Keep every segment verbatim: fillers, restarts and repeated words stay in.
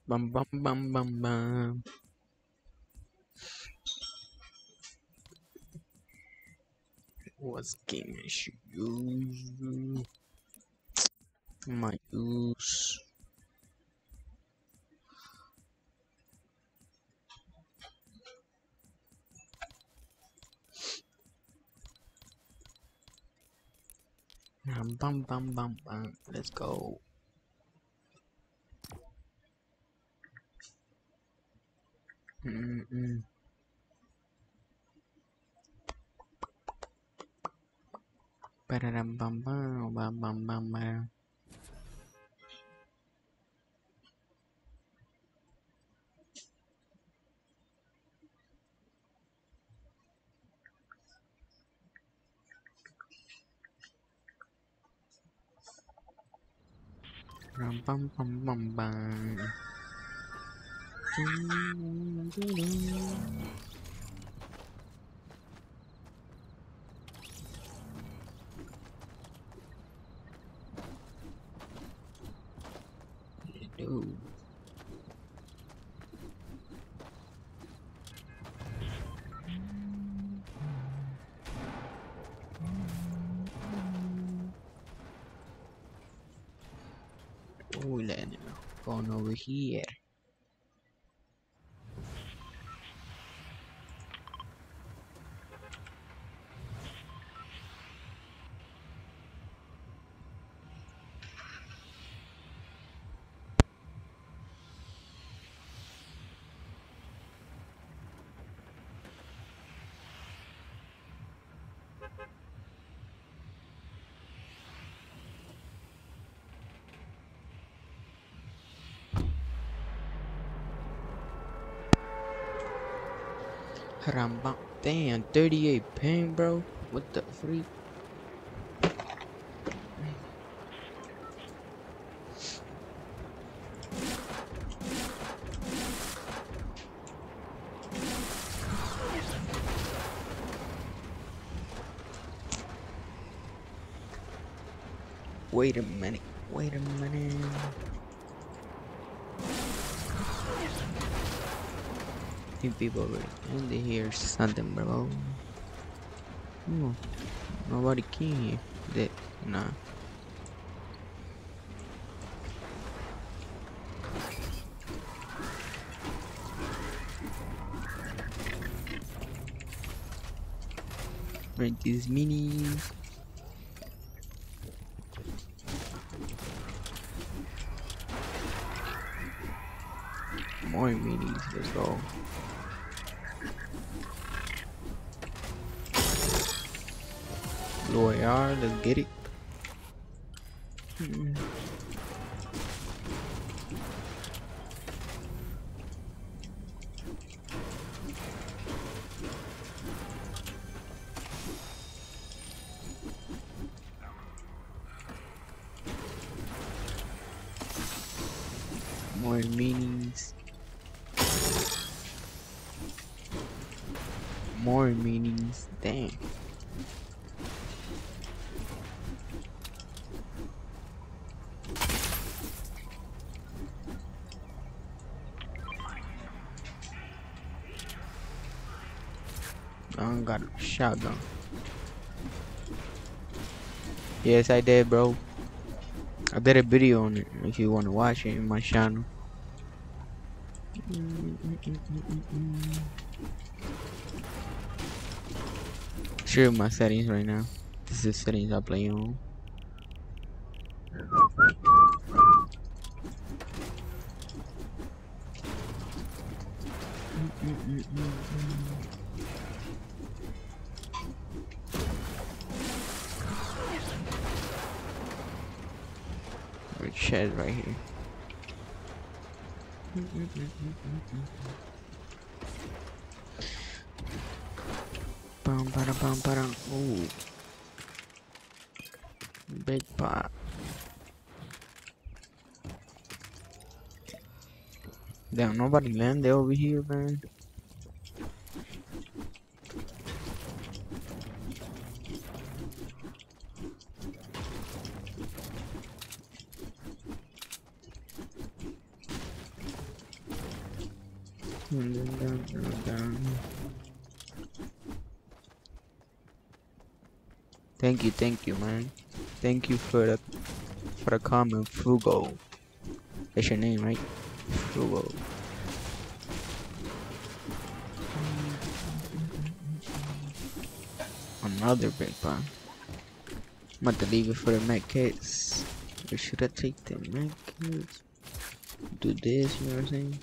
Bum bum bum bum bum. What game should use? My use. Bum bum bum bum bum. Let's go. Mm mm. Ba-da-dum bum bum bum bum bum bum. Rum bum bum bum bum. Dude. Oh, then going over here. Rambam. Damn, thirty-eight ping, bro. What the freak? Wait a minute. Wait a minute. You people already in the hear something, bro. Hmm. Nobody can hear that. Nah. Rent this mini. More minis. Let's go. Blue A R. Let's get it. Hmm. More minis. More minis. Dang. I don't got a shotgun. Yes, I did, bro. I did a video on it if you want to watch it in my channel. Show my settings right now. This is settings I play on. Shed right here. Bum bada bum bada. Ooh. Big pot. Damn, nobody landed over here, man. Thank you, thank you, man. Thank you for the for the comment, Frugo. That's your name, right? Frugo. Another big bomb. I'm about to leave it for the med kits. Or should I take the med kits? Do this, you know what I'm saying?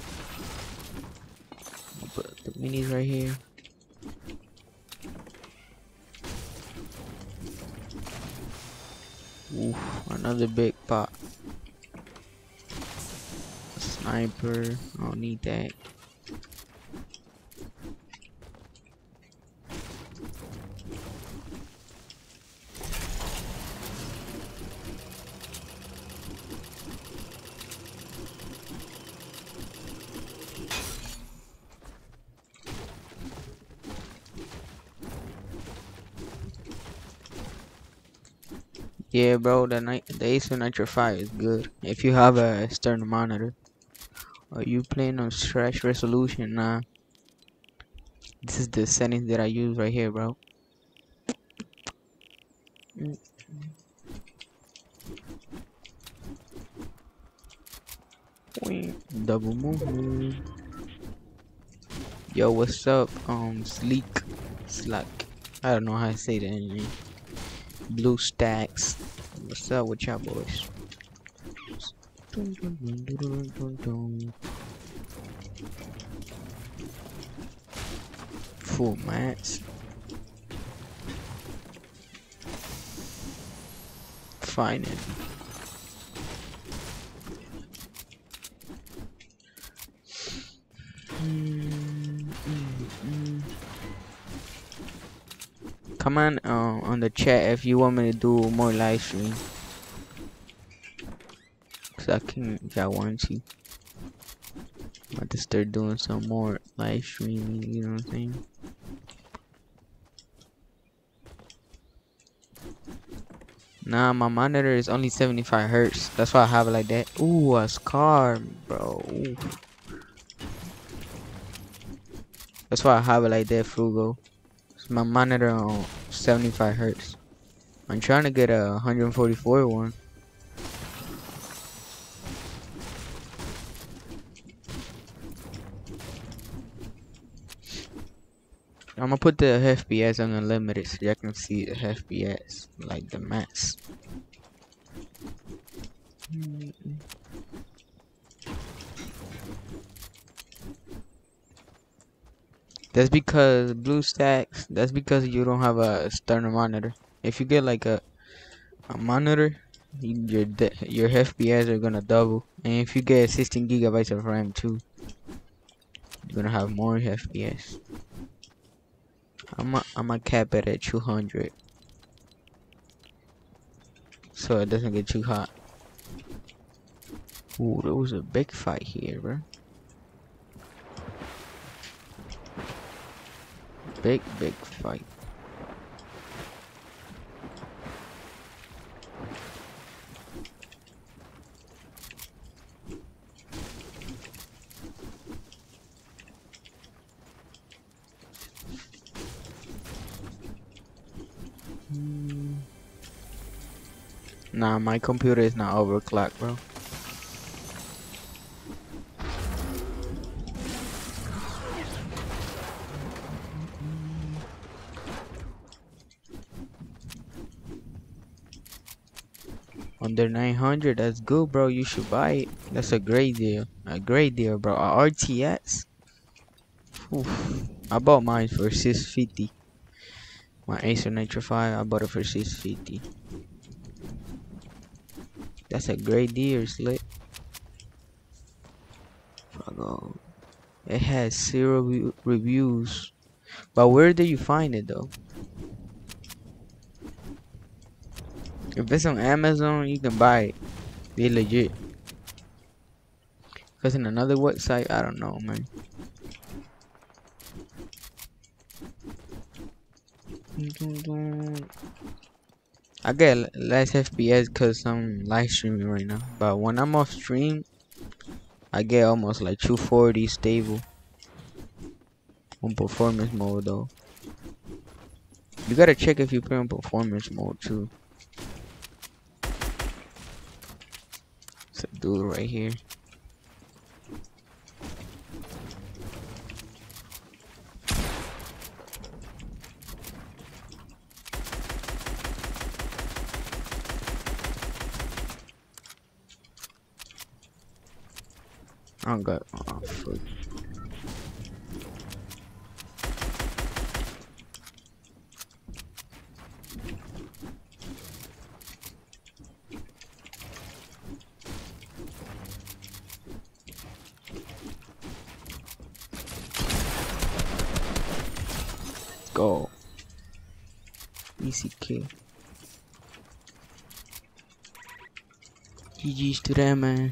I'll put the minis right here. Oof, another big pot. A sniper, I don't need that. Yeah, bro, the night the Acer Nitro five is good. If you have a external monitor. Are you playing on stretch resolution? Nah. This is the settings that I use right here, bro. Double move. Yo, what's up? Um, Sleek. Slack. I don't know how to say that anyway. Blue Stacks. What's up with y'all boys? Full mats. Fine. Comment uh, on the chat if you want me to do more live stream. Cause I can if I want to. I'm about to start doing some more live streaming, you know what I'm saying? Nah, my monitor is only seventy-five hertz. That's why I have it like that. Ooh, a scar, bro. Ooh. That's why I have it like that, Frugo. It's my monitor on seventy-five hertz. I'm trying to get a one forty-four one. I'm gonna put the F P S on unlimited so y'all can see the F P S, like the max. That's because BlueStacks, that's because you don't have a external monitor. If you get like a, a monitor, your your F P S are gonna double. And if you get sixteen gigabytes of RAM too, you're gonna have more F P S. I'm a, I'm a cap it at two hundred. So it doesn't get too hot. Ooh, there was a big fight here, bro. Big, big fight. Hmm. Nah, my computer is not overclocked, bro. Under nine hundred, that's good, bro. You should buy it. That's a great deal. A great deal, bro. A R T X. Oof. I bought mine for six fifty. My Acer Nitro five, I bought it for six fifty. That's a great deal, Slick. It has zero re reviews. But where did you find it though? If it's on Amazon, you can buy it. Be legit. Cause in another website, I don't know, man. I get less F P S cause I'm live streaming right now. But when I'm off stream, I get almost like two forty stable. on performance mode though. You gotta check if you play on performance mode too. It's a dude right here. I don't got. Oh, fuck. Go. Easy kill. G G's to that, man.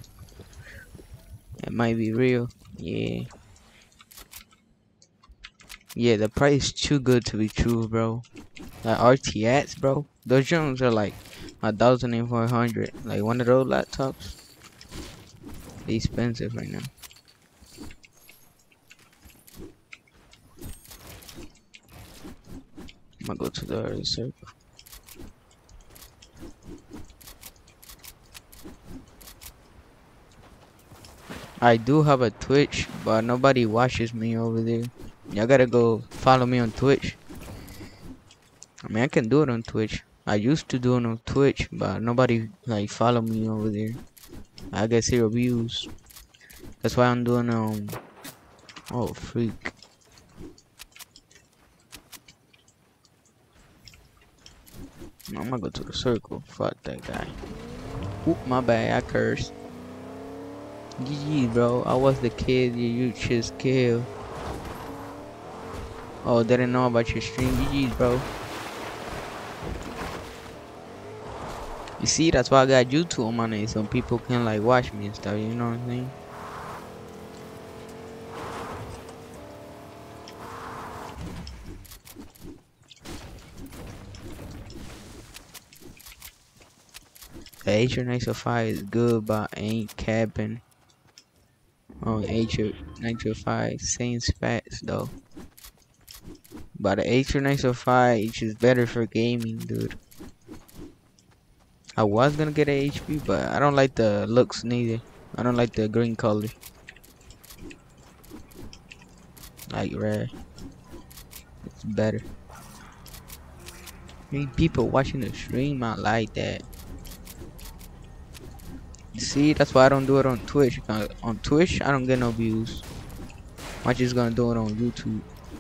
It might be real. Yeah. Yeah, the price is too good to be true, bro. Like R T X, bro. Those drones are like a thousand and four hundred. Like one of those laptops. They expensive right now. I'm gonna go to the other circle. I do have a Twitch, but nobody watches me over there. Y'all gotta go follow me on Twitch. I mean, I can do it on Twitch. I used to do it on Twitch, but nobody like follow me over there. I get zero views. That's why I'm doing um. Oh freak! I'm gonna go to the circle. Fuck that guy. Oop, my bad. I cursed. G G, bro. I was the kid you just killed. Oh, didn't know about your stream. G G's, bro. You see, that's why I got YouTube on my name, so people can like watch me and stuff. You know what I'm saying? The H R nine oh five is good, but ain't capping. Oh, H R nine oh five seems fast though. But the H R nine oh five is better for gaming, dude. I was gonna get a H P, but I don't like the looks neither. I don't like the green color. Like red. It's better. I mean, people watching the stream, I like that. See, that's why I don't do it on Twitch. Uh, on Twitch, I don't get no views. I'm just gonna do it on YouTube.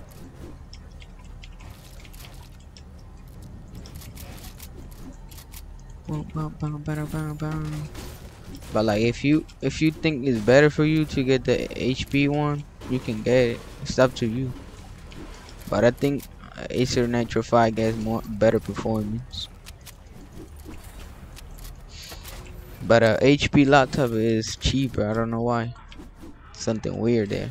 But like, if you if you think it's better for you to get the H P one, you can get it. It's up to you. But I think uh, Acer Nitro five gets more better performance. But a uh, H P laptop is cheaper. I don't know why. Something weird there.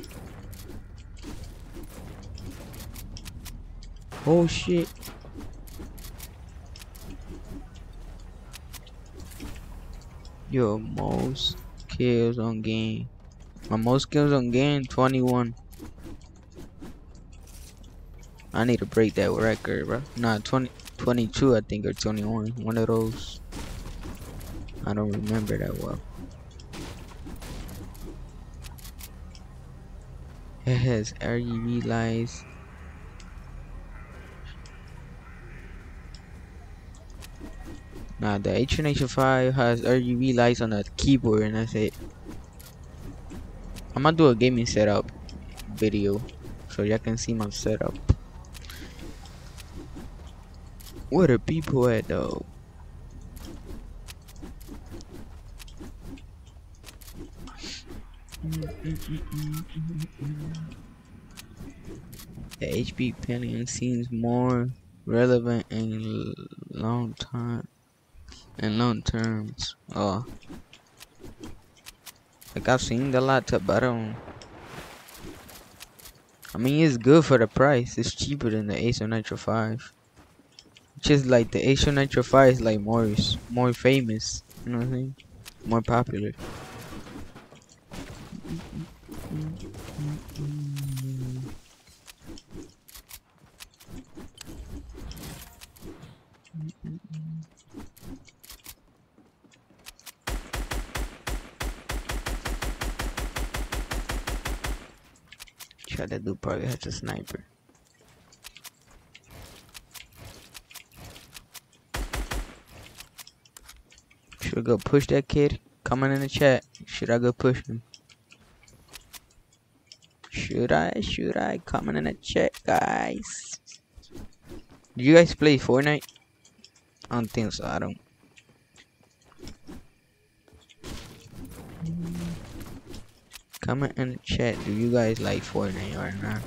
Oh shit. Your most kills on game. My most kills on game twenty-one. I need to break that record, bro. Nah, twenty, twenty-two I think, or twenty-one. One of those. I don't remember that well. It has R G B lights. Nah, the H R nine oh five has R G B lights on the keyboard, and that's it. I'm gonna do a gaming setup video so y'all can see my setup. Where the people at though? The H P Pentium seems more relevant in long time in long terms. Oh, like I've seen the laptop, but I don't. I mean, it's good for the price. It's cheaper than the Acer Nitro five. Just like the Acer Nitro five is like more more famous. You know what I'm saying? More popular. Shot, that dude probably has a sniper. Should I go push that kid? Comment in the chat. Should I go push him? Should I? Should I? Comment in the chat, guys. Do you guys play Fortnite? I don't think so. I don't. Comment in the chat. Do you guys like Fortnite or not?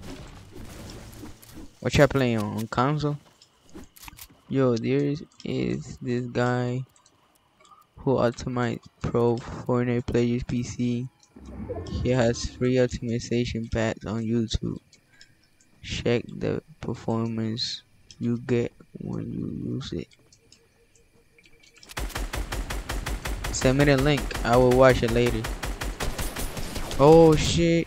What y'all playing on? On console? Yo, there is this guy who optimized pro Fortnite players P C. He has free optimization packs on YouTube. Check the performance you get when you use it. Send me the link. I will watch it later. Oh shit.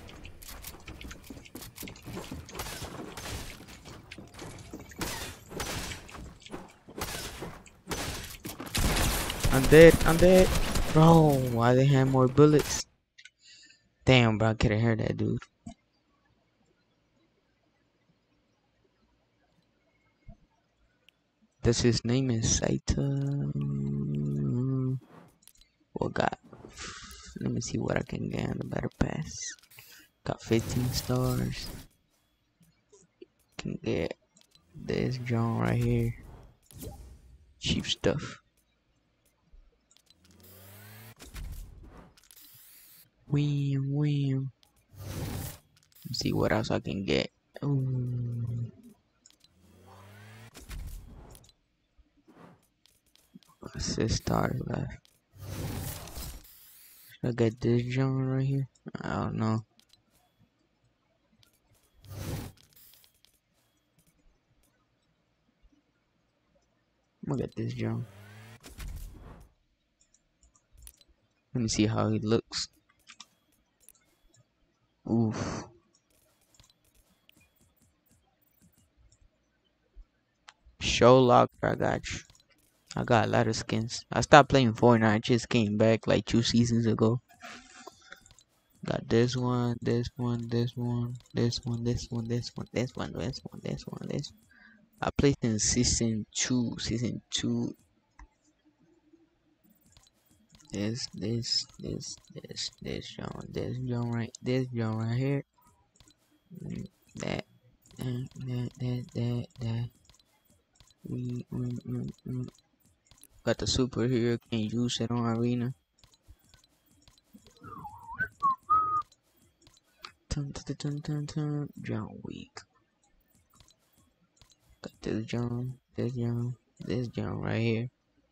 I'm dead. I'm dead. Bro, why they have more bullets? Damn, bro, I couldn't hear that dude. Does his name is Saita? Well, got. Let me see what I can get on the battle pass. Got fifteen stars. Can get this John right here. Cheap stuff. Wham, wham. Let's see what else I can get. Ooh. Six stars left. Should I get this John right here? I don't know. I'm gonna get this John. Let me see how he looks. Oof. Show lock, I got you. I got a lot of skins. I stopped playing Fortnite. I just came back like two seasons ago. Got this one, this one, this one, this one, this one, this one, this one, this one, this one, this one. I played in season two. Season two. This, this, this, this, this John, this John right, this John right here. That, that, that, that, that, that. Mm, mm, mm, mm. Got the super here, can't use it on arena. Dun, dun, dun, dun, dun. John Wick. Got this John, this John, this John right here.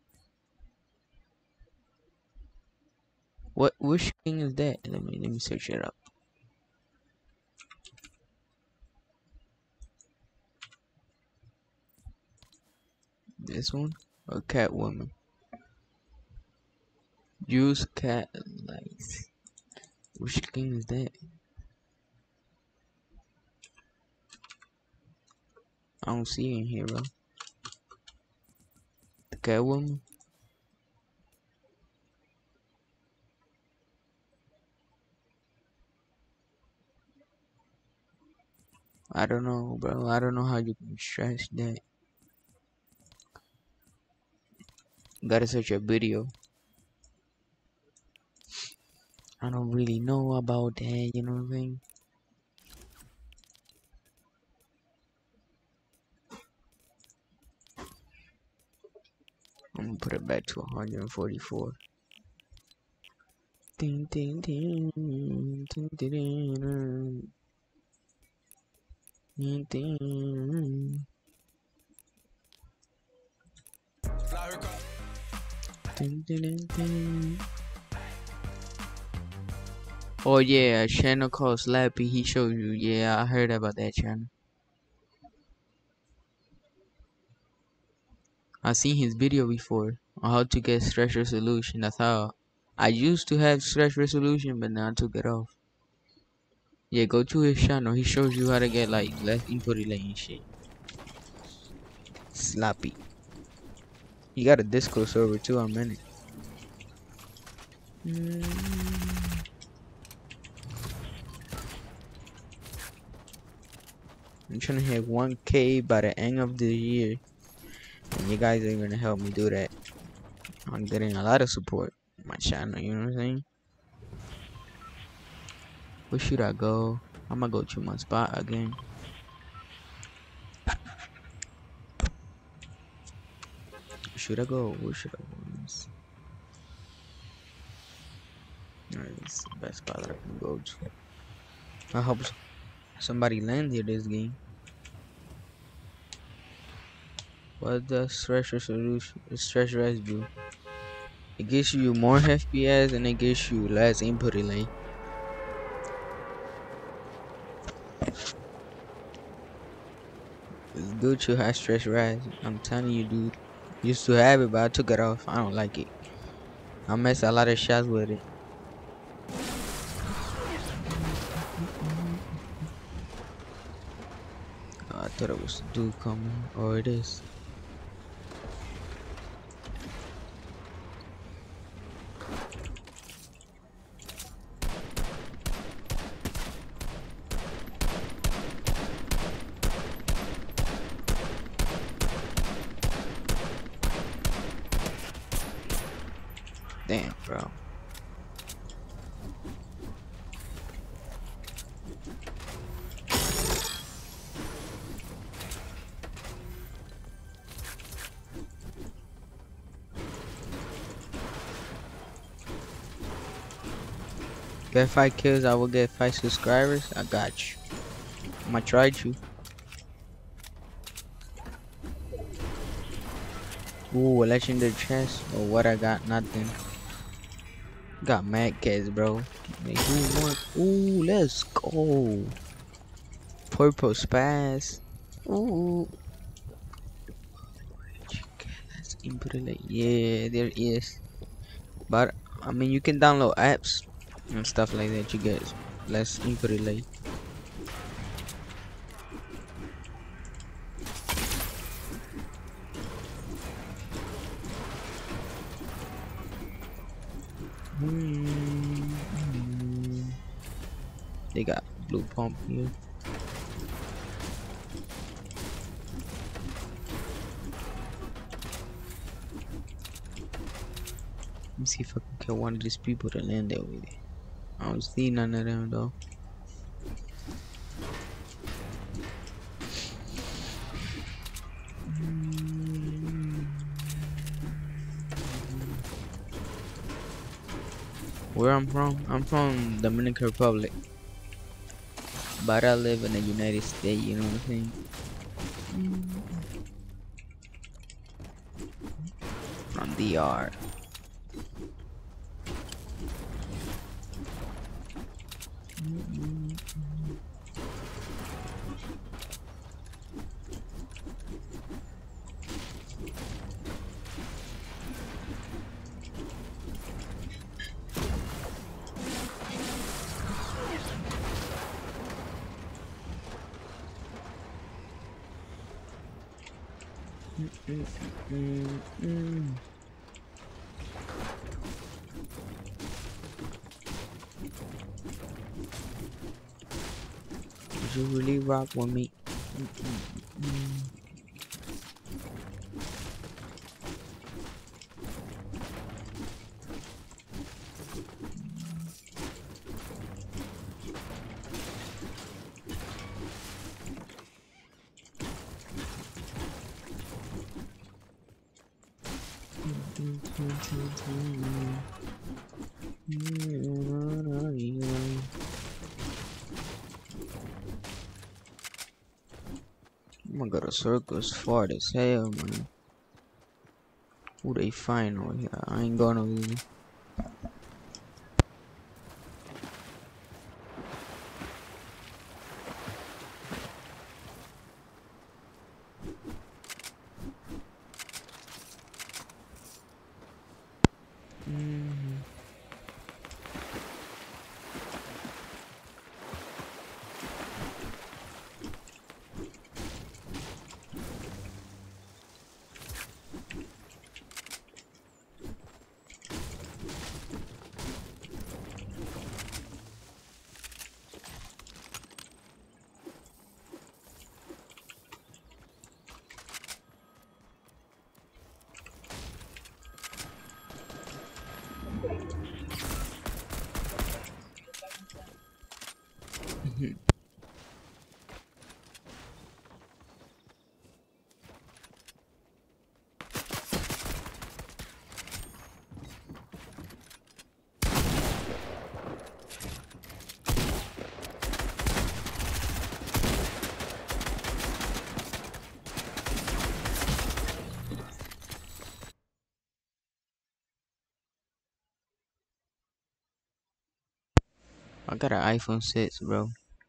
What which king is that? Let me let me search it up. This one or Catwoman? Use cat lights. Which king is that? I don't see it in here, bro. The Catwoman. I don't know, bro. I don't know how you can stretch that. Gotta search a video. I don't really know about that, you know what I'm saying? I'm gonna put it back to one hundred forty-four. Ding, ding, ding, ding, ding, ding, ding, ding. Ding, ding, ding, ding. Oh yeah, a channel called Slappy. He showed you. Yeah, I heard about that channel. I seen his video before on how to get stretch resolution. That's how I used to have stretch resolution, but now I took it off. Yeah, go to his channel. He shows you how to get like less input delay and shit. Slappy. He got a Discord server too. I'm in it. Mm. I'm trying to hit one K by the end of the year, and you guys are gonna help me do that. I'm getting a lot of support on my channel, you know what I'm saying? Where should I go? I'm gonna go to my spot again. Should I go? Where should I go? Alright, this is the best spot that I can go to. I hope somebody lands here this game. What does stress resolution stress rest do? It gives you more F P S and it gives you less input delay. It's good to have stress rise. I'm telling you, dude. Used to have it, but I took it off. I don't like it. I missed a lot of shots with it. Oh, I thought it was the dude coming. Oh, it is. Damn, bro. Get five kills, I will get five subscribers. I got you. I'ma try you. Ooh, a legendary chest. Oh, what I got? Nothing. Got mad cats, bro. Like, who want? Ooh, let's go. Purple spaz. Ooh. Let's input it. Like, yeah, there is. But I mean, you can download apps and stuff like that. You get less input delay. Mm-hmm. They got blue pump here. Let me see if I can kill one of these people to land there with it. I don't see none of them though. Where I'm from? I'm from Dominican Republic, but I live in the United States. You know what I'm saying? From D R. Mm, mm, mm, mm. Would you really rock with me? Mm, mm, mm. I'm gonna go to circles far as hell, man. Who they find over here? I ain't going over here. Mm-hmm. I got an iPhone six, bro.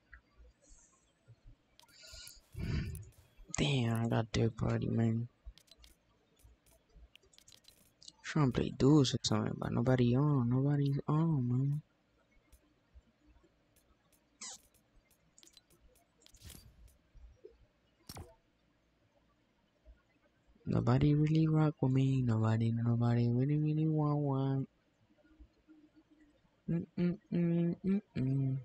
Damn, I got third party, man. Trying to play duels or something, but nobody on. Nobody's on, man. Nobody really rock with me. Nobody, nobody really, really want one. Mm mm mm mm mm.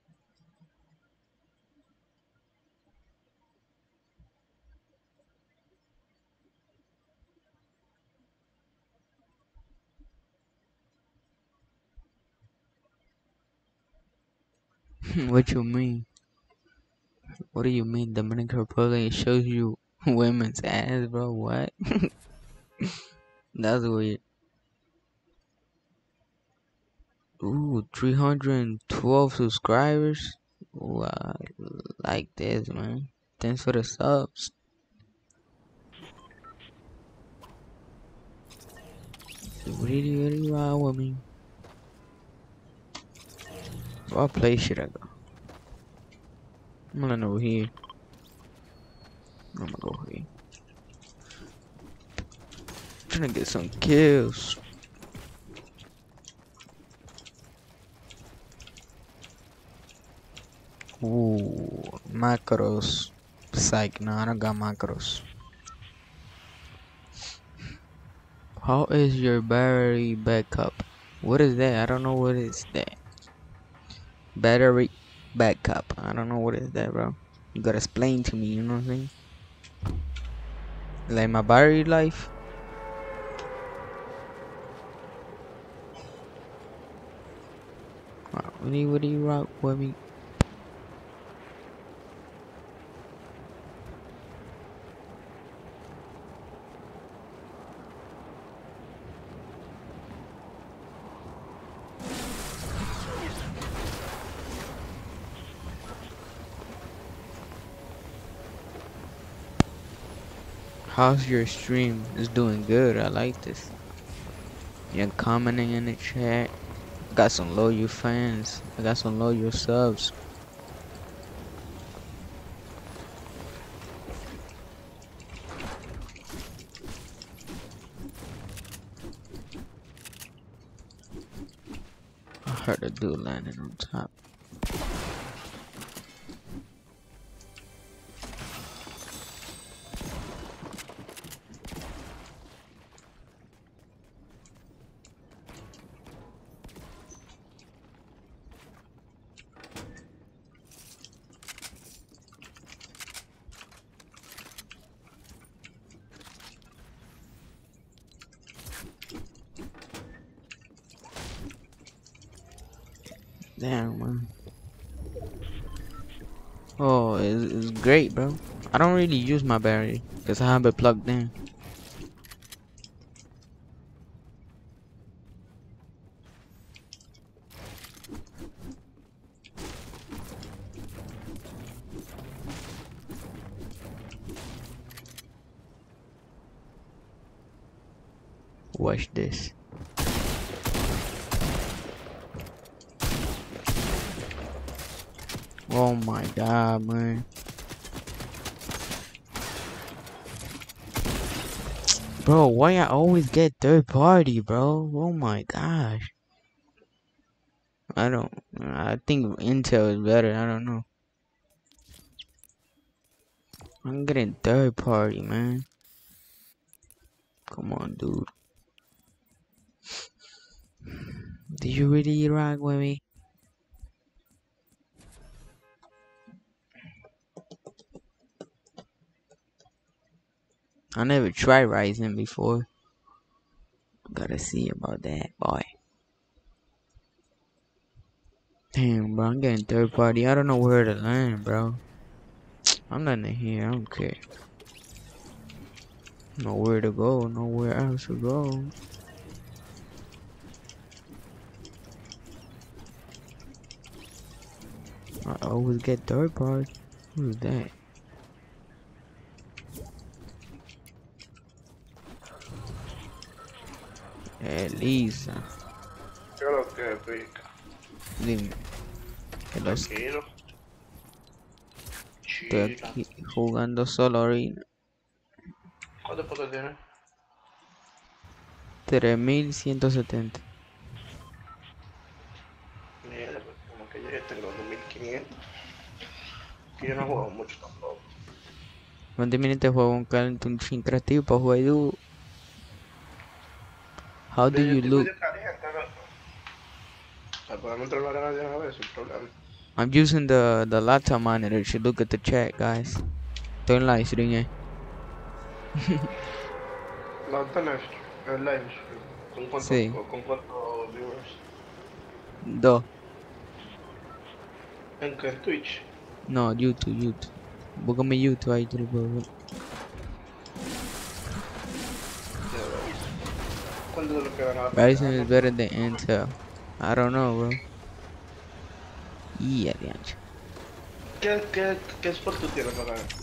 What you mean? What do you mean? Dominican Republic shows you women's ass, bro? What? That's weird. Ooh, three hundred twelve subscribers. Ooh, I like this, man. Thanks for the subs. You really, really wow with me. What place should I go? I'm gonna go here. I'm gonna go here. Trying to get some kills. Ooh, macros. Psych, no, I don't got macros. How is your battery backup? What is that? I don't know what is that. Battery backup. I don't know what is that, bro. You gotta explain to me, you know what I'm saying? Like my battery life. What do you, what do you rock with me? How's your stream? It's doing good. I like this. You're commenting in the chat. I got some loyal fans. I got some loyal subs. I heard a dude landing on top. Damn, man. Oh, it's, it's great, bro. I don't really use my battery because I have it plugged in. Watch this. Oh my god, man. Bro, why I always get third party, bro? Oh my gosh. I don't. I think Intel is better. I don't know. I'm getting third party, man. Come on, dude. Did you really rock with me? I never tried Ryzen before. Gotta see about that, boy. Damn, bro, I'm getting third party. I don't know where to land, bro. I'm not in here. I don't care. Nowhere to go. Nowhere else to go. I always get third party. Who's that? Elisa. Creo que pica. Dime. Que los Tranquilo. estoy Chila. aquí jugando solo ahorita. ¿Cuántos puntos tienes? tres mil ciento setenta. Mierda, pues, como que yo ya tengo dos mil quinientos. Que yo no juego mucho tampoco. ¿Cuántos minutos juego un calent un chin creativo para jugar duro? How do Pero yo you estoy look? medio caliente, ¿no? O sea, podemos entrar a la gana de una vez sin problema. I'm using the the laptop monitor. You should look at the chat, guys. Estoy en live stream, eh. No tenés el live stream. ¿Con cuántos Sí. con cuántos viewers? Dos. ¿En qué? ¿En Twitch? No, YouTube, YouTube. Búscame YouTube ahí, te lo puedo ver. Ya ves. ¿Cuánto de lo que ganaba? Ryzen is better than Intel. I don't know, bro. Yeah, the ancho. ¿Qué, qué, qué spot tú tienes para ver?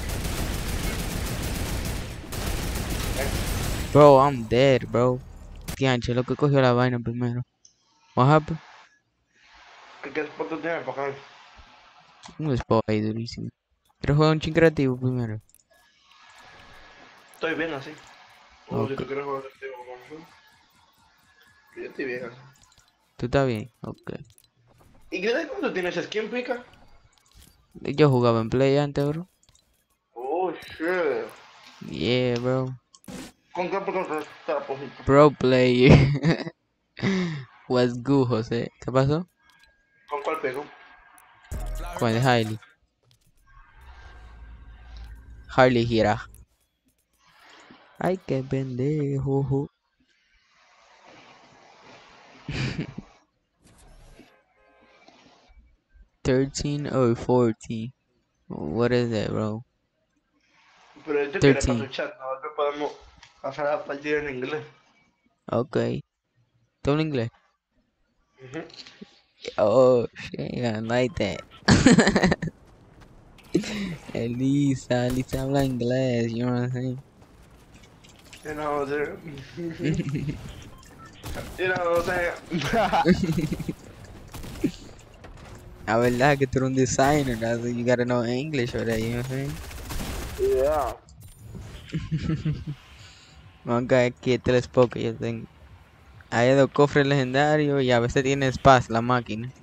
Bro, I'm dead, bro. Tianche, lo que cogió la vaina primero. What happened? ¿Qué spot tú tienes para ver? Un spot ahí durísimo. Pero juega un chin creativo primero. Estoy bien así. O si Ok. tú quieres jugar contigo, vamos. Yo estoy bien así. ¿Tú estás bien? Ok. ¿Y qué de cuánto tienes skin pica? Yo jugaba en Play antes, bro. Oh shit. Yeah, bro. ¿Con qué porque está poquito? Pro player. What's good, José? ¿Qué pasó? ¿Con cuál pego? Con el Harley. Harley gira. Ay, qué pendejo. jo. thirteen or fourteen? What is that, bro? Pero yo quiero para thirteen. su chat, ¿no? Que podemos hacer la partida en inglés. Okay. ¿Tú en inglés? Ujú. Oh, shit, I like that. Elisa, Elisa habla inglés, you know what I'm saying? You know, there. You know what I'm saying? La verdad que tú eres un designer, that's why you gotta know English or that, you know what I'm saying? Yeah. Vamos a aquí este es poco que yo tengo. Hay dos cofres legendarios y a veces tiene espacio la máquina.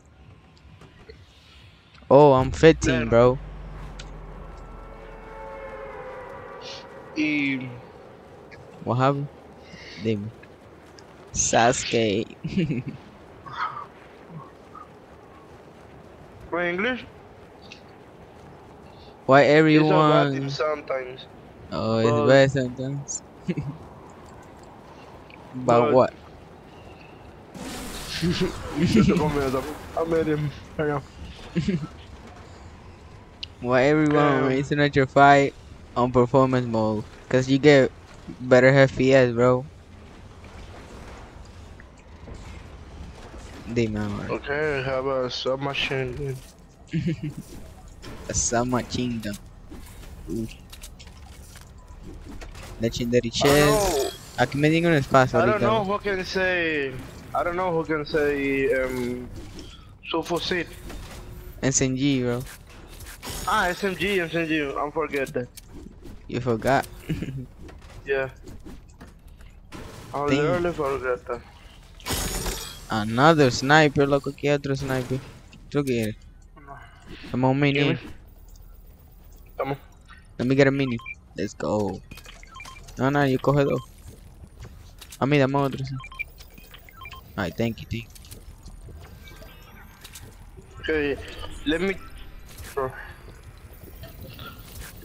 Oh, I'm fifteen, bro. Y. What happened? Dime. Sasuke. ¿En inglés? Why It's so bad everyone? sometimes. Oh, it's But- bad sometimes. But But- what? I made him. Hang on. Why everyone Um, racing at your fight on performance mode? Cause you get better F P S, bro. Dime ahora. Okay, I have a submachine gun. A Sama Kingdom. Ooh. Legendary I chest. don't Aquí me digan un espacio know, I don't know ahorita. who can say. I don't know who can say. Um, Sulfosit. S M G, bro. Ah, S M G, S M G. I forget that. You forgot. Yeah. I Damn. literally forgot that. Another sniper, loco. ¿Qué otro sniper? ¿Tú quieres? Come on, mini. Gimme. Toma. Let me get a mini. Let's go. No, no, yo coge dos. A mí, dame otro. Sí. Ay, thank you, thank you. Okay, let me. Bro.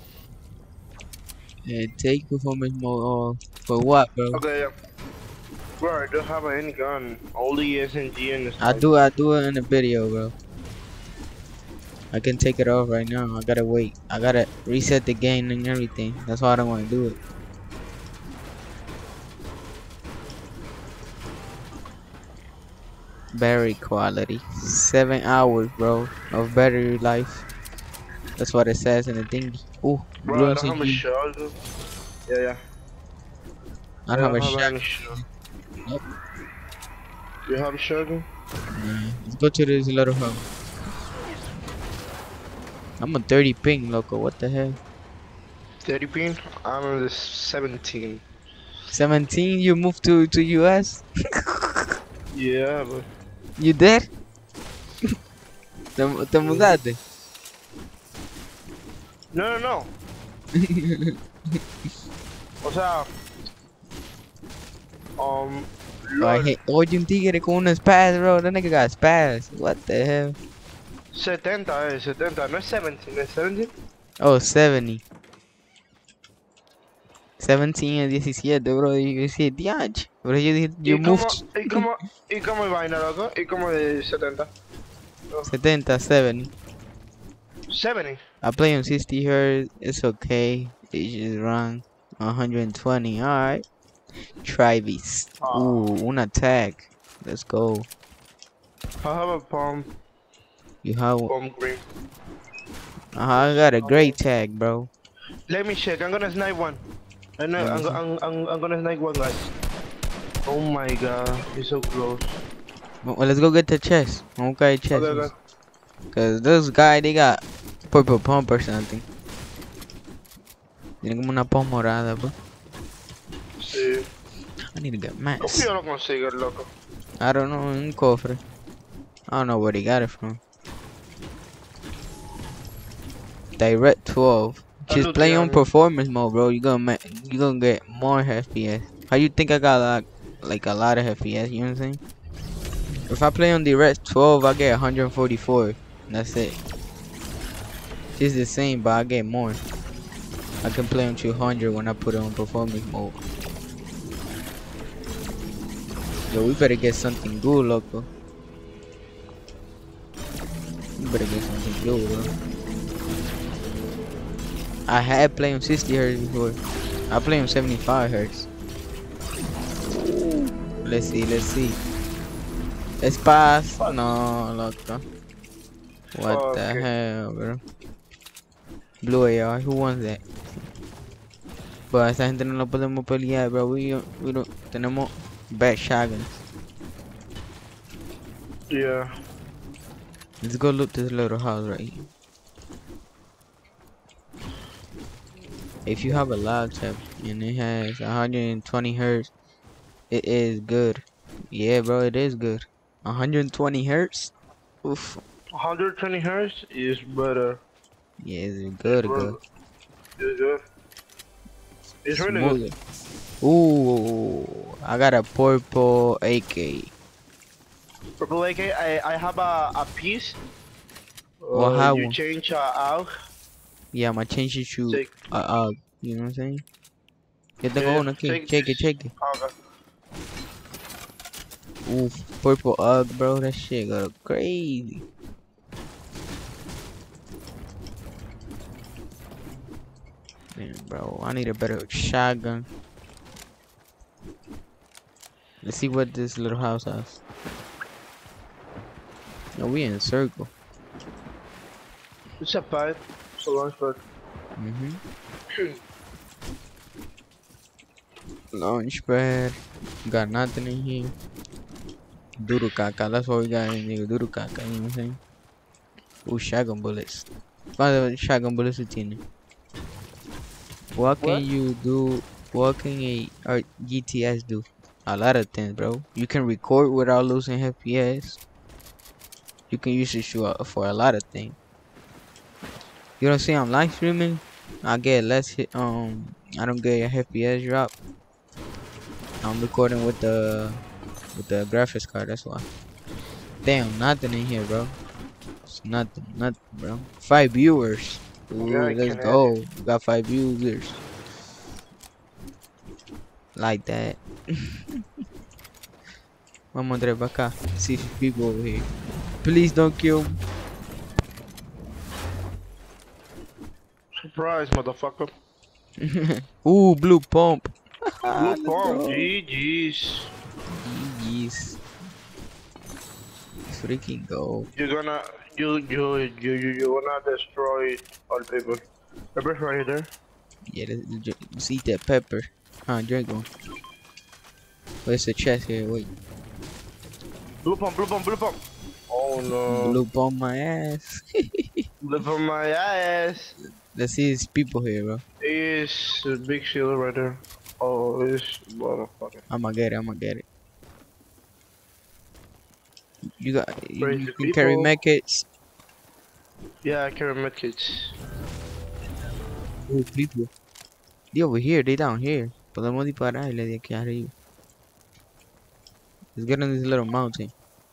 Eh, take performance mode off. For what, bro? Okay, yeah. Bro, I don't have any gun. Only S M G and the I sniper. do I do it in the video, bro. I can take it off right now. I gotta wait. I gotta reset the game and everything. That's why I don't want to do it. Battery quality. Seven hours, bro, of battery life. That's what it says in the thingy. Ooh, blue Bro, I don't have a M C G. shotgun. Yeah, yeah. I I don't have don't a have shot. any shotgun. Nope. You have a shotgun? Nah. Let's go to this little hub. I'm a thirty ping, loco. What the hell? thirty pin? I'm on the seventeen. seventeen? You moved to to U S? Yeah, but... You did? Te, te mudaste? No, no, no. O sea... Um... I LOL. hate. Oye, un tigre con una spaz, bro. That nigga got spaz. What the hell? seventy, eh, seventy. No es seventeen, es seventeen. Oh, seventy. seventeen and seventeen, bro. You see, dianch. Bro, you, you ¿Y cómo, moved. y cómo, y cómo hay vaina, loco? ¿Y cómo de setenta? seventy, seventy. seventy. I play on sixty hertz. It's okay. It's just wrong. one hundred twenty. Alright. Try this. Ooh, un attack. Let's go. I have a pump, You have. pump green. Uh, I got a great tag, bro. Let me check. I'm gonna snipe one. I know, Let me I'm, see. I'm, I'm, I'm gonna snipe one, guys. Oh my god, he's so close. Well, let's go get the chest. Okay, chest. Okay, okay. Cause those guy they got purple pump or something. Tiene como una pump morada, bro. Sí. I need to get ¿Cómo max. yo lo consigo, loco? I don't know, un cofre. I don't know where he got it from. Direct twelve. Just play on performance mode, bro. You gonna ma you gonna get more F P S. How you think I got like like a lot of F P S? You know what I'm saying? If I play on Direct twelve, I get one hundred forty-four. That's it. It's the same, but I get more. I can play on two hundred when I put it on performance mode. Yo, we better get something good, loco. We better get something good, bro. I had played on sixty hertz before. I play on seventy-five hertz. Let's see, let's see. Let's pass. No, loco. What Oh, the okay. hell, bro? Blue A R, who wants that? But esa gente no la podemos pelear, bro. We, we don't, tenemos bad shotguns. Yeah. Let's go loot this little house right here. If you have a laptop and it has one hundred twenty hertz, it is good. Yeah, bro, it is good. one hundred twenty hertz? Oof. one hundred twenty hertz is better. Yeah, it's good, good. It's good. It's really good. Smooth. Ooh, I got a purple A K. Purple A K, I, I have a, a piece. Well, Uh, how you one? change uh, out. Yeah, my change it to Take. uh, uh, you know what I'm saying? Yo tengo Yeah, uno aquí. take Check it, this. check it. Okay. Ooh, purple U G, bro. That shit go crazy. Man, bro, I need a better shotgun. Let's see what this little house has. No, we in a circle. It's a pipe. It's a launch pad. Mm-hmm. Launch pad. Got nothing in here. Duro caca. That's what we got in here. Duro caca. You know what I'm saying? Ooh, shotgun bullets. ¿Cuántas shotgun bullets tú tienes? What can What? you do? What can a or G T S do? A lot of things, bro. You can record without losing F P S. You can use it for for a lot of things. You don't see I'm live streaming. I get less hit. Um, I don't get a F P S drop. I'm recording with the with the graphics card. That's why. Damn, nothing in here, bro. It's nothing, nothing, bro. Five viewers. Ooh, Yeah, I let's can go. We got five users. Like that. Vamos a entrar para acá. See people over here. Please don't kill me. Surprise, motherfucker. Ooh, blue pump. Blue Let's pump, go. G G's. Yes. Freaking go. You're gonna, you, you, you, you, you're gonna destroy all people. Pepper's right there. Yeah, let's, let's eat that pepper. Huh, drink one. Where's the chest here? Wait. Blue pump, blue pump, blue pump. Oh no. Blue pump my ass. Blue pump my ass. Let's see these people here, bro. Is a big shield right there. Oh, it's motherfucker. I'ma get it. I'ma get it. You got. You, Praise you the can carry people. medkits. Yeah, I carry medkits. Oh, people. They over here. They down here. Podemos dispararle de aquí arriba. Let's get on this little mountain.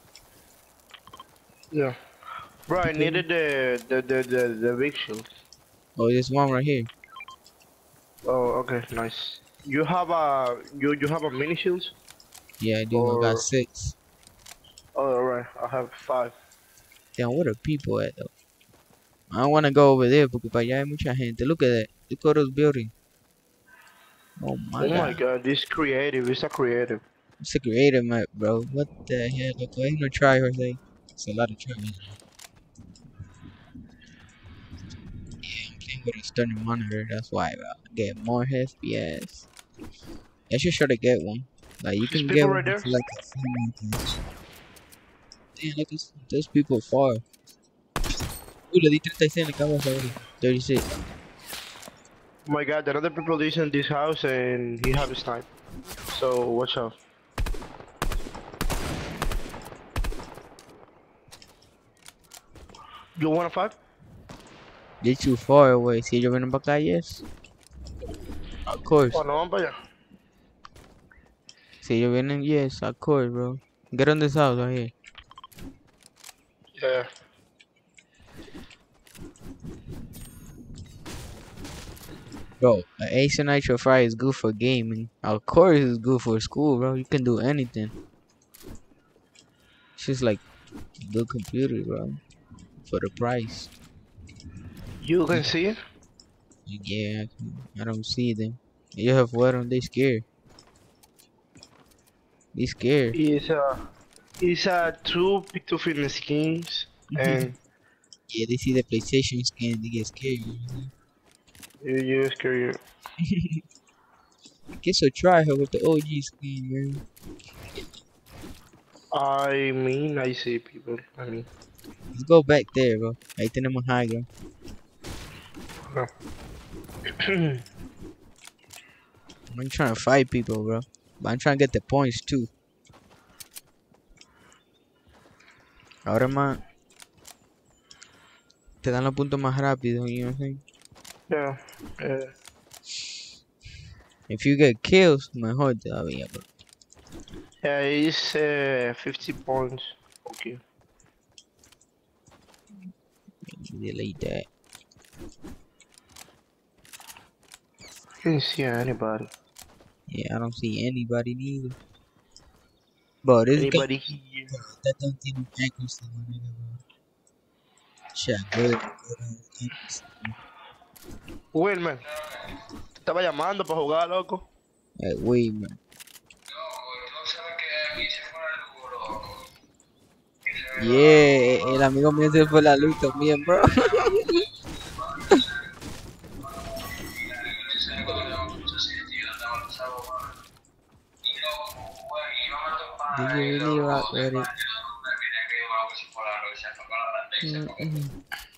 Yeah. Bro, I needed the the the the, the big shield. Oh, there's one right here. Oh, okay, nice. You have a you you have a mini shield? Yeah, I do. I Or- got six. Oh, alright. I have five. Damn, where the people at though? I don't wanna go over there porque para allá hay mucha gente. Look at that. Look at those buildings. Oh my Oh god. my god, this creative. It's a creative. It's a creative map, bro. What the hell? Look, ain't no try or say. It's a lot of trying. Yeah, I'm playing with a stunning monitor. That's why, bro. I get more F P S. I should try to get one. Like you There's can people get right one there? for like a few months. Damn, look, there's, there's people far. Uy, le di thirty-six en la cabeza, bro. thirty-six. Oh my god, another people is in this house and he have a snipe. So watch out. You want a fight? They're too far away. Si ellos vienen para acá, yes. Of course. Oh no, vamos para allá. Si ellos vienen, yes, of course, bro. Get on this house right here. Yeah. Bro, an Ace and Nitro Fry is good for gaming. Of course it's good for school, bro. You can do anything. It's just like a good computer, bro. For the price. You can see it? Yeah, I, can, I don't see them. You have what on? They scared. They scared. It's a, it's a two Picto Fitness skins and Yeah, they see the PlayStation skin, they get scared. you, you scare you. Get so try her with the O G skin, man. I mean, I see people. I mean, Let's go back there, bro. Ahí tenemos high ground. I'm trying to fight people, bro. But I'm trying to get the points too. Ahora más te dan los puntos más rápido, you know what I'm saying? yeah, yeah. If you get kills, mejor todavía, bro. Yeah, it's uh, fifty points. Okay. Delete that. I didn't see anybody. Yeah, I don't see anybody neither. Bro, this guy, Anybody here? that don't tiene accuracy, my nigga, bro. Shit, good, good accuracy. Wilmer, te estaba llamando para jugar, loco. Hey, wait, man. Yeah, el amigo mío se fue la luz también, bro. Did you really rock with it? Mm -mm.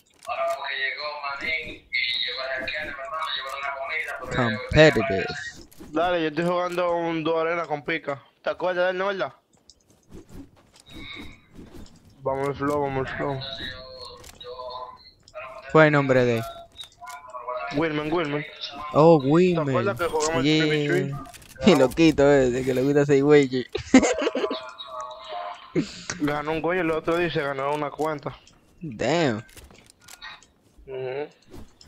Competitive. Dale, yo estoy jugando un dos arena con pica. ¿Te acuerdas de él, no, verdad? Vamos al flow, vamos al flow. ¿Cuál es el nombre de él? Wilmer, Wilmer. Oh, ¿Te Wilmer. acuerdas que jugamos el Trippy Yeah. Tree? Y loquito ese, que le gusta hacer güey. Ganó un gol y el otro día se ganó una cuenta. Damn. Uh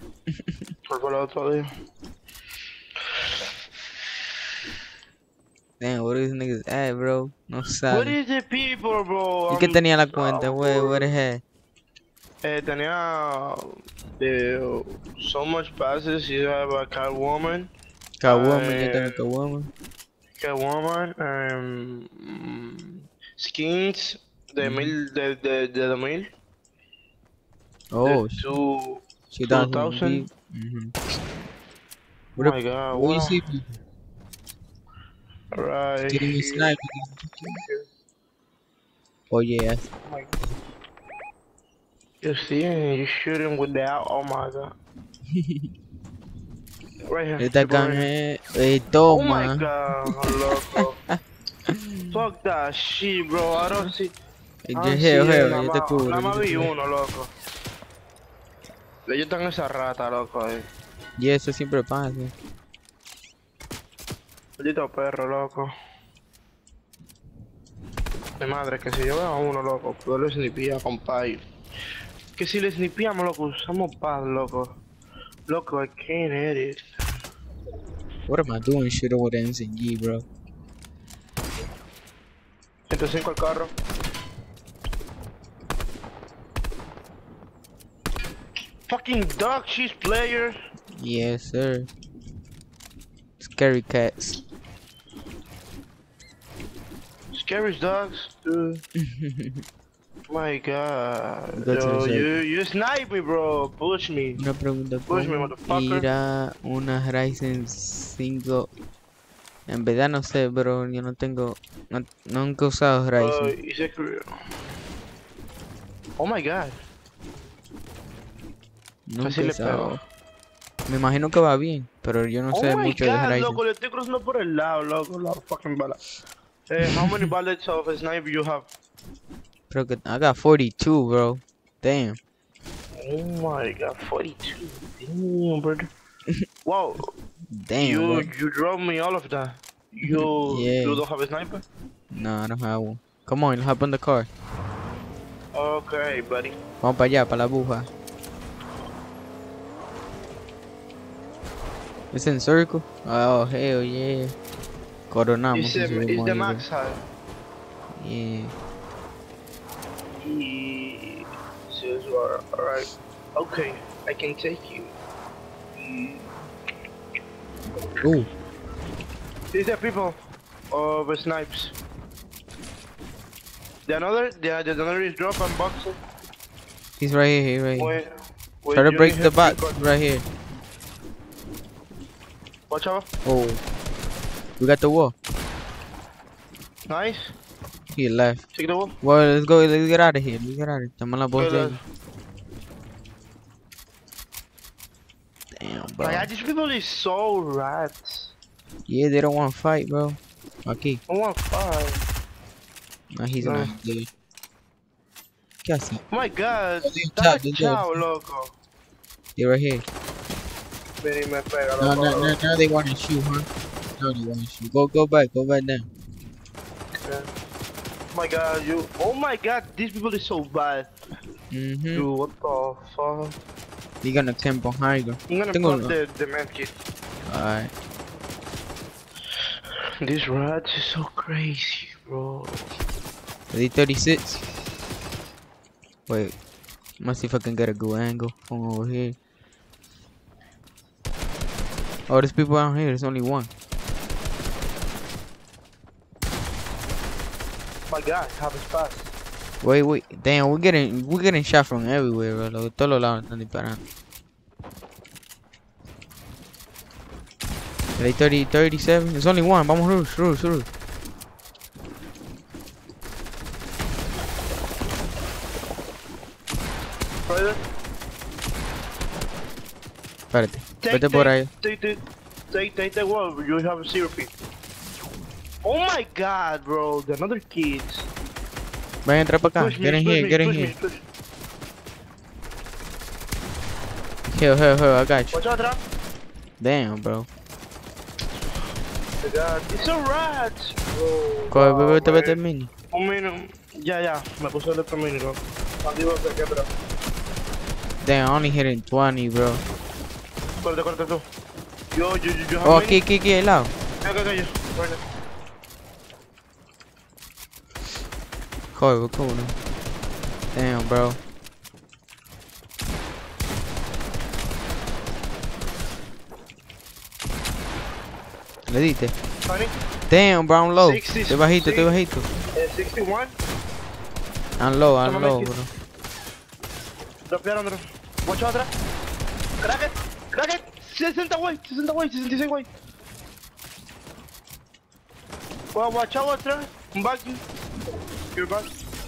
¿Cuál fue el otro día? Damn, where these niggas at, bro? No What sale. is the people, bro? ¿Y qué I'm tenía la so cuenta, wey? What the bored. heck? Eh, tenía the, so much passes. You have a Catwoman, Catwoman, yo tengo uh, Catwoman. Catwoman, um, skins, the Mm-hmm. mil, the the the, the mil, the Oh, sh- two she two doesn't thousand. be. Mm-hmm. Oh What up? my God! Where you Wow! see people? Right Getting me here. sniped. Oh yeah. Oh my God. You see, you shooting with that. Oh my God! Right here, Esta people right here. canje. Eh, Oh my toma. God, loco. Fuck that shit, bro. I don't see. I Yo, don't hell, see it. hell, Nada yo te más, cubro, nada yo más te vi cubro. uno, loco. Ellos están esa rata, loco. Eh. Y eso siempre pasa. Maldito perro, loco. Mi madre, que si yo veo a uno, loco, puedo lo snipía, compadre. Que si le snipeamos, loco, usamos paz, loco. Loco, I can't edit. What am I doing shit over there in S G, bro? ciento cinco al carro. Fucking dog shit player. Yes, sir. Scary cats. Scary dogs, dude. My God. Go to the Yo, circle. you, you snipe me, bro. Push me. Una pregunta, Push me, ¿cómo motherfucker. ir a una Ryzen cinco? En verdad no sé, bro, yo no tengo, no, nunca he usado Uh, Ryzen. is it career? Oh my God. Nunca Casi he le usado. pego. Me imagino que va bien, pero yo no Oh sé my mucho de God, Ryzen. loco, le estoy cruzando por el lado, loco, la fucking bala. Eh, how many bullets of a sniper you have? Creo que I got forty-two, bro. Damn. Oh my God, forty-two. Damn, brother. Wow, Damn, you bro. you drove me all of that. You Yeah. you don't have a sniper? No, I don't have one. Come on, hop on the car. Okay, buddy. Vamos para allá, para la buja. It's in circle? Oh, hell yeah. Coronamos. Is y the subimos is the ahí, bro. max high? Yeah. He says, alright. Okay, I can take you. Ooh. These are people of uh, snipes. The another, the, the another is drop and boxing. He's right here, he's right here. Wait, wait, Try to you break only the have three box guns. right here. Watch out. Oh. We got the wall. Nice. He left. Take the wall. Well, let's go. Let's get out of here. Let's get out of here. Estamos en la voz Go de left. ellos. Damn, My bro. God, these people is so rats. Yeah, they don't want to fight, bro. Aquí. I want five. No, he's No. not there. ¿Qué hace? Oh my God, They're that's top, they're chao, loco. They're right here. Ven y me pega, No, loco. no, no, now they want to shoot, huh? No, they want to shoot. Go, go back. Go back down. Yeah. Oh my God, you. Oh my God, these people is so bad. Mm-hmm. Dude, what the fuck? They're gonna camp behind you. I'm gonna Tengo put uno. the, the medkit. Alright. These rats is so crazy, bro. Ready thirty-six. Wait. Let's see if I can get a good angle from over here. Oh, there's people out here. There's only one. My God, have a spot. Wait, wait. Damn, we're getting we're getting shot from everywhere, bro. Like, de todos los lados están disparando. Ready thirty, thirty-seven. There's only one. Vamos, rush, rush, rush. Right there. Espérate. Take, Vete por take, ahí. take, take, take, take the wall. You have a zero feet. Oh my God, bro. The another kids. Vayan, entrar para acá. Push me, Get in push here, me, get in push here. me, push. Hell, hell, hell. I got you. Watch out, atrás. Damn, bro. My God, it's a rat, bro. Coge, Wow, vete, vete, man. mini. Un mini. Ya, ya. Me puse el otro mini, bro. Arriba, aquí atrás. Damn, I only hitting twenty, bro. Corte, corte tú. Yo, yo, yo, yo. Oh, aquí, aquí, aquí, al lado. Acá, acá, yo. Right there. Cover, cover. Damn, bro. Le diste. Honey, Damn, bro, I'm low. sixty, Estoy bajito, estoy six, bajito. eh, sixty-one. I'm low, I'm Tómame low, el bro. Dropearon, drop. Watch atrás. Crack it, crack it. sesenta, güey, sesenta, güey, sesenta y seis, güey. Well, watch out atrás. I'm back. You're back.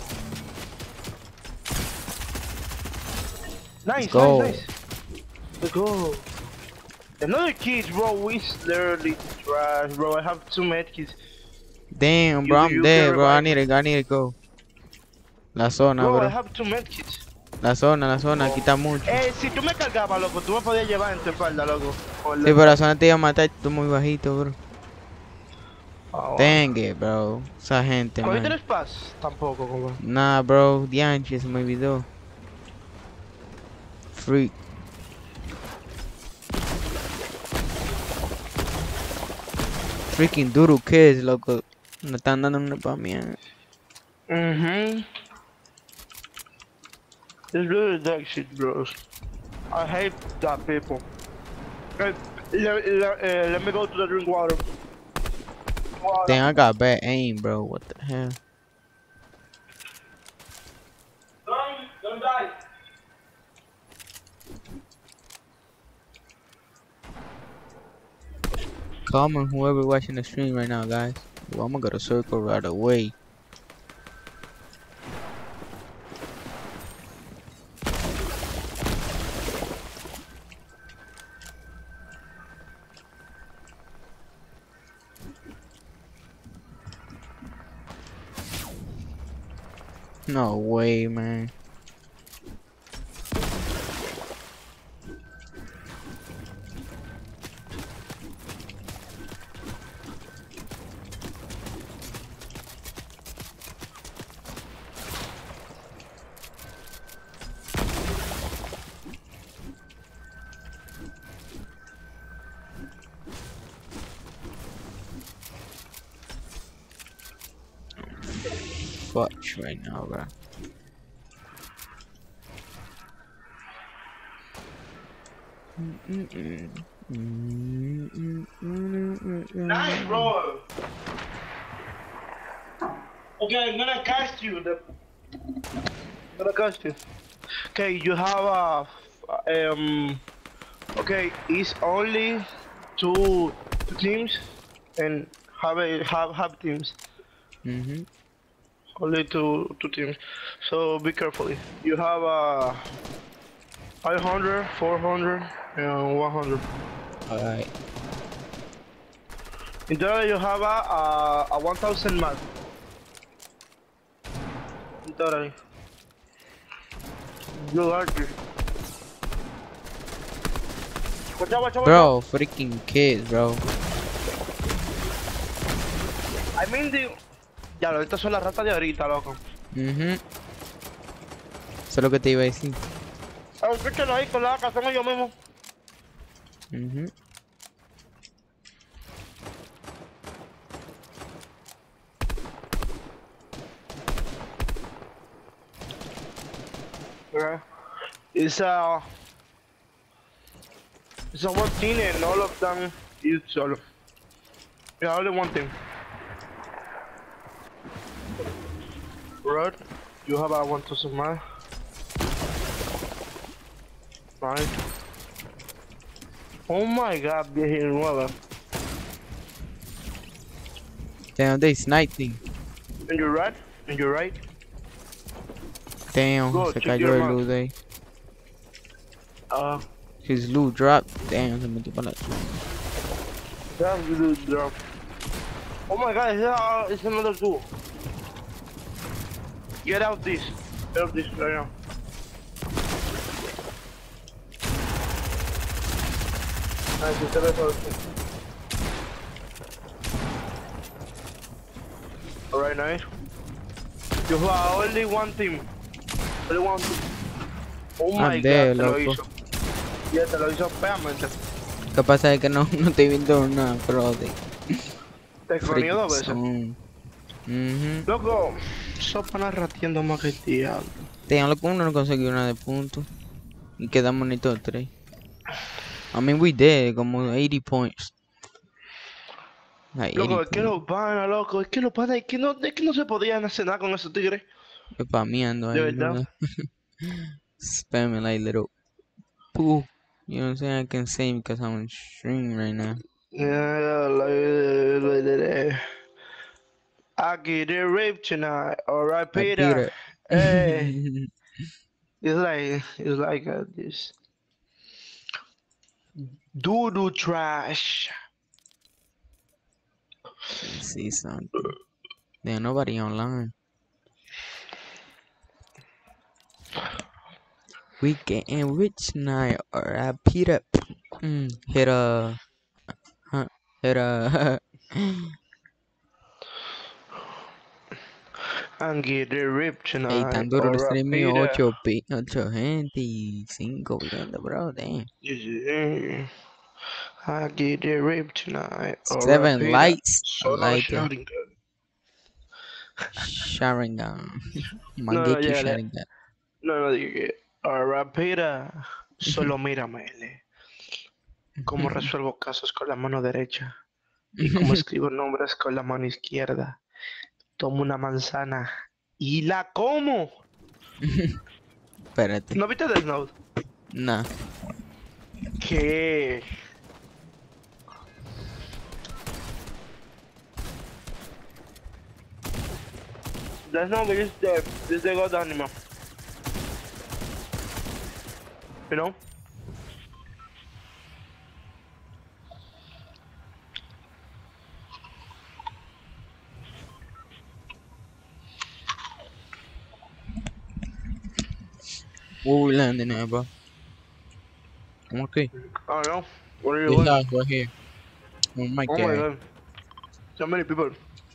Nice, go. nice, nice. Let's go. Another kid, bro. We literally trash, bro. I have two medkits. Damn, bro, You- I'm you dead, can bro. I revive need to, I need to go. La zona, Bro, I bro. have two medkits. La zona, la zona, aquí está mucho. Eh, si tú me cargabas, loco, tú me podías llevar en tu espalda, loco. O Sí, pero la zona te iba a matar, tú muy bajito, bro. Oh, Dang it, bro. Esa gente, ¿Cogiste el man. espacio? Tampoco, compa. Nah, bro. Dianche, se me olvidó. Freak. Freaking Duro Kids, loco. Me están dando una pa' mí. Mhm. It's really that shit, bros. I hate that people. Okay, let, let, uh, let me go to the drink water. Water. Damn, I got bad aim, bro. What the hell? Don't, don't die. Comment whoever watching the stream right now, guys. Well, I'm gonna go to circle right away. No way, man. Fudge right now, bro. Nice, bro. Okay, I'm gonna cast you. The... I'm gonna cast you. Okay, you have a um. Okay, it's only two, two teams, and have a have have teams. Mm-hmm. Only two two teams. So be careful. You have a five hundred, four hundred, and one hundred. Alright. In total, you have a a, a one thousand map. In total. You are good. Watch out, watch out, watch out. Bro, freaking kids, bro. I mean the... Ya, lo, estas son las ratas de ahorita, loco. Mhm. Eso es lo que te iba a decir. Ah, escúchalo ahí, con la que hacemos yo mismo. Mhm. Okay. It's a... It's a one team and all of them is solo. Yeah, only one team. Right, you have a one thousand mile. Right. Oh my god, viejito nueva. Damn, they sniping. And you're right, and you're right. Damn, Go, se check cayó your el mark. loot ahí. Uh, His loot dropped. Damn, se metió para la... that's the dude drop. Oh my god, it's, uh, it's another duo. Get out this. Get out this right now. Nice, it's a better Alright, nice. You have only one team. Only one team. Oh my I'm dead, god, te lo loco. hizo. Ya te lo hizo feamente. Lo que pasa es que no, no estoy viendo nada, pero de... Te clonió dos veces. Mhm. Loco, Sopa narratiendo más que el diablo. Damn, look, uno no consiguió una de punto. Y quedamos en estos tres. I mean, we did como eighty points. Like eighty Loco, es que points. los panas, loco, es que los panas, es que no, es que no se podían hacer nada con esos tigres. Yo spameando De ahí, verdad. ¿no? Spamming like little poo. You know what I'm saying? I can say because I'm on stream right now. Yeah, like, I get it raped tonight. Alright, I beat Peter. it. Hey, it's like, it's like uh, this. Doo-doo trash. Let's see something. There's nobody online. We getting rich tonight, or I beat up. Mm, hit a, huh, hit a. And get it ripped Ey, tonight. tan duro el Alright, stream mío, Peter. ocho pi- ocho gente y cinco viendo, bro, damn. Yeah. I get it ripped tonight. Alright, Seven Peter. likes, I Solo like it. Sharingan. Sharingan, No, no, Mangeki llégale. Sharingan. No, no, dije. Alright, Peter. Solo mírame. Cómo resuelvo casos con la mano derecha y cómo escribo nombres con la mano izquierda. Tomo una manzana y la como. Espérate, ¿No viste Death Note? nah. ¿Qué? Death Note is the, is the god anime. You know? Where we landing at, bro? I'm okay. I don't know. What are you This doing? house right here. Oh my Oh my god. god. So many people.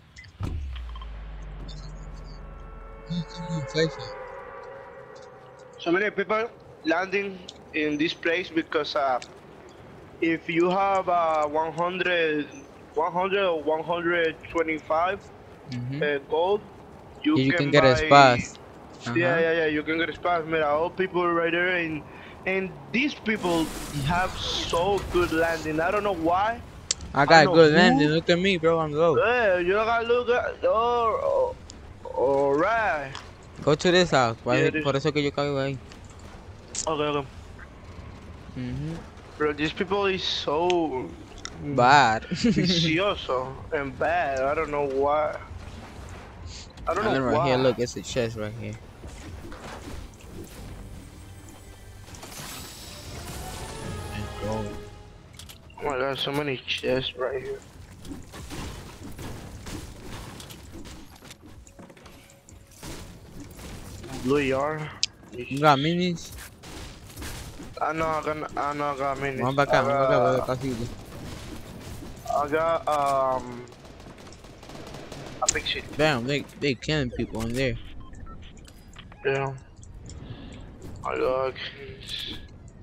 So many people landing in this place because uh, if you have uh, one hundred, one hundred or one hundred twenty-five Mm-hmm. uh, gold, you, You can, can get a buy. spaz. Yeah, Uh-huh. yeah, yeah. You can get a spaz. Mira, all people right there, and and these people have so good landing. I don't know why. I I got know good who- landing. Look at me, bro. I'm low. Yeah, you gotta look at. Oh, oh, all right. Go to this house. Why- Yeah, this- Por eso que yo caigo ahí. Okay, okay. Mm-hmm. Bro, these people is so Bad. vicioso and bad. I don't know why. I don't And then know right why. here, look, it's a chest right here. Gold. Oh my god, so many chests right here. Blue yard. You got minis? I know I got, I know I got many. Vamos para acá, I vamos para acá, voy a got, casito. I got um a big shit. Damn, they they killing people in there. Yeah. I got keys.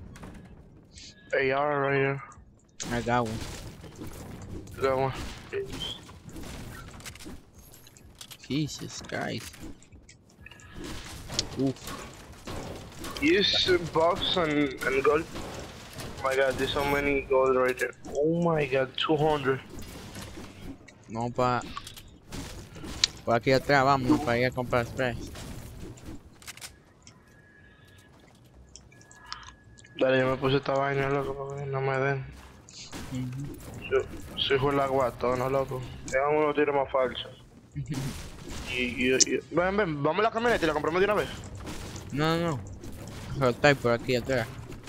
A R right here. I got one. Got one. Jesus Christ. Oof. Use buffs and, and gold. Oh my god, there's so many gold right there. Oh my god, two hundred. Vamos para... Por aquí atrás, vamos para ir a comprar spray. Dale, yo me puse esta vaina, loco, para que no me den. Yo soy hijo del aguatón, loco. Tengan unos tiros más falsos. y, y, y... Ven, ven, vamos a la camioneta y la compramos de una vez. No, no, no. Pero está por aquí atrás.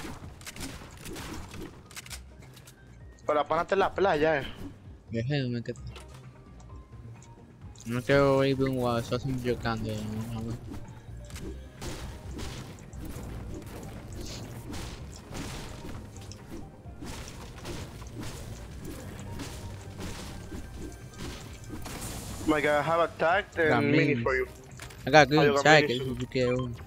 Para la pana en la playa, eh. Déjame que... No quiero ir un guau, só se me jogando. Oh my god, I have a tag and Got mini minis. for you. I got Oh, you good got jackets minis. if you get one.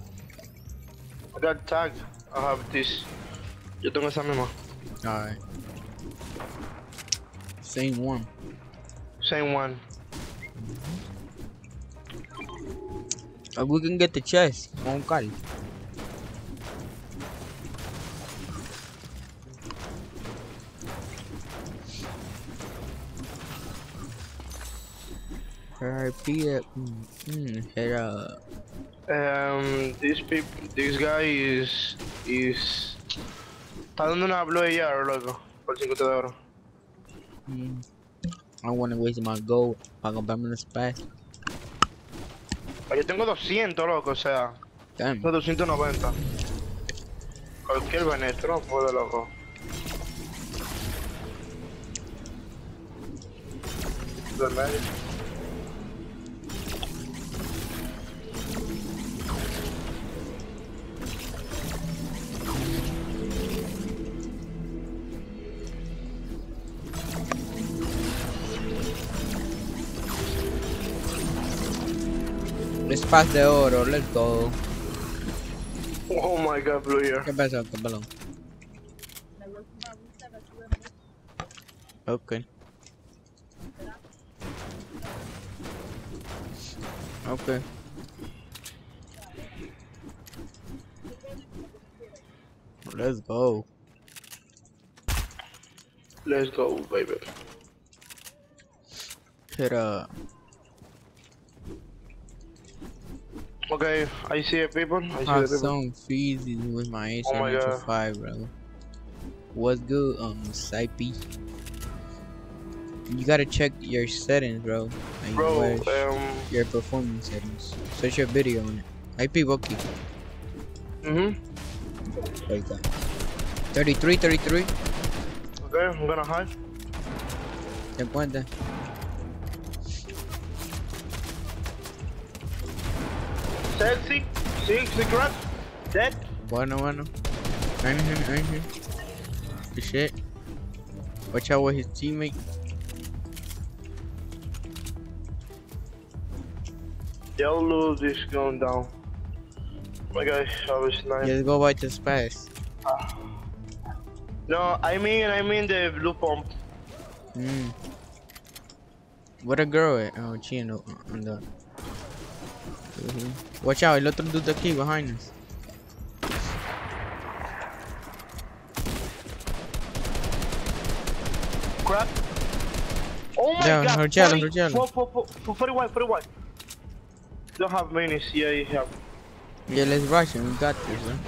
I got tag. I have this. Yo tengo esa misma. Alright. Same one. Same one. Uh, we can get the chest. On Cali. R P it. Mm, mm, hit up. Um, this peop this guy is is está dando una blue ya, loco, por cincuenta de oro. Mm. I don't wanna waste my gold para comprarme un spice. Yo tengo doscientos, loco, o sea, Damn. no doscientos noventa. Cualquier Veneto, no puedo, loco. Remedio. Spice de oro, let's go. Oh my god, blue here. ¿Qué pasó, capelón? Okay. Okay. Let's go. Let's go, baby. Hit up. Okay, I see it, people. I see I the people. some feezy with my H Oh my M God. five, bro. What's good, um, Sipey? You gotta check your settings, bro. Like Bro, where's um, your performance settings. Search your video on it. I P Wookie. mhm. Like that. thirty-three, thirty-three. Okay, I'm gonna hide. Te cuenta. Sexy, six cigarette, dead. Bueno, bueno. Right here, right here. Good shit. Watch out with his teammate. Yellow is going down. My guy, I was nine. Just go by the spice. No, I mean, I mean the blue pump. Mm. What a girl at? Oh, she on, on the. Mhm. Watch out, el otro dude aquí behind us. Crap. Oh my Down, god. her jello, forty, her jello. four, four, four, four, forty-one, forty-one. Don't have minis. Yeah, you have. Yeah, let's rush him. We got this, man.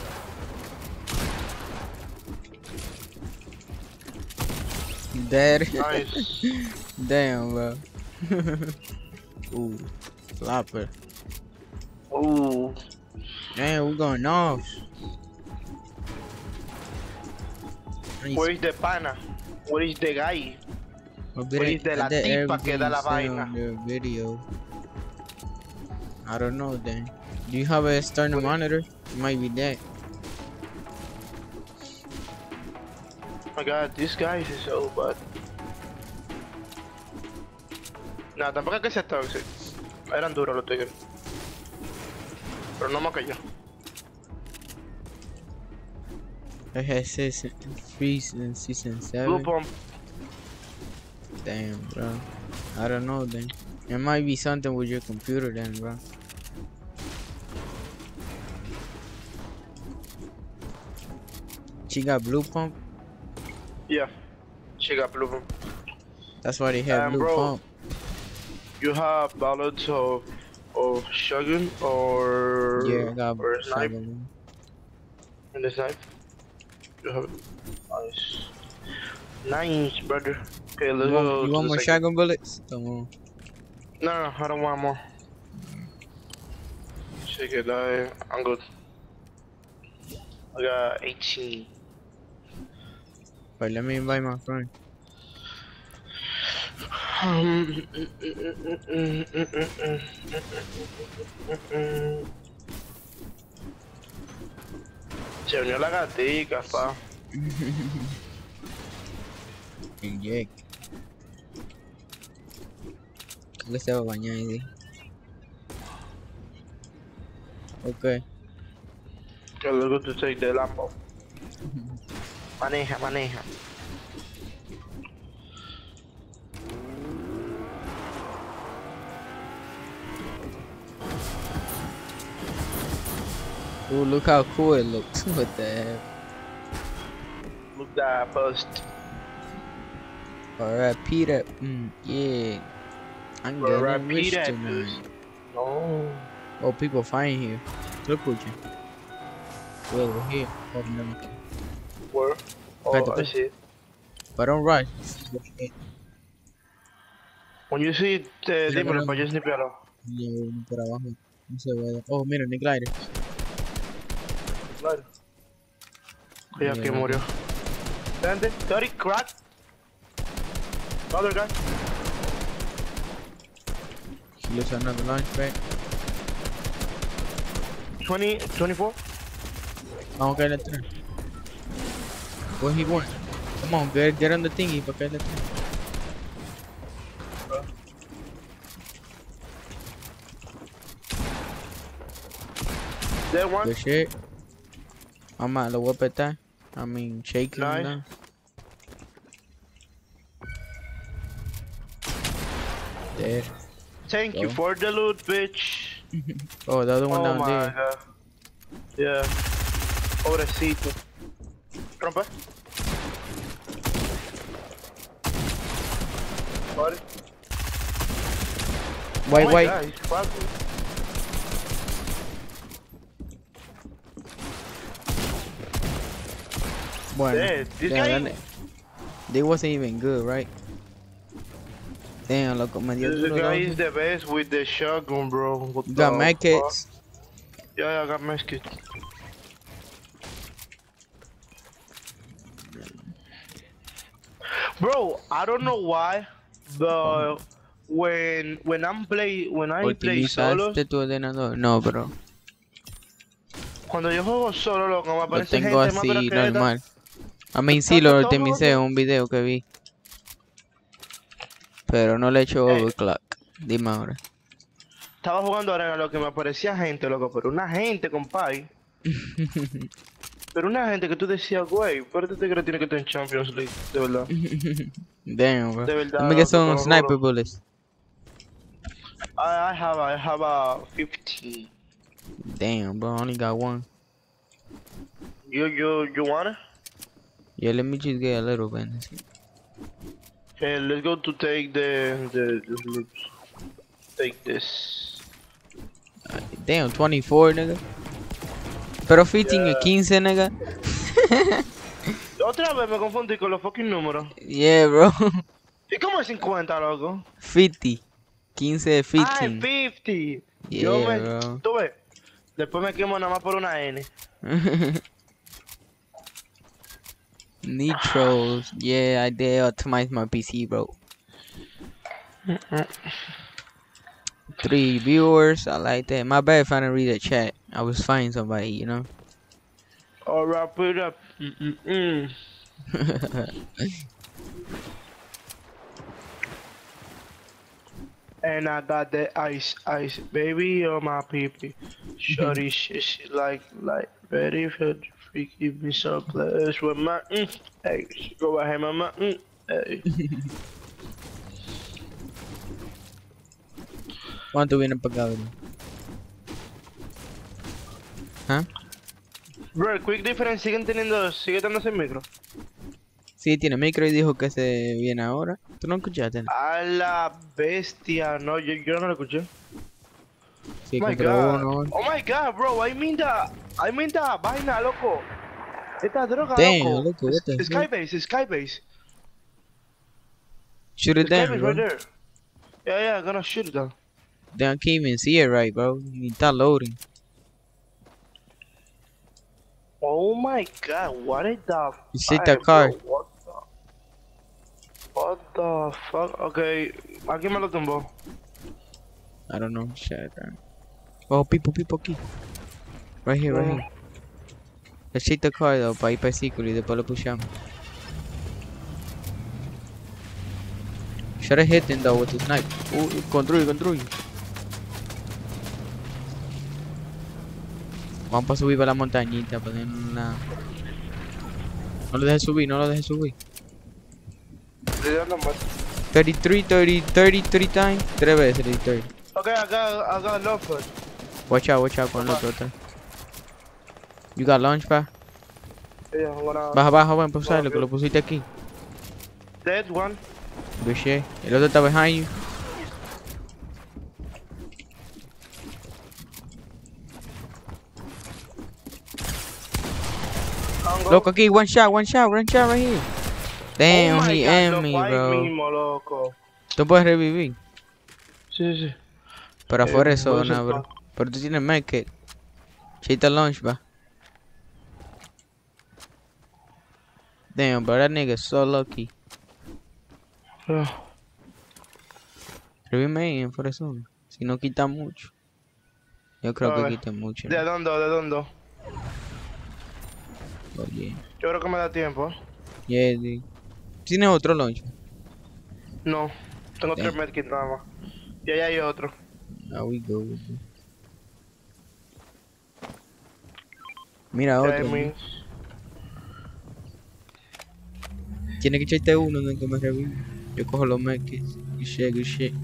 Dead. Nice. Damn, bro. Ooh, flopper. Ooh. Damn, we're going off. Where is the pana? Where is the guy? Where is de la tipa que da la vaina? The video. I don't know then. Do you have a external monitor? It might be that. Oh my god, this guy is so bad. Nah, tampoco es que sea toxic. Eran duros los tigres. Pero no me cayó. It has season freeze in season Blue seven. pump. Damn, bro. I don't know then. It might be something with your computer then, bro. She got blue pump. Yeah. She got blue pump. That's why they have Um, blue bro. pump. You have ballots of of shotgun or Yeah, I got or snipe shotgun. in the snipe. You have it. Nice. Nice, brother. Okay, let's You go. want, you to want the more second. shotgun bullets? Come on. No, no, I don't want more. Check it out. I'm good. I got eighteen. But let me invite my friend. Se unió la gatica, pa. El Jack. Creo que se va a bañar ahí. Ok. Que luego tú take the Lambo. Maneja, maneja. Ooh, look how cool it looks. What the hell? Look that post. Alright, Peter. Mm, yeah. I'm Bro, getting rich repeat that, tonight. dude. No. Oh, people fighting here. Look what you. Well, we're here. Oh, no. Where? Oh, I see. But don't rush. When you see it, uh, Mira, dímelo mira. para yo snipearlo. Y uno por abajo. No se ve. Oh, mira, Nick Glider. Claro. Ya Yeah, que okay. murió. Grande, thirty, crack. Other guy. He looks another launch pad. twenty, twenty-four. Vamos a caer atrás. What he want? Come on, get, get on the thingy para caer atrás. There one. Good shit. I'm at the whip at that. I mean, shaking Nice. down. There. Thank you Go. for the loot, bitch. Oh, the other one Oh down my there. god. Yeah. Pobrecito. Rompe. Vale. White, Oh my white. God, he's fucking- Bueno, Dead. This damn, guy- that- they wasn't even good, right? Damn, loco, me dio This duro, guy dog. is the best with the shotgun, bro. What You got the med fuck? kits. Yeah, yeah, I got med kits. Bro, I don't know why, but when when I'm play when I play solos, ¿Utilizaste tu ordenador? No, bro. cuando yo juego solo, loco, me Lo aparece tengo gente más así, dura que esta. normal. A mí sí lo optimicé en un video que vi. Pero no le he hecho Ey. overclock. Dime ahora. Estaba jugando arena, lo que me aparecía gente, loco, pero una gente, compadre. Pero una gente que tú decías, güey, ¿por qué te crees que tiene que estar en Champions League? De verdad. Damn, bro. De verdad, Let me get loco, te some lo sniper juro. bullets. I, I have I have a fifteen. Damn, bro. I only got one. You you you want it? Yeah, let me just get a little bit. Okay, let's go to take the the, the loops. Take this. Damn, twenty-four, nigga. Pero fifteen y Yeah. quince, nigga. Otra vez me confundí con los fucking números. Yeah, bro. ¿Y cómo es cincuenta, loco? fifty. quince de Ay, fifteen. fifty. Yo Yeah, me... bro. Tú ves, después me quemo nada más por una N. Nitros. Yeah, I did optimize my P C, bro. Three viewers. I like that. My bad if I didn't read the chat. I was fighting somebody, you know. Or wrap it up. Mm-mm-mm. And I got the ice, ice, baby, on my pee-pee. Shorty shit, she like, like, very, very freaky, me so close with my, mm, hey, she go ahead, mama, mm, hey. ¿Cuánto vienen para acá, bro? ¿Ah? Bro, Quick Difference siguen teniendo, sigue dándose el micro. Sí, tiene micro y dijo que se viene ahora. ¿Tú no escuchaste? A la bestia, no, yo, yo no lo escuché. Sí, Oh my compró god, uno. oh my god, bro, I mean that, I mean that vaina, loco. Esta droga, Damn, loco. loco, what the Skybase, Skybase. Shoot it down, Skybase bro. right there. Yeah, yeah, I'm gonna shoot it down. They can't even see it right, bro. Ni está loading. Oh my god, what is that? You see the car. What the, what the fuck? Okay, aquí me lo tumbó. I don't know. Shit, man. Oh, people, people aquí. Right here, right Mm. here. Let's take the car, though, para ir para el círculo y después lo pushamos. Should have hit him, though, with the snipe. Uh, construye, construye. Vamos para subir para la montañita, para tener una... No lo dejes subir, no lo dejes subir. Le dando más. thirty-three, thirty, thirty-three times. Tres veces, thirty. Okay, I got, I got love foot. Watch out, watch out con los otros. You got launch pad? Yeah, I'm gonna... Baja, baja, ven, pues Well, lo que lo pusiste aquí. Dead one. Good shit. El otro está behind you. Can't go. Loco, aquí, one shot, one shot, one shot right here. Damn, Oh my he God, aimed loco, me, ahí bro. mismo, loco. Tú puedes revivir. Sí, sí. Pero afuera Eh, de voy a zona, bro. saltar. Pero tú tienes medkit. Chita launch, va. Damn, bro, that nigga is so lucky. Yeah. Revime ahí en fuera de zona. Si no quita mucho. Yo creo A que ver. quita mucho. ¿De ¿no? dónde? ¿De dónde? Oye. Yo creo que me da tiempo. ¿eh? Yeah, dude. ¿Tienes otro launch? No. Tengo tres Damn. medkits nada más. Y ahí hay otro. Ah, we go, we go. Mira That otro. means... Tiene que echarte uno en el que me revive. Yo cojo los medkits. Good shit, good shit.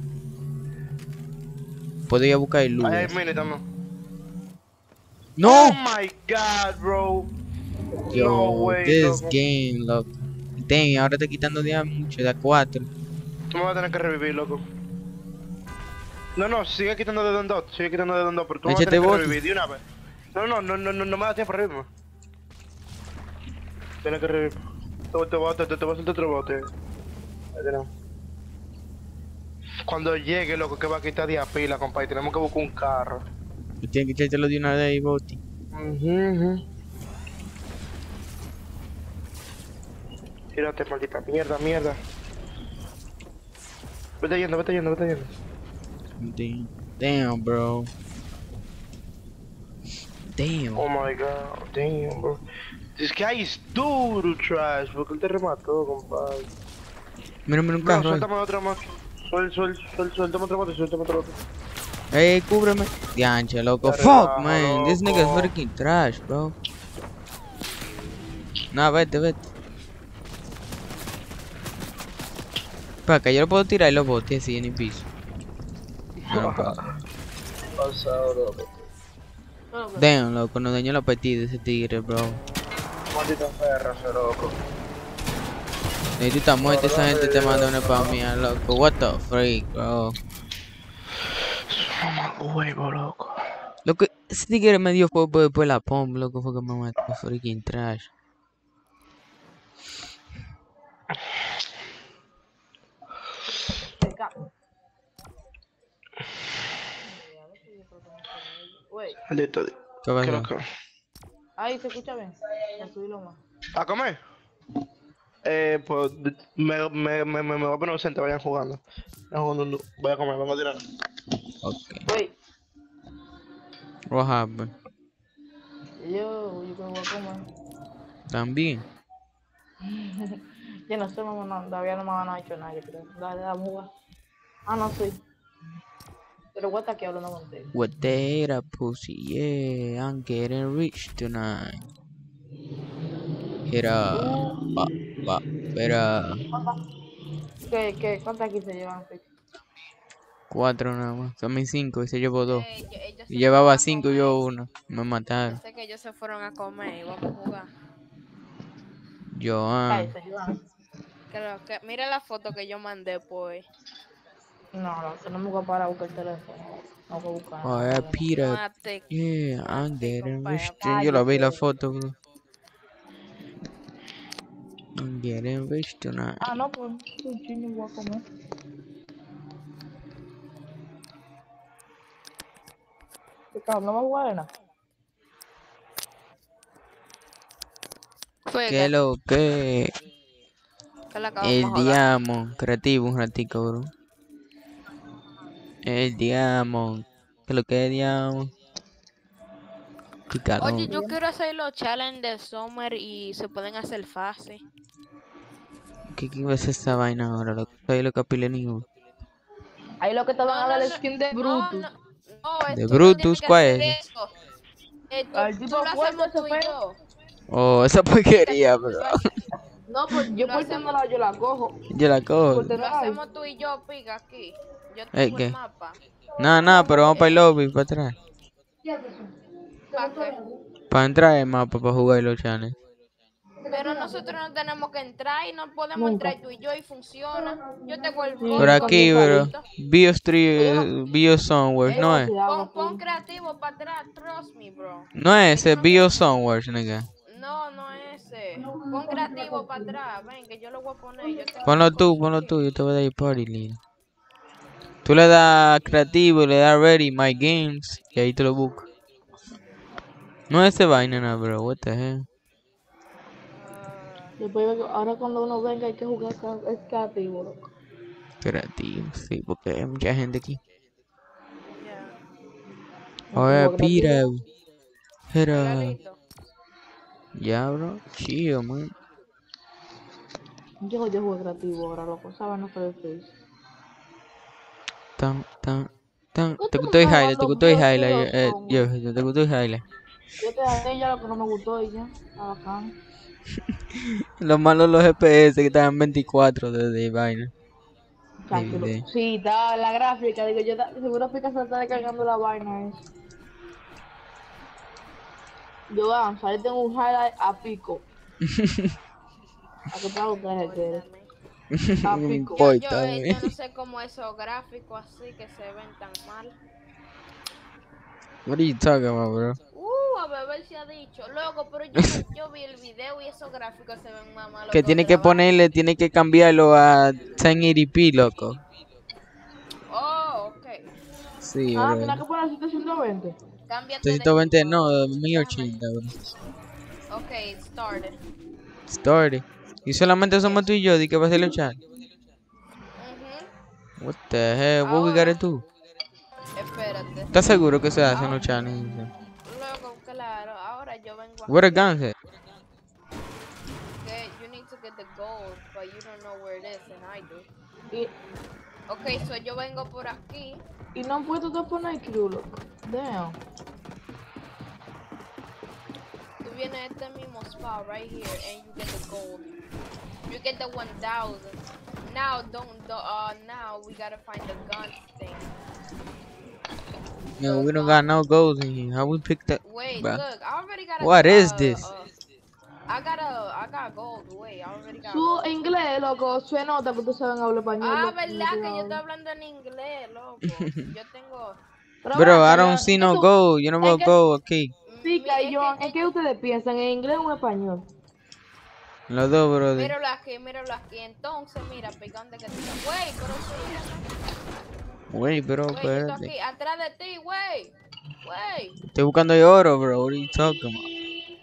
Puedo ir a buscar el Ahí hay luz. mini también. ¡No! Oh my god, bro. Yo, No way, this loco. game, loco. Damn, ahora está quitando de a mucho, de a cuatro. Tú me vas a tener que revivir, loco. No, no, sigue quitando de Don Dot, sigue quitando de Don Dot, pero tú me vas a Échate tener que bote. revivir de una vez. No, no, no, no, no, no me da tiempo para revivirme. Tienes que revivir. Te, te, voy a- te, te, te voy a soltar otro bote. Ahí tenemos. Cuando llegue, loco, que va a quitar de a pila, compadre, tenemos que buscar un carro. Tienes que echártelo de una vez, Boti. Mhm, mhm. Tírate, maldita mierda, mierda. Vete yendo, vete yendo, vete yendo. Damn. Damn, bro. Damn. Oh my god, damn, bro. This guy is duro trash, porque él te remató, compadre. Mira, mira un Bro, carro. ahí. suéltame otra más. Suel, suel, suel, suéltame otra moto, suéltame otra moto. Ey, cúbreme. Dianche, loco. Te Fuck, relajo, man. This nigga is loco. freaking trash, bro. Nah, vete, vete. Para acá, yo lo puedo tirar y los botes así en el piso. No, no puedo. Pasado, loco. Damn, loco, nos dañó el apetito ese tigre, bro. Maldito perro, ese loco. Y tú estás muerto, esa gente te manda una pa' mí, loco. What the freak, bro. Mamá huevo, loco. Loco, ese tigre me dio fuego después la pom, loco, fue que me mató, freaking trash. Wey, Maldito. ¿Qué ¿Qué pasó? loco? ahí se escucha bien. Ya subílo más. ¿A comer? Eh, pues me, me, me, me, me voy a poner ausente, vayan jugando. Vayan jugando, voy a comer, vengo a tirar. Okay. Wey, What happened? yo, yo creo que voy a comer. También. Yo no sé, mamá, no, todavía no me han hecho nada, yo creo. Dale, dame jugar. Ah, no, sí. Pero voy a estar aquí hablando contigo. What the hell, pussy? Yeah, I'm getting rich tonight. Hit up. Va, va, espera. ¿Qué, qué, cuántas aquí se llevan, Fix? Cuatro nada más. Son mis cinco y se llevó dos. Eh, ellos- ellos se Y llevaba fueron a cinco y yo comer. uno. Me mataron. Sé que ellos se fueron a comer y vamos a jugar. Yo, ah. Ay, se llevan. Creo que, mira la foto que yo mandé, pues. No, no, que no me voy a parar a buscar el teléfono. No voy a buscar. Oh, no, yeah, no, no. Peter. Mate, Yeah, I'm mate, getting compadre. rich. tonight. Yo la vi la Cállate. foto, bro. I'm getting rich tonight. Ah, no, pues, un chino voy a comer. Ricardo, ¿no va a jugar arena? Fue ¿Qué que, lo que? que la acabamos El de joder. diamond. Creativo un ratico, bro. El diamond. ¿Qué lo que es diamond? Qué calor. Oye, yo quiero hacer los challenges de Summer y se pueden hacer fácil. ¿Qué, qué va a ser esta vaina ahora? Lo que soy lo que apile ninguno. Ahí lo que te van a No, dar no, el no, skin de No, Brutus. no, no, eh, ¿De tú no Brutus? tienes que ¿Cuál hacer es? eso. Eh, tú, Al tú tipo lo fuerte hacemos ese tú y feo. yo. Oh, esa porquería, bro. Lo, hace- No, pues yo Lo por hacemos- tenerla yo la cojo. Yo la cojo. Por lo tenerla ahí. hacemos tú y yo, pica, aquí. Yo Ey, tengo ¿qué? el mapa. Nada, nada, pero vamos para el lobby, para atrás. ¿Para qué? Para entrar el mapa para jugar los channels. Pero nosotros no tenemos que entrar y no podemos Nunca. entrar tú y yo y funciona. Yo tengo el Sí, Por código aquí, bro. igualito. Bios tres, Bios Somewhere, Eh, no es. Pon, pon creativo para atrás, trust me, bro. No es Que ese yo no Bios sé- Somewhere, nigga. No, no es ese. Pon creativo para atrás. Ven, que yo lo voy a poner. Yo tengo Ponlo el tú, coso ponlo aquí. tú, yo te voy a dar el party, Lina. Tú le das creativo, le das ready, my games, y ahí te lo busco. No es ese vaina, no, bro, what the hell. Ah, Después, ahora cuando uno venga hay que jugar ca- es creativo, loco. Creativo, sí, porque hay mucha gente aquí. ya. No Oye, juego pira, creativo. era. Lalito. Ya, bro, chido, man. Yo, yo juego creativo ahora, loco. ¿Sabes? No soy face. Tan, tan, tan. ¿Qué ¿Te tú no gustó el estás highlight? ¿Te jugando gustó el Bios highlight? Bios Eh, yo, Somewhere? yo, ¿te gustó el highlight? Yo te dejé ya lo que no me gustó y ya. Está bacán. Lo malo los F P S que estaban veinticuatro de, de vaina. De Tranquilo. video. Sí, está la gráfica. Digo, yo ta- seguro que se está descargando la vaina esa. Yo, ah, ahí tengo un highlight a pico. A que para ustedes que eres. No A me pico. Yo, yo, importa, eh, güey. yo no sé cómo esos gráficos así que se ven tan mal. What are you talking about, bro? Uh, a beber se ha dicho. Loco, pero yo, no- yo vi el video y esos gráficos se ven más malos Que que los tiene de que la vaina. ponerle, tiene que cambiarlo a ten eighty p, loco. Oh, ok. Sí, Ah, bro. tienes que poner setecientos veinte. Cámbiate de trescientos veinte equipo. no, Déjame- mil ochenta, bro. Ok, started. Story. Y solamente somos tú y yo, di que va a ser el chat. Ujú. What the hell, what we Ahora, gotta do? espérate. ¿Estás seguro que se hacen Ah, los channels? Luego, claro, ahora yo vengo What a aquí. guns at? Okay, you need to get the gold, but you don't know where it is, and I do. Y, Ok, so yo vengo por aquí. y no han puesto de poner crew, loco. Damn. Tú vienes a este mismo spot right here, and you get the gold. You get the one thousand. Now, don't, do, uh, now we gotta find the gun thing. No, we don't got no goals in here. How we pick that? Wait, Bruh. look, I already got a What is uh, this? Uh, I got a, I got gold. Wait, I already got Su gold. inglés, loco, se nota que ustedes saben hablar español. Ah, loco, verdad no que yo te estoy hablo. hablando en inglés, loco. Yo tengo. Pero Bro, ven I acá, don't Joan, see ¿en no qué tú- goal. You know en about qué- goal, okay. Sí, Mi- que es Joan, que- ¿en qué ustedes piensan? ¿En inglés o en español? Los dos, brother. Míralo aquí, míralo aquí. Entonces, mira, picante que te está. Güey, pero sí. Wait, bro, Güey, yo estoy espérate. aquí, atrás de ti, güey. Güey. Estoy buscando el oro, bro. What are you talking about?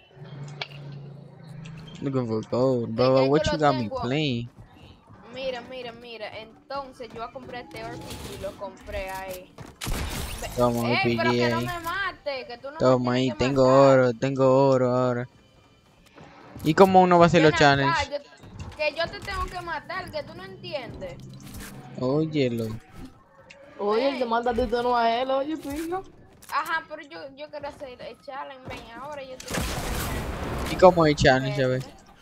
Looking for gold, Que bro. ya yo What you lo got me tengo. playing? Mira, mira, mira. Entonces, yo compré este R P G y lo compré ahí. Ve- Toma, Ey, pero que no R P G. me mate, que tú no me Toma ahí, tienes que tengo matar. oro, tengo oro ahora. ¿Y cómo uno va a hacer los Ven acá, challenges? yo- que yo te tengo que matar, que tú no entiendes. Óyelo. Oye, el Ey. que manda tito no a él, oye, pinga. Ajá, pero yo, yo quiero hacer el challenge, ven, ahora yo te tengo ¿Y cómo es el challenge, a ver?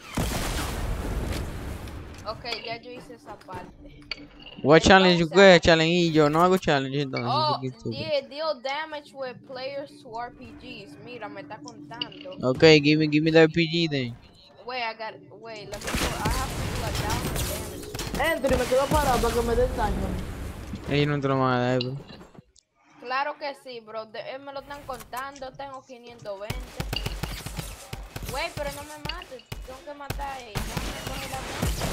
Ok, ya yo hice esa parte. What challenge you Entonces, get? Challenge y yo no hago challenge entonces. Oh, ¿qué tú? deal, deal damage with players to R P Gs. Mira, me está contando. Okay, give me, give me the R P G then. Wait, I got, wait, let me go. I have to do a damage damage. Entro y me quedo parado para que me den daño. Ellos no te lo van a dar, bro. Claro que sí, bro. De- eh, me lo están contando. Tengo quinientos veinte. Wey, pero no me mates. Tengo que matar a ella. Déjame coger la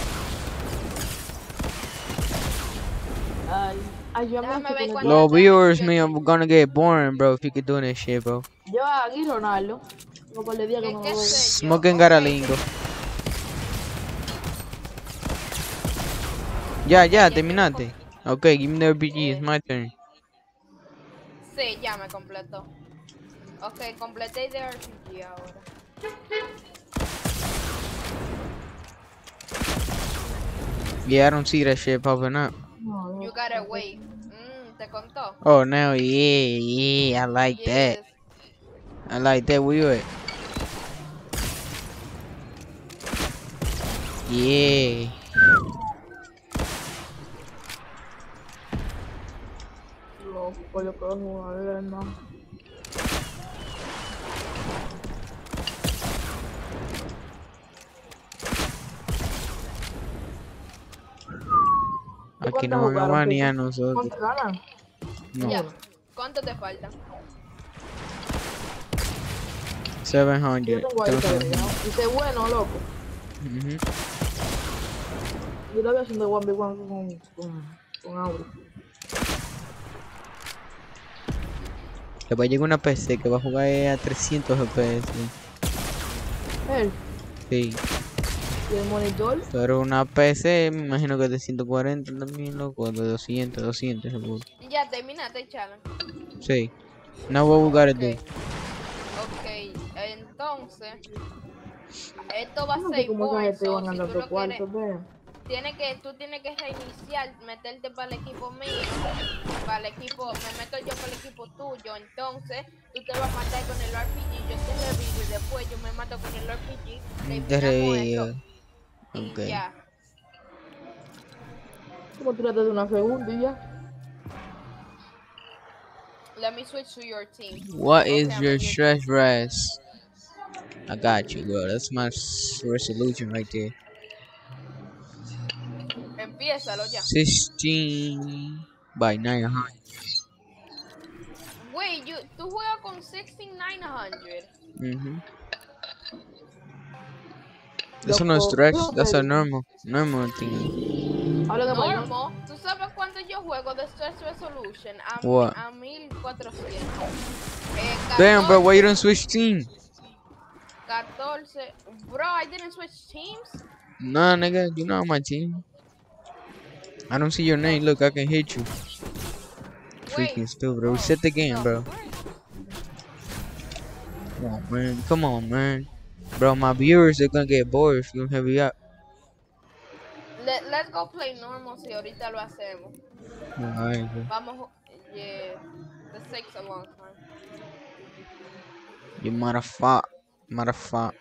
mano. Ay, ay, yo me Déjame estoy ver con cuánto- el- Los viewers, me, I'm gonna get boring, bro, if you keep doing this shit, bro. Yo aquí Ronaldo. Como le día que ¿Qué, no qué lo veo. sé yo? Smoking Ok, Garalingo. Ya, ya, ya terminaste. Okay, give me the R P G, Eh. it's my turn. Sí, ya me completó. Ok, completé de R P G ahora. Yeah, I don't see that shit popping up. No, no. You gotta wait. Mm, ¿te contó? Oh, no, yeah, yeah, I like that. Yes. I like that. Where you at? Yeah. Loco, yo creo que no va a ver, no. que ¿Cuántas no van a jugaron, banear a Pico? nosotros. ¿Cuántas ganan? No. Ya. ¿Cuánto te falta? seven Yo hundred. tengo ahí Tengo todavía. seven hundred. Dice bueno, loco. Ujú. Yo lo voy haciendo one v one con, con, con Auri. Le va a llegar una P C que va a jugar a trescientos F P S. Él. Sí. Y el monitor. Pero una P C, me imagino que es de ciento cuarenta también, loco. De doscientos, doscientos seguro. Ya terminaste el challenge. Sí. Now what we gotta Ok. do? Ok, entonces. Esto va a No sé ser cómo esa boring, gente so van si tú ganando lo quieres. cuartos, vean. Tiene que, tú tienes que reiniciar, meterte para el equipo mío, para el equipo, me meto yo para el equipo tuyo, entonces tú te vas a matar con el R P G, yo te revivo y después yo me mato con el R P G, Te terminamos revivo. eso y Ok. ya. Como tírate de una segunda y ya. Let me switch to your team. What Okay, is I'm your in stress rest? I got you, bro. That's my s- resolution right there. Empiézalo ya. sixteen by nine hundred. Wait, you, tú juegas con sixteen nine hundred. Mm-hmm. That's no Loco, stress. yo That's a te- normal, normal thing. Habla de español. Normal, ¿tú sabes cuánto yo juego de Stress Resolution? A, What? a mil cuatrocientos. Eh, Damn, bro. Why you don't catorce, switch team? catorce. Bro, I didn't switch teams. Nah, nigga. You're not on my team. I don't see your name. Look, I can hit you. Freaking Wait. stupid. Bro. Oh, Reset the game, no. bro. Come on, man. Come on, man. Bro, my viewers are gonna get bored if you don't hurry up. Let, let's go play normal si ahorita lo hacemos. Alright, bro. Vamos, yeah. This takes a long time. You motherfucker. Motherfucker.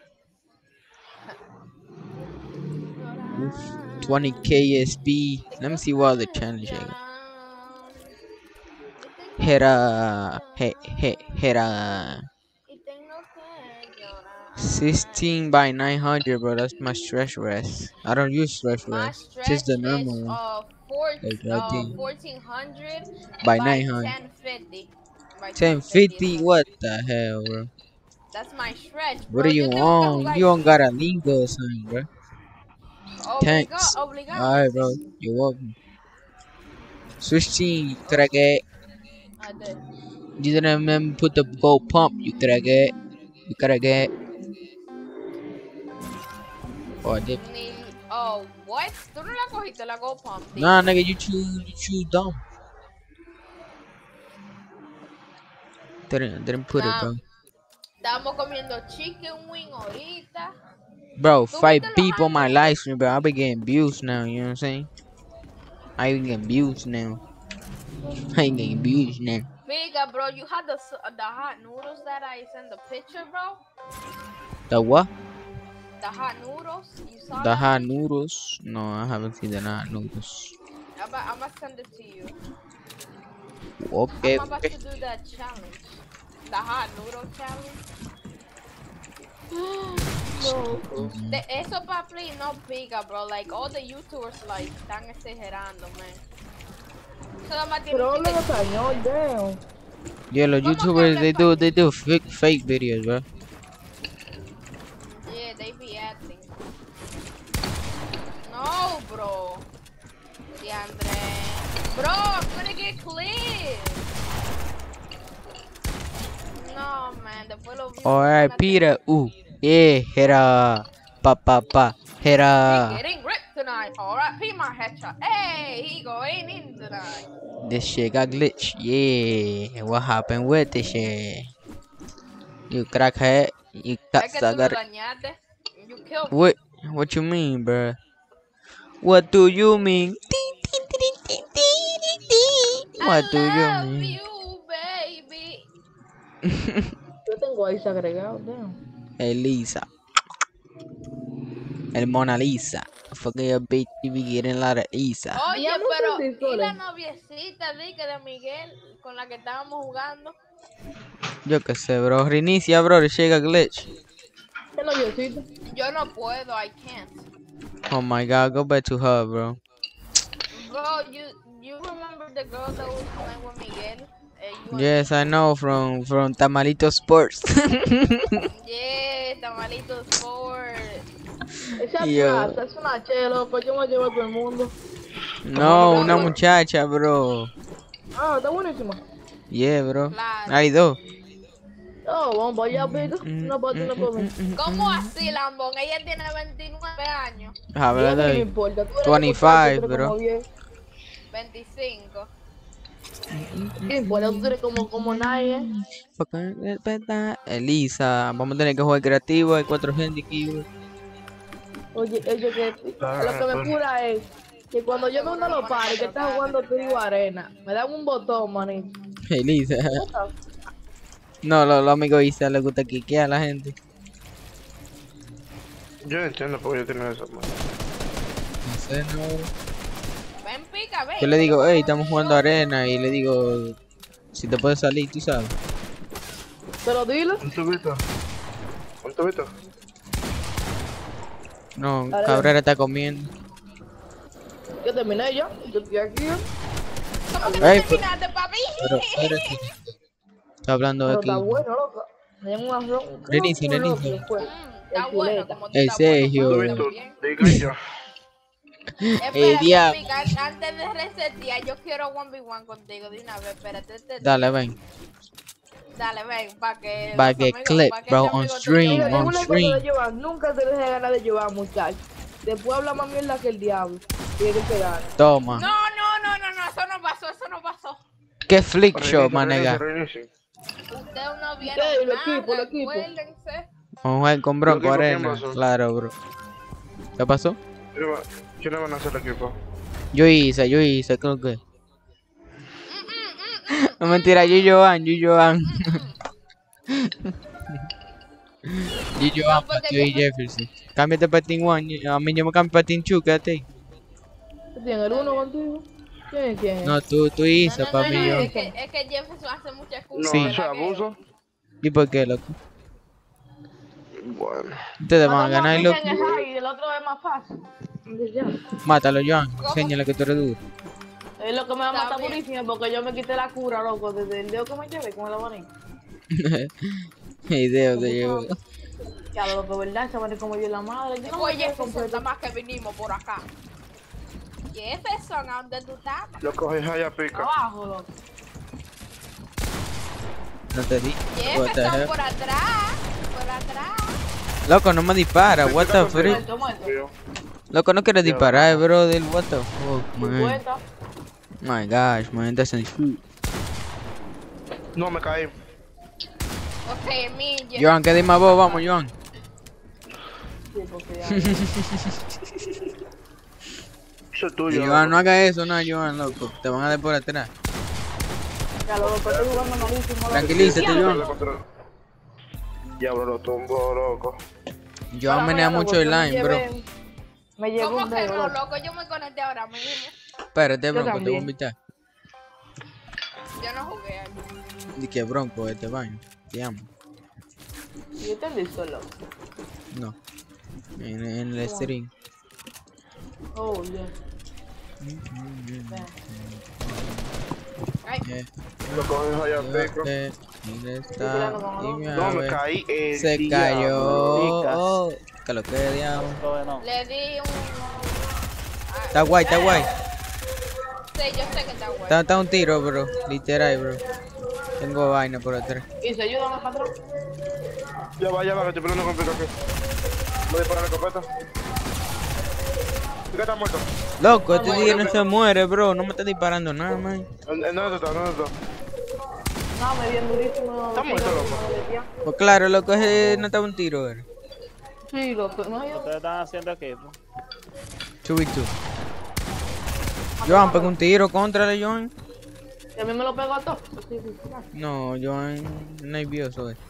twenty K S P. Let me see what other challenge I got. Hera. He, he, Hera. sixteen by nine hundred, bro. That's my stress rest. I don't use stress My rest. stretch Just the is normal one. uh, four, Like right uh there. fourteen hundred By by nine hundred. ten fifty. By ten fifty? What the hell, bro? That's my stretch, bro. What are you Yo tengo que on? jugar You don't así. got a lingo or something, bro. Obliga, Thanks. obligado. Alright, bro. You're welcome. Switch team, trague. I did. You didn't remember put the gold pump, you trague. You trague. Oh, I did. Ni, oh, what? Tú no la cogiste la Go Pump. tío. Nah, nigga, you chew, you chew dumb. Didn't, didn't put it, bro. Estábamos comiendo chicken wing ahorita. Bro, ¿Tú five viste los people on my años? live stream, bro. I be getting views now, you know what I'm saying? I be getting views now. I ain't getting views now. Figa, bro, you had the s- the hot noodles that I sent the picture, bro. The what? The hot noodles. You saw The that? hot noodles? No, I haven't seen the hot noodles. I'm about, I'm gonna send it to you. Okay, I'm about okay. to do that challenge. The hot noodle challenge. No. De eso para play no pica, bro. Like all the YouTubers like están exagerando, man. Eso nada más tiene Pero un habla en ticket- español, damn. Yeah, los ¿Cómo que YouTubers, habla they do, español? they do fake, fake videos, bro. Yeah, they be acting. No, bro. DeAndre. Bro, I'm gonna get cleared. No, man. Después lo vi. Alright, Peter. Ooh, yeah, Hera. Pa, pa, pa. Hera. Getting ripped tonight. Alright, P my headshot. Hey, he going in tonight. This shit got glitched. Yeah, what happened with this shit? You crackhead. You Es que tú lo cocksucker. dañaste. You killed me. What? What you mean, bruh? What do you mean? What do I you love mean? you, baby. Yo tengo ahí agregado, damn. Elisa. El Mona Lisa. Fucking your bitch, you be getting a lot of Isa. Oye, Digamos pero que sí, ¿y la Sole. noviecita de, que de Miguel con la que estábamos jugando? Yo qué sé, bro. Reinicia, bro. The shit got glitch. ¿Qué noviecito? Yo no puedo, I can't. Oh my god, go back to her, bro. Bro, Oh, you you remember the girl that was playing with Miguel? Uh, you Yes, I know from from Tamalito Sports. Yeah, Tamalito Sport. Esa es Yo, una, esa es una che, loco. Yo me llevo a todo el mundo. no, una muchacha, bro. Ah, está buenísima. Yeah, bro. Claro. Hay dos. Oh, vamos para allá, pico. Mm, Una para ti, una para mí. ¿Cómo así, Lambón? Ella tiene veintinueve años. Hablando Y a mí no me de importa. Tú eres veinticinco, tú eres bro. como bien. veinticinco. ¿Qué importa? Tú eres como, como nadie, ¿eh? Elisa, vamos a tener que jugar creativo. Hay cuatro gente aquí, bro. Oye, oye, que lo que me cura es que cuando yo me uno a los pares que está jugando trigo arena, me dan un botón, manito. Elisa. No, los lo amigos Isa les gusta quiquear a la gente. Yo no entiendo por qué yo tengo eso, man. No sé, no. Ven, pica, ven. Yo le digo, hey, estamos jugando arena. Y le digo, si te puedes salir, tú sabes. Pero dilo. Un tubito. Un tubito. No, Dale, Cabrera está comiendo. Yo terminé ya. Yo estoy aquí. ¿eh? ¿Cómo que Ey, no terminaste, papi? Pero, espérate. Está hablando Pero aquí. está bueno, loco. Me dan un arroz. Reinicio, un loco, reinicio. pues. Mm, está bueno, como tú El estás bueno, Sergio. pues, Tubito. también. Diga yo. Espérate, diablo. pica, antes de resetear, yo quiero uno ve uno contigo de una vez. Espérate, te- Dale, ven. dale, ven, para que. Pa' los que amigos- clip, pa' que bro, este on amigo te stream, diga. Mira, on tengo una cosa stream. de llevar. Nunca te deje ganar de llevar, muchacho. Después habla más mierda que el diablo. Tiene que gane. Toma. No, no, no, no, no, eso no pasó, eso no pasó. ¿Qué flick show, Reinicio, manega? reinicio, reinicio. Ustedes no vieron ¿Qué? El nada, equipo, el equipo. recuérdense. Vamos a jugar con Bronco ¿Pero qué, Arena. qué pasó? Claro, bro. ¿Qué pasó? ¿Quiénes van a hacer el equipo? Yo hice, yo hice, creo que. No mentira, yo y Joan, yo y Joan. Yo y Joan, No, porque yo y yo- Jefferson. Cámbiate para Team One. A mí yo me cambio para Team Two, quédate ahí. ¿Tú tienes el uno contigo? ¿Quién es quién? No, tú, tú hice, No, no, para no, mí no, yo. es que, es que Jefferson hace muchas No, cosas. Sí. eso es abuso. ¿Y por qué, loco? Bueno. Ustedes van a ganar, y loco. el otro es más fácil. Entonces ya. Mátalo, Joan. Enséñale que tú eres duro. Es lo que me va a Está matar bien. purísimo porque yo me quité la cura, loco, desde el dedo que me llevé con el abanico. Idea te llevo. Ya, loco, ¿verdad? Se van como yo la madre. Yo no me Oye, quiero Jefferson, comprar- nada más que vinimos por acá. Jefferson, ¿a dónde tú estás? Lo coges allá pica. Abajo, loco. No te di. What the Jefferson, hell? por atrás, por atrás. Loco, no me dispara. What the freak? Muerto, muerto. Loco, no quiero disparar, brother. What the fuck, man. cincuenta. My gosh, man. That's not true. No, me caí. Ok, mi Jefferson. Joan, ¿qué dime vos? Vamos, Joan. Sí, porque ya. Eso es tuyo. Joan, no haga eso, no, Joan, loco. Te van a dar por atrás. Ya, loco, estoy jugando malísimo. loco. Tranquilízate, Joan. Diablo, lo tumbó, loco. Joan Ahora, menea mira, mucho loco, el me line, bro. llevé- Me llegó ¿Cómo un que dedo, no, loco. loco? Yo me conecté ahora mismo. Espérate, Bronco, te voy a también. invitar. Yo no jugué ahí. Di que Bronco, este baño. Te amo. Yo estoy listo, loco. No. En, en el stream. Oh, yeah. Ay, Eh, Lo coges allá pica. eh, ¿dónde está? Dime a No, me ver. caí. El Se diablo. cayó. Oh, que lo que diablo. le di un... Ah, Está guay, está guay. sí, yo sé que está bueno. Está, está un tiro, bro. Literal, bro. Tengo vaina por atrás. Y se ayuda más patrón. Ya va, ya va, que estoy peleando con pica aquí. Voy a disparar la escopeta. Pica está muerto. Loco, este tío no se muere, bro. No me está disparando nada, man. ¿En en dónde está? ¿Dónde está? No, me bien durísimo. Está muerto, loco. Pues claro, loco, ese no estaba un tiro, bro. Sí, loco, no hay Ustedes están haciendo equipo. two v two. Joan, pega un tiro contra la Joan. Que a mí me lo pegó a todos. Sí, sí, sí. No, Joan, nervioso, eh.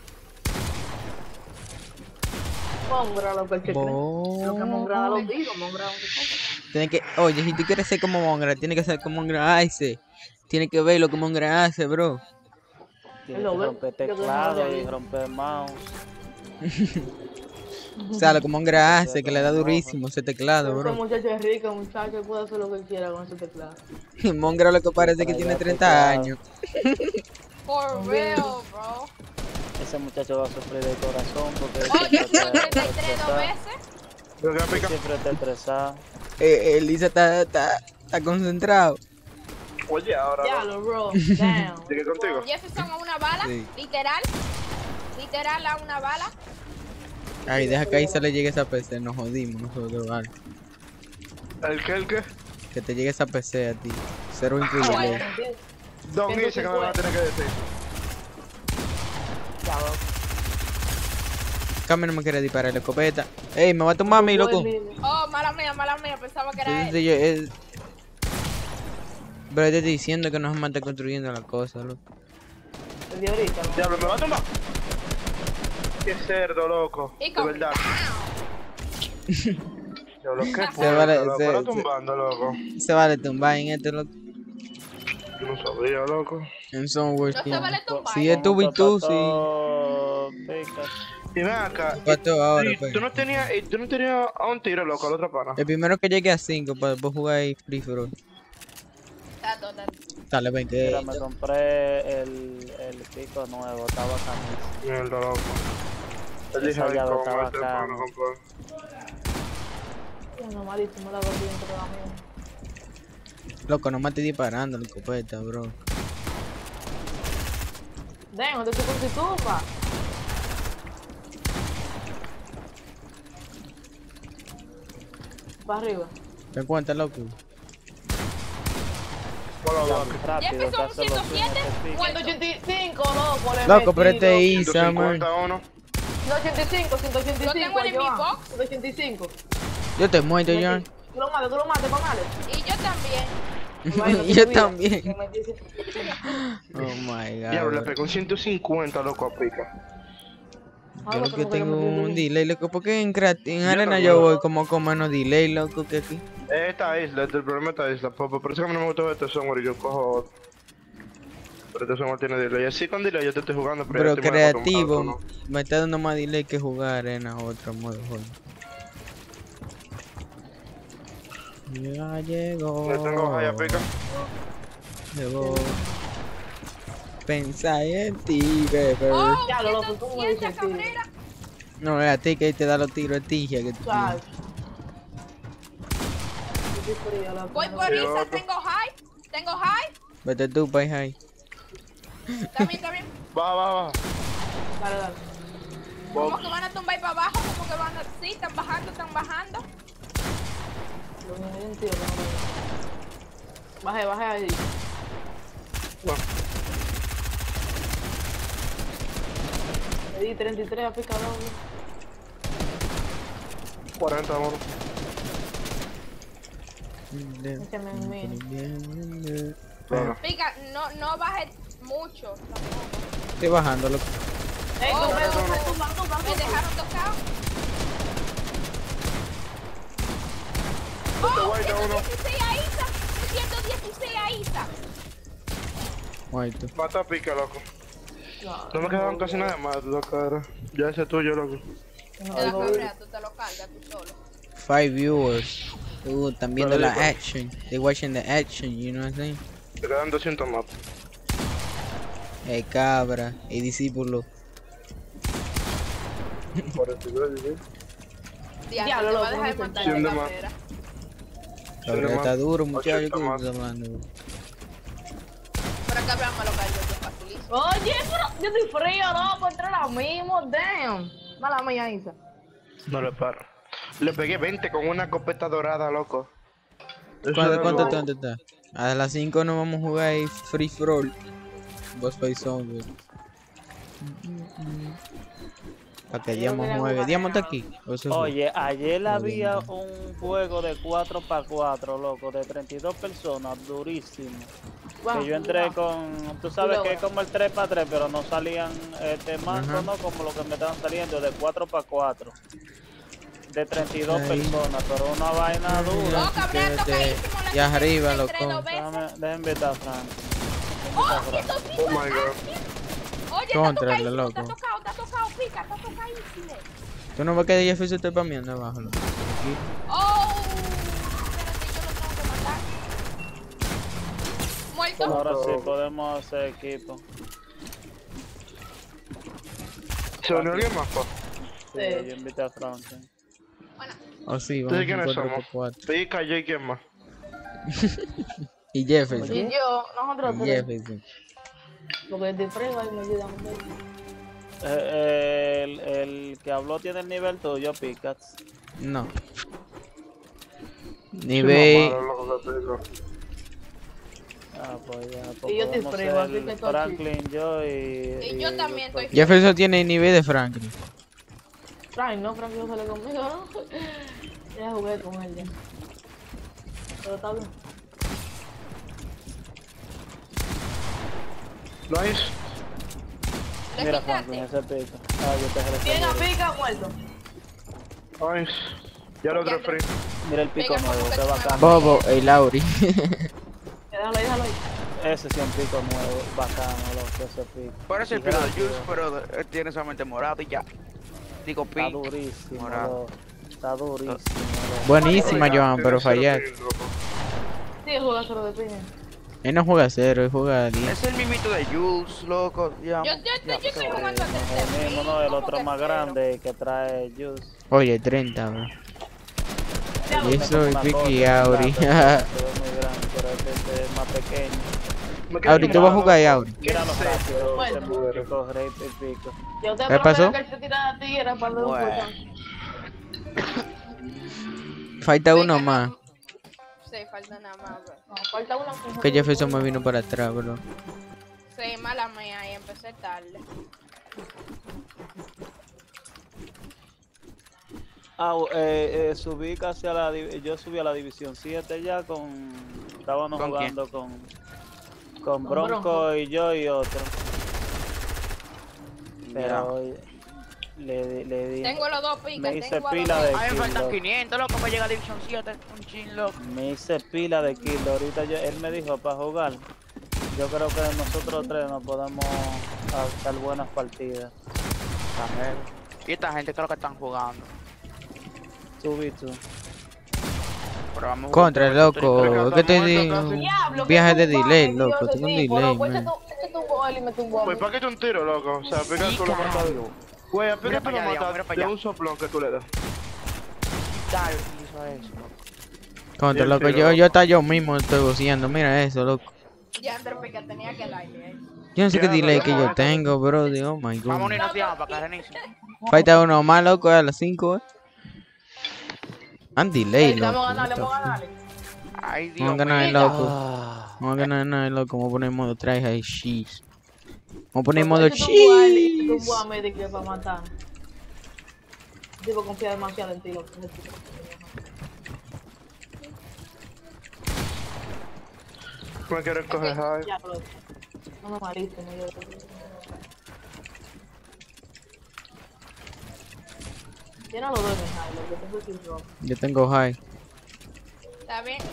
Mongra, loco, el que cree. Bo- Lo que Mongra da los tiros, Mongra da los tiros. Tiene que, oye, si tú quieres ser como Mongra, tiene que ser como Mongra hace. Tiene que ver lo que Mongra hace, bro. Tiene Lo que ve. romper Yo que no teclado lo y vi. romper mouse. O sea, lo como un grase que le da durísimo ese teclado, Ese bro. muchacho es rico, muchacho, él puede hacer lo que él quiera con ese teclado. Y Mongra lo que parece que tiene treinta años. For real, bro. Ese muchacho va a sufrir de corazón porque Oye, siempre son está treinta y tres dos estresado, veces. Pero que pica. siempre está estresado. Eh, Elisa está, está, está concentrado. Oye, ahora. Ya lo, bro. Damn. ¿Sigue contigo? Jefferson a una bala, Sí. literal. Literal a una bala. Ay, deja que ahí se le llegue esa P C, nos jodimos nosotros, vale. ¿El qué? ¿El qué? Que te llegue esa P C a ti. Cero incluido. Bueno, Don ciento Ise que me va a tener que decir. ya, bro. Cami no me quiere disparar la escopeta. Ey, me va a tomar a mí, loco. Oh, mala mía, mala mía. Pensaba que era Entonces, él. yo, es... Pero yo te estoy diciendo que nos mata construyendo la cosa, loco. El de ahorita, ¿no? Diablo, me va a tumbar. Qué cerdo, loco. Y De con- verdad. Diablo, qué Se puerco, vale- loco. se- Está se- tumbando, loco. Se vale tumbar en este, loco. Yo no sabía, loco. En Somewhere No se King. vale tumbar. Sí, es tú y tú, sí. Pica. Y ven acá. Pa' todo ahora, y pues. tú no tenías, y tú no tenías a un tiro, loco, al otro pana. El primero que llegue a cinco para después jugar ahí Free for All. Está todo, está todo. Dale, ven que... Mira, me compré el, el pico nuevo, estaba canísimo. Mierda, loco. Él dijo Esa ahí llave con estaba este acá, pana, ¿no? compadre. Ya, no, malísimo la volví entre la mía. Loco, no me estoy disparando la escopeta, bro. Damn, ¿dónde te tumba? Para arriba. ¿Te cuenta, loco? Hola, Ya, loco. rápido, que Jefferson hace los ciento siete. pico. ciento ochenta y cinco, loco, le Loco, pero metí, este loco. Isa, man. ciento cincuenta uno. ciento ochenta y cinco, ciento ochenta y Lo cinco, tengo en mi Joan. box. ciento ochenta y cinco. Yo te muerto, John. Tú lo matas, tú lo matas, con Alex. Y yo también. Bueno, Yo tu vida. también. Le metí ese- Oh my Diablo, le god. pegó un ciento cincuenta, loco, a pica. Ah, Yo loco, lo que no tengo me metí un ese- delay, loco. Porque en, crat- en Yo arena también. yo voy como con menos delay, loco, que aquí. Esta isla, este es el problema de esta isla. Por, por eso que a mí no me gusta este software y yo cojo otro. Pero este software tiene delay. Así con delay yo te estoy jugando, pero, Pero yo estoy muy creativo, acostumbrado, me está dando más delay que jugar arena o otro modo de juego. Ya llegó. ¿no? Yo tengo high a pica. Llegó. Pensar en ti, bebé. Oh, Ya, lo loco, ¿cómo ciento dice siete, tío? Cabrera. No, es a ti que te da los tiros de tija que tú Chacho. tienes. Yo estoy fría, loco. Voy por Sí, Isa, otro. tengo high. Tengo high. Vete tú, pay high. Está bien, está bien. Baja, baja, baja. Dale, dale. Como que van a tumbar para abajo, como que van a... Sí, están bajando, están bajando. Lo mismo de un tío, no, no. Baje, baje ahí. No. Le di treinta y tres a pica doble. cuarenta, amor. Échame en mí. Claro. Pica, no, no bajes mucho. tampoco. Estoy bajando, loco. Ey, Oh, tumba, no, tumba, no. tumba, tumba, Me tumba. dejaron tocado. Este Oh, guay da uno. ciento dieciséis a Isa. ciento dieciséis a Isa. Muerto. Mata a pica, loco. No, No me quedaban casi nada más, loco. Ahora. Ya ese es tuyo, loco. no, Te la no, Cabrera, tú te lo cargas tú solo. Five viewers. Uh, están viendo Pero la digo- action. They watching the action, you know what I'm saying? Te quedan doscientos más. El cabra, el discípulo. cuarenta y dos, dieciséis. Diablo, Ya, te lo va a loco, dejar de no matar se la entiende más. Cabrera. Cabra más. está duro, muchacho. ochenta ¿Qué más. estás hablando? Pero acá veamos lo cargo yo facilísimo. Oye, pero yo estoy frío, loco, entre la mismo, damn. Mala mía, Isa. No le paro. Le pegué veinte con una copeta dorada, loco. Eso ¿Cuánto, era cuánto, lo- cuánto está? A las cinco nos vamos a jugar ahí Free for All. Boss Fight Zone, güey. Para que Yo Diamond quería juegue. jugar. ¿Diamond está aquí? ¿O se fue? Oye, ayer Joder. había un juego de cuatro para cuatro, loco, de treinta y dos personas, durísimo. Que yo entré con, tú sabes que es como el tres para tres, pero no salían este manco, Ajá. ¿no? Como lo que me estaban saliendo, de cuatro para cuatro. De treinta y dos Ahí. personas, pero una vaina dura. Oh, Cabrera, Quédate tocadísimo. la y arriba, ciento treinta y tres loco. dos veces. Déjame, déjame invitar a Frank. Oh, ciento cinco. Oh my god. Oye, está Contra, tocadísimo, loco. está tocado, está tocado, pica, está tocadísimo. Tú no vas a quedar Jefferson te pameando abajo. Loco. Aquí. ¡Oh! Espérate, yo lo tengo que matar. ¿Muerto? Ahora sí podemos hacer equipo. ¿Se unió alguien más, pa? Sí, Sí. yo invité a Franklin. Bueno, Oh, sí, vamos ¿Ustedes a quiénes cuatro somos? por cuatro. Pica, yo y quién más. Y Jefferson. Y yo, nosotros Y tres. Jefferson. Porque el de prueba y me ayuda mucho. Eh, el, el que habló tiene el nivel tuyo, Picats. No. Sí, Nivel. más malo, loco, que pico. Ah, pues ya, pues Y yo te podemos pruebo, ser así que todo Franklin, yo y... Y yo también estoy- Jefferson tiene el nivel de Franklin. Frank, no, Frank no sale conmigo, ¿no? Ya jugué con él ya. Pero está bien. Nice. ¿le Mira, quitaste? Franklin, ese pica. Ah, yo te ¿Quién a recuerdo. pica muerto? Nice. Ya lo transferí. Mira el pico Venga, nuevo, como qué que bacán. Bobo y Lauri. Déjalo ahí, déjalo ahí. Ese sí es un pico nuevo, bacano, lo que ese pico. Parece el Y pelo de rápido. Juice, pero eh, tiene solamente morado y ya. Digo, Está pink. durísimo, Morado. loco. Está durísimo, loco. Buenísima, Joan, pero Tiene cero fallar. pin, loco. Sí, juega solo de piña. Él no juega cero, él juega diez. Es el mimito de Juice, loco. Ya, Yo, yo, yo, yo estoy jugando a El tercer mismo, no, el otro más grande que trae Juice. Oye, treinta, bro. Ya lo Y sé. eso es Una Vicky cosa, y Auri. se ve muy grande, pero este es más pequeño. Me quedé Auri, tú vas a jugar ahí, Auri. Mira lo rápido, Bueno. ese pico, rey y pico. Yo te ¿Qué pasó? que él te tira a ti era para dar un Bueno. portón. Falta uno más. Sí, falta nada más, bro. No, falta una Que Jefferson me vino para atrás, bro. Sí, mala mía, y empecé tarde. Ah, eh, eh, subí casi a la div- yo subí a la división siete ya con estábamos ¿Con quién? jugando con con Con Bronco, Bronco. y yo y otro. Pero Ya. le, di- le di Tengo los dos picas, me hice tengo a los pila dos. de A mí me kill, faltan loco. quinientos, loco, me llega a División siete. Un chin, loco. Me hice pila de kill. Ahorita yo- él me dijo para jugar. Yo creo que nosotros tres nos podemos hacer buenas partidas. A ver. Y esta gente creo que están jugando. Subí tú. Pero vamos a Contra, jugar loco. ¿Qué te digo? Diablo, Viaje de qué tumbado, delay, Dios, loco. ese Tengo un tipo, delay, loco, ese man. tu- ese tumbó a él y me tumbó a Pues mí. para que te un tiro, loco. O sea, pega Sí, tú lo matas. carajo. Güey, a Pica Mira tú para lo allá, matas mira para de allá. un soplón que tú le das. Dale, hizo eso. Contra, Bien, loco. sí, Yo, loco. yo hasta yo mismo estoy boceando. Mira eso, loco. Ya André Pica tenía que el aire, eh. Yo no sé qué Ya, delay loco, que yo loco. tengo, bro. Dios, oh my Vamos god. y nos tiramos para acá, Renicio. Falta uno más, loco, a las cinco, eh. And delay, Ey, loco. Vamos a ganarle, what the vamos a fuck. ganarle. Ay, Dios Vamos a ganar el mío. loco. Ah, Vamos a ganar nada, loco. Vamos a poner modo try high cheese. Vamos a poner modo Ese tumbó a él y cheese. tumbó a mí de que para matar. Tipo, confía demasiado en ti, loco. ese tipo. Me quiero coger high. Ya, loco. No me mariste, no yo. Yo no lo doy, mi high, loco. Tengo que ir rojo. Yo tengo high. ¿Está bien?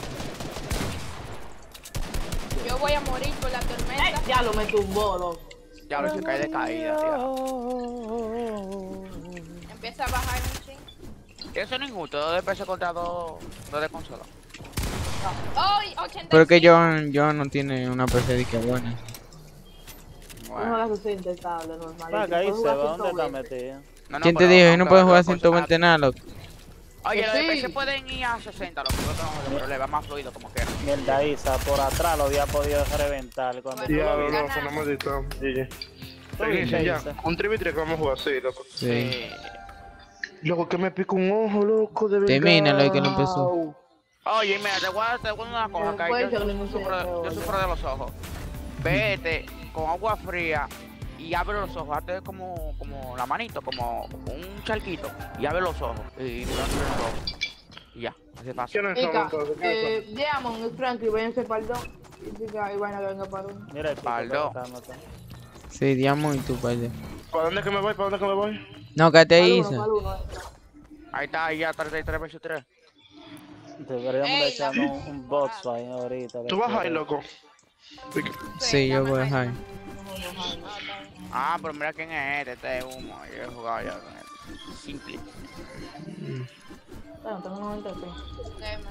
Yo voy a morir por la Ey, tormenta. ya lo me tumbó, loco. Ya lo se cae de caída, tío. Empieza a bajar un ching. Eso no es injusto, dos de P C contra dos, dos de consola. ¡Ay! ochenta y cinco. Pero que Joan, Joan no tiene una P C de que buena. No Bueno. juegas así intentable, normal. Para acá, ahí Puedes se va, jugar ¿dónde está ciento veinte. metido? No, no, ¿Quién te pero dijo? Yo no aunque puedo los jugar de consola- ciento veinte nada, loco. Oye, los de P C Sí. pueden ir a sesenta, loco, no tengo problema, más fluido como quieran. Mierda, Isa, por atrás lo había podido reventar cuando Bueno, tú lo Diablo, viste. loco, no me dito. G G. Tú viste, Reinicia ya. Isa. Un tres v tres que vamos a jugar, sí, loco. Sí. Eh, Loco, que me pica un ojo, loco, de verdad. Termina lo que lo empezó. Oye, mira, te voy a te voy a dar una cosa, Eh, que puede yo, ser que no sufro, sea, yo pero sufro de los ojos. Vete con agua fría y abre los ojos, hazte como, como la manito, como, como un charquito, y abre los ojos, y no entre los ojos. Y ya, así pasa. ¿Quiénes son Pica, entonces? ¿Quiénes son? eh, Diamond y Frankie, váyanse para el dos. Y Pica, y vaina que venga para uno. Mira el pico, Paldo. que está matando. Sí, Diamond y tú, padre. ¿Para dónde es que me voy? ¿Para dónde es que me voy? No, que te Para uno, hizo. para uno. eh. Ahí está, ahí ya, treinta y tres versus tres. Deberíamos Ey, de echar la- un, un box ahí ahorita. ¿Tú vas ahí, loco? Pica. Sí, yo dame voy a high. high. Ah, está bien. Ah, pero mira quién es este, este es humo, yo he jugado ya con él. Simple. Bueno, tengo noventa P. Gamer.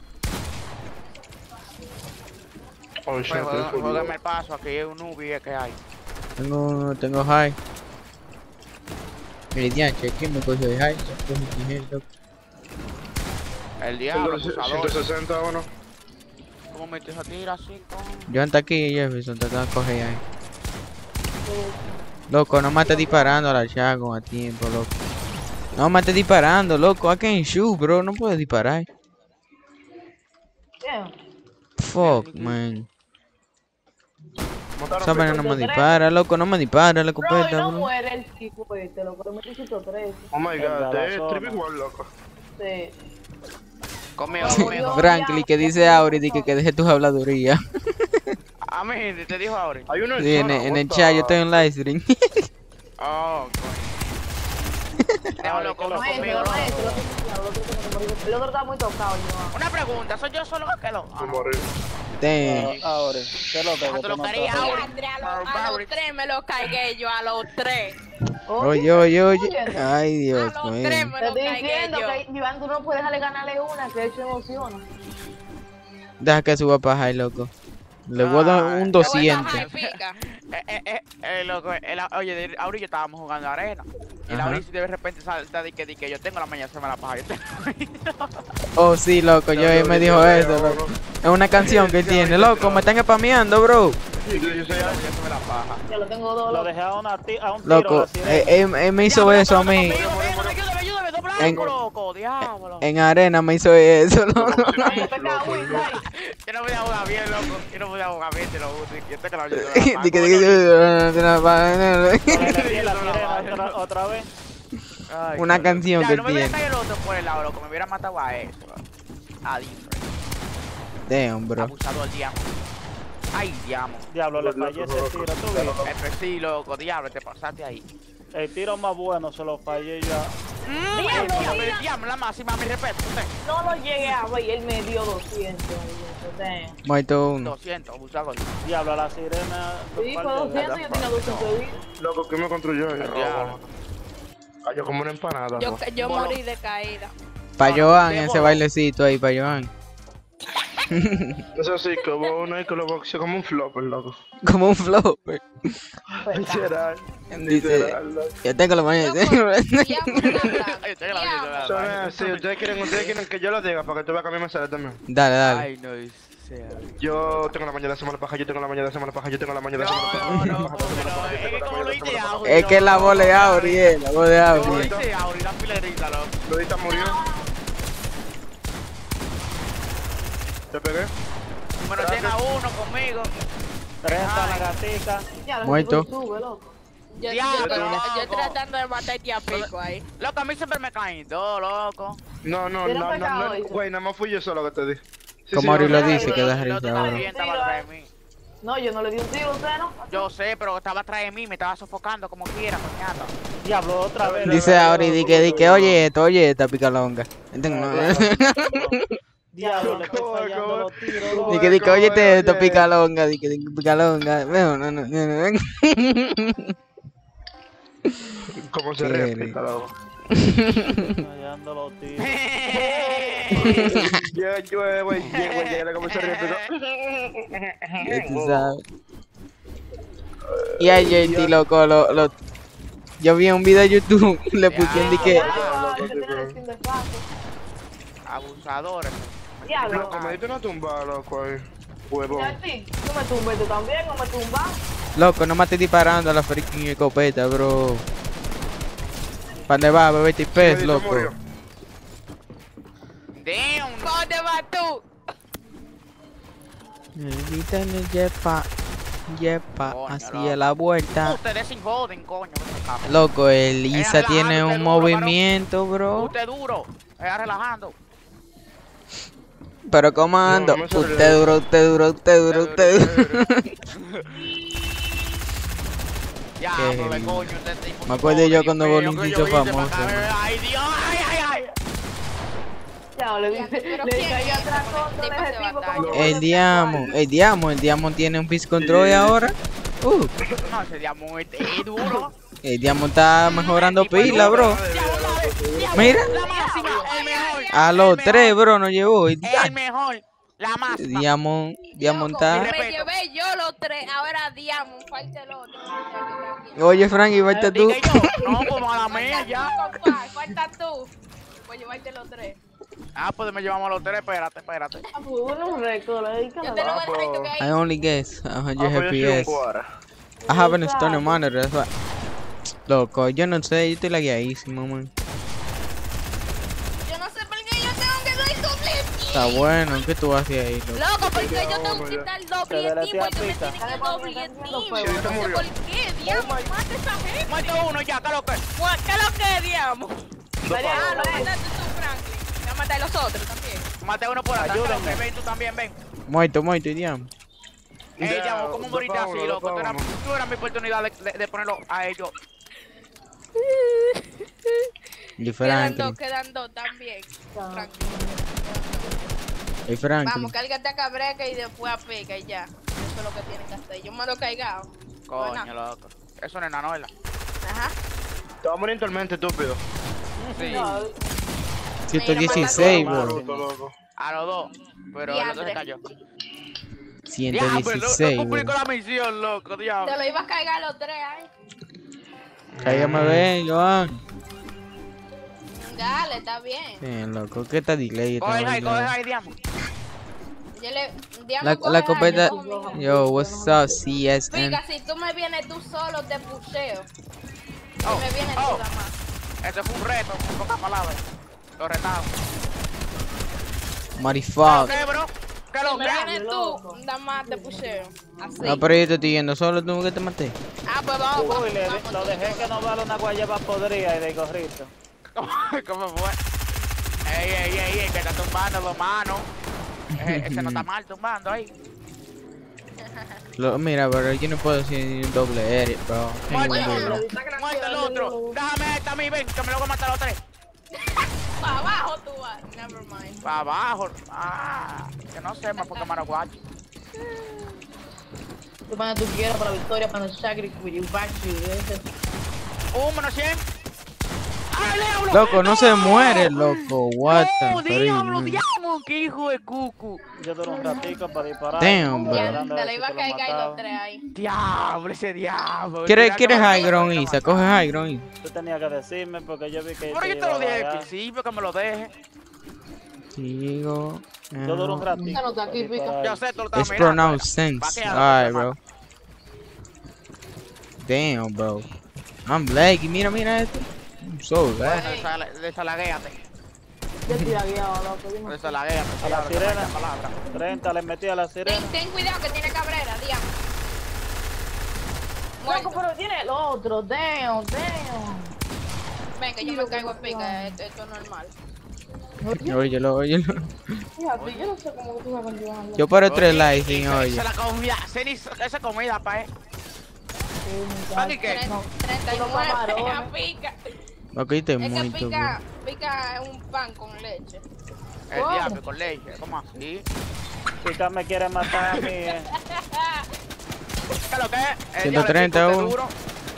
Oh, shit, Pues juega- estoy juégame jodido. el paso, aquí hay un nubie que hay. Tengo, tengo high. El dianche, ¿quién me cogió de high? Yo cogí dinero, loco. El diablo, ciento abusador. sesenta o no. ¿Cómo me te tira así con...? Yo ando aquí, Jefferson, te vas a coger ahí. Loco, no me estés disparando a la Chago a tiempo, loco. No me estés disparando, loco. I can't shoot, bro. No puedes disparar. Bien. Fuck, man. Mataron Esa vaina Peter. no me dispara, loco. No me dispara la Bro, y escopeta, no bro. muere el tipo este, loco. Lo metí ciento trece. Oh my El de god, la es zona. trip igual, loco. Sí. Conmigo, Como conmigo. yo- Franklin, que dice Auri que, que deje tus habladurías. A mí, te dijo ahora. Hay uno en Sí, en, zona, en what el the- chat, yo estoy en live stream. Oh, coño. No, loco, no No es, conmigo, no no. es. El otro el otro tiene que morir. El otro está muy tocado, yo. Una pregunta, ¿soy yo solo que lo...? Ah, Me no. morí. Damn. Ah, ahora, ¿qué es lo que Ah, tú lo no querías está- ahora. Andre, a, los- a los tres me lo cargué yo, a los tres. Oye, oye, oye. Ay, Dios A los tres mío. me Te lo estoy cargué diciendo yo. que Iván, tú no puedes dejarle ganarle una, que eso emociona. Deja que suba para high, loco. Le voy a dar Ay, un te voy a doscientos. Ay, pica. Eh, eh, eh, eh, loco, el, oye, de- Auri y yo estábamos jugando arena. Y la Ajá. Auri de repente salta de que, de que yo tengo la mañana se me la paga. Yo tengo... Oh, sí, loco. Yo él me dijo eso, loco. Es una canción que él tiene. Loco, me están spameando, bro. Sí, yo soy Yo se me la paja. Ya lo tengo dos, Lo loco. dejé a, una ti- a un tiro Loco, la sirena. eh, él, él me hizo eso a mí. Ayúdame, ayúdame, ayúdame, dos En- blancos, loco, diablo. En arena me hizo eso, loco. Ay, te cago en Dios. Yo no voy a jugar bien, loco. Yo no voy a jugar bien, te lo juro. Yo te que la ayudo. Di que- di que- Le di la sirena otra, otra vez. Una canción que no me hubiera tiene. caído el otro por el lado, loco. Me hubiera matado a eso. Adiós. Damn, bro. Abusado al diablo. Ay, diablo. Diablo, le fallé ese tiro, tú viste. F sí, loco, diablo, te pasaste ahí. El tiro más bueno se lo fallé yo. Mm, Diablo, el diablo, mira. el diablo, la máxima, mi respeto. Usted. No lo llegué a ver, él me dio doscientos. Damn. Muerto uno. doscientos, abusador. Diablo, la sirena. Sí, fue doscientos y yo tenía doscientos de vida. Loco, ¿quién me construyó? El diablo. Cayó como una empanada. Yo, loco. yo morí de caída. Pa' Bueno, Joan, debo- ese bailecito ahí, pa' Joan. Eso sí, que hubo uno ahí que lo boxeó como un flopper, loco. Como un flopper. Literal. Dice, Literal, loco. yo tengo la mañana. Diablo, Ay, usted que la Diablo. ayuda, Eso la- es, si ustedes quieren, ustedes quieren que yo lo diga para que tú veas que a mí me sale también. Dale, dale. Ay, no sea. Yo tengo la mañana de semana paja, yo tengo la mañana de semana paja, yo tengo la mañana de semana paja. No, no, no, como que no. Es que como lo hice Auri. Es que la voz de Auri, eh, la voz de Como lo Auri. hice Auri, la pilerita, loco. Lodita murió. ¿Te pegué? Número cien a uno conmigo. treinta Ay. la gatica. Ya, Muerto. Sube, loco. Yo, Diablo, yo- yo loco. tratando de matarte a pico ahí. Loco, a mí siempre me caen dos, loco. No, no, ¿Tiene no, pecado no, no, eso? güey, nada más fui yo solo que te di. Sí, Como sí, Auri no, lo no, dice, no, que no, da El risa otro ahora. revienta para atrás de mí. No, yo no le di un tiro a usted, ¿no? Yo sé, pero estaba atrás de mí, me estaba sofocando como quiera, coñato. Diablo, otra vez. Dice Auri, di que, di que, oye esto, oye esta picalonga. Diablo, le estoy ¿Cómo, fallando cómo? los tiros, loco. Di que, di que, oye Oye, esto, oye. picalonga, di que, di que, picalonga. No, no, no, no, no. ¿Cómo se Qué respeta, loco? Fallando los tiros. Yo, yo, güey, güey, ya cómo se respeta. Ya tú sabes. Y a J T, loco, lo, lo... Yo vi un video de YouTube, le pusieron di que... Ya, Ah, yo loco, tenía sí, el skin de paso. Abusadores. Diablo. Loco, me diste una tumba, loco, ahí. Huevón. Ya, a ti, tú me tumbas, tú también, no me tumbas. Loco, no me estés disparando a la freaking escopeta, bro. ¿Para dónde va, bebé? Te pez, Medito loco. murió. Damn. ¿Dónde vas tú? Medita en el yepa, yepa, Coño, así loco. a la vuelta. Ustedes sin joden, coño. ven acá. Loco, el Isa relajando, tiene usted un duro, movimiento, bro. Usted duro. Ella relajando. Pero ¿cómo ando? no me sale Usted de- duro, usted duro, usted duro, usted duro. Ya, Qué pero heavy. coño, este tipo. Me acuerdo yo cuando Dios Bolín mío, se que hizo yo hice famoso, para acá, ¿no? Ay, Dios, ay, ay, ay. Ya, le Ya, dije, pero le ¿quién dije ahí es atrás ese con tipo ese de tipo batalla? como El Diamond, el Diamond, el Diamond tiene un piece control Sí. ahora. Uh, No, ese diamante es duro. el Diamond está mejorando pila, bro. Ya, Mira. La máxima, el mejor. A los el tres, mejor, bro, nos llevó. El mejor. La máxima. Diamond, Diamond Loco, está. me Respeto. llevé yo los tres, ahora Diamond, falta el otro. Oye, Frankie, falta tú. Dije yo. No, pues mala mía ya. Compa, falta tú. Pues llevarte los tres. Ah, pues me llevamos a los tres. Espérate, espérate. Ah, pues uno un récord, ahí Yo te lo voy a decir tú que I hay. only guess one Ah, hundred pues yo soy un F P S. cuara. I have an external monitor, that's why. Loco, yo no sé, yo estoy lagueadísimo, man. Yo no sé por qué yo tengo que dar doble Está bueno, ¿qué tú haces ahí, loco? Loco, porque yo tengo que quitar doble Se team, porque me deletea tienen que doble team. Yo Sí, no se sé murió. por qué, Diamond, mate esa gente. Muerto uno ya, ¿qué es lo que? ¿Qué es lo que, Diamond? Dos Ah, palos. lo mataste tú, Franklin. Voy a matar a los otros también. Maté uno por atrás. Ayúdenme. Ven, ven, tú también, ven. Muerto, muerto, Diamond. Eh, Ya, llamo, ¿cómo dos moriste pa' así, uno, loco? dos Tú pa' eras, uno. tú eras mi oportunidad de, de, de ponerlo a ellos. Y Quedan Franklin. dos, quedan dos también. Franklin. Y Franklin. Vamos, cárgate a Cabreca y después a Pica y ya. Eso es lo que tienen que hacer. Yo me lo he caigado. Coño, loco. Eso no es nada, ¿verdad? Ajá. Te vas a morir en tormenta, estúpido. Sí. ciento dieciséis, Ey, bro. Naruto, loco. A los dos. Pero el otro se Diantre. cayó. ciento Diablo, no, no dieciséis, cumplí bro. con la misión, loco, Te diablo. lo ibas a cargar los tres ahí. Cállame, ven, Joan. Dale, está bien. Bien, loco, ¿qué tal delay? esta Coge ahí, vaina? coge ahí, diamo. Yo le. La, Diamond, coge la ahí, copeta. yo cojo mi- Yo, what's up, C S N? Pica, si tú me vienes tú solo, te pusheo. Si Oh, me vienes oh. tú nada más. Este fue un reto, en pocas palabras. Lo retado. Marifuck. ¿Qué, bro? ¿Qué Si lo me que? vienes tú, nada más te pusheo. Así. No, pero yo te estoy yendo solo, tú que te maté. Ah, pues vamos, vamos, Uy, le, vamos, lo tú dejé solo. que no vale una guayaba podrida y de gorrito. ¿Cómo fue? Ey, ey, ey, ey, que está tumbando los manos. Eh, ese no está mal tumbando ahí. Lo, mira, bro, yo no puedo hacer ni un doble edit, bro. Tengo Muerto un uno, doble. muerto el otro. Déjame esta a mí, ven, que me lo voy a matar a los tres. Para abajo tú vas. Never mind. Para abajo. Ah, que no sé más porque maraguacho. Tú cuando tú quieras para la victoria, para el sacrificio, you back to ese. Un menos cien. ¡Ay, Leo! Loco, no se muere, loco. What ¡No, the diablo, freak, diablo! ¡Qué hijo de cucu! Yo duré un ratico para disparar. Damn, bro. Ya, esperando a te ver lo si iba a te lo cargar los mataban. tres ahí. ¡Diablo, ese diablo! ¿Quieres, Mira, ¿quieres que high me- ground, que me Isa? mataron. Coge high ground. Tú tenías que decirme porque yo vi que Pero yo te iba lo a dije al vagar. principio, que me lo deje. Sigo. Yo duré un ratito. Esa nota aquí, para pica. disparar. Yo sé, tú lo estás It's mirando. pronounced ¿verdad? sense. Vaqueado, Alright, hermano. bro. Damn, bro. I'm laggy. Mira, mira esto. I'm so lag. Desala- Desalaguéate. Yo estoy guiado, loco. yo no- Desalaguéate. A la diablo, que sirena. vaya palabra. treinta le metí a la sirena. Ten, ten cuidado que tiene Cabrera, Diablo. Loco, Muerto. pero tiene el otro, damn, damn. Ven, que yo me caigo en pica. Esto, esto es normal. Óyelo, óyelo. Fíjate, yo no sé cómo tú vas a continuar. Yo paro tres Oye, likes sin esa- oye. Esa es la comida. Esa ni- esa comida, pa' eh. ¿Para qué? No, treinta y unos nueve camarones. a pica. Ok, te Es que muerto, bro. pica, pica es un pan con leche. El ¿Cómo? diablo con leche. ¿Cómo así? Pica me quiere matar a mí. eh. ¿Qué es lo que es? El ciento treinta diablo, el uno. duro.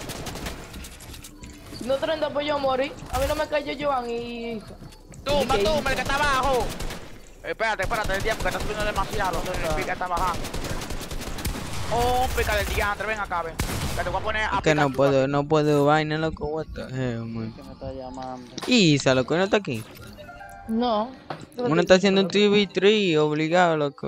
Si no treinta, pues yo morí. A mí no me cayó Joan y... Tumba, ¿Y qué tumba, el hizo? que está abajo. Espérate, espérate, el diablo que está subiendo demasiado. El pica está bajando. Oh, pica del diantre, ven acá, ven. Que te voy a poner a Es que picar no tú, puedo, no puedo vaina, loco. What the hell, man. Que me está llamando. Isa, loco, no está aquí. No. Uno está haciendo un T V tres, obligado, loco.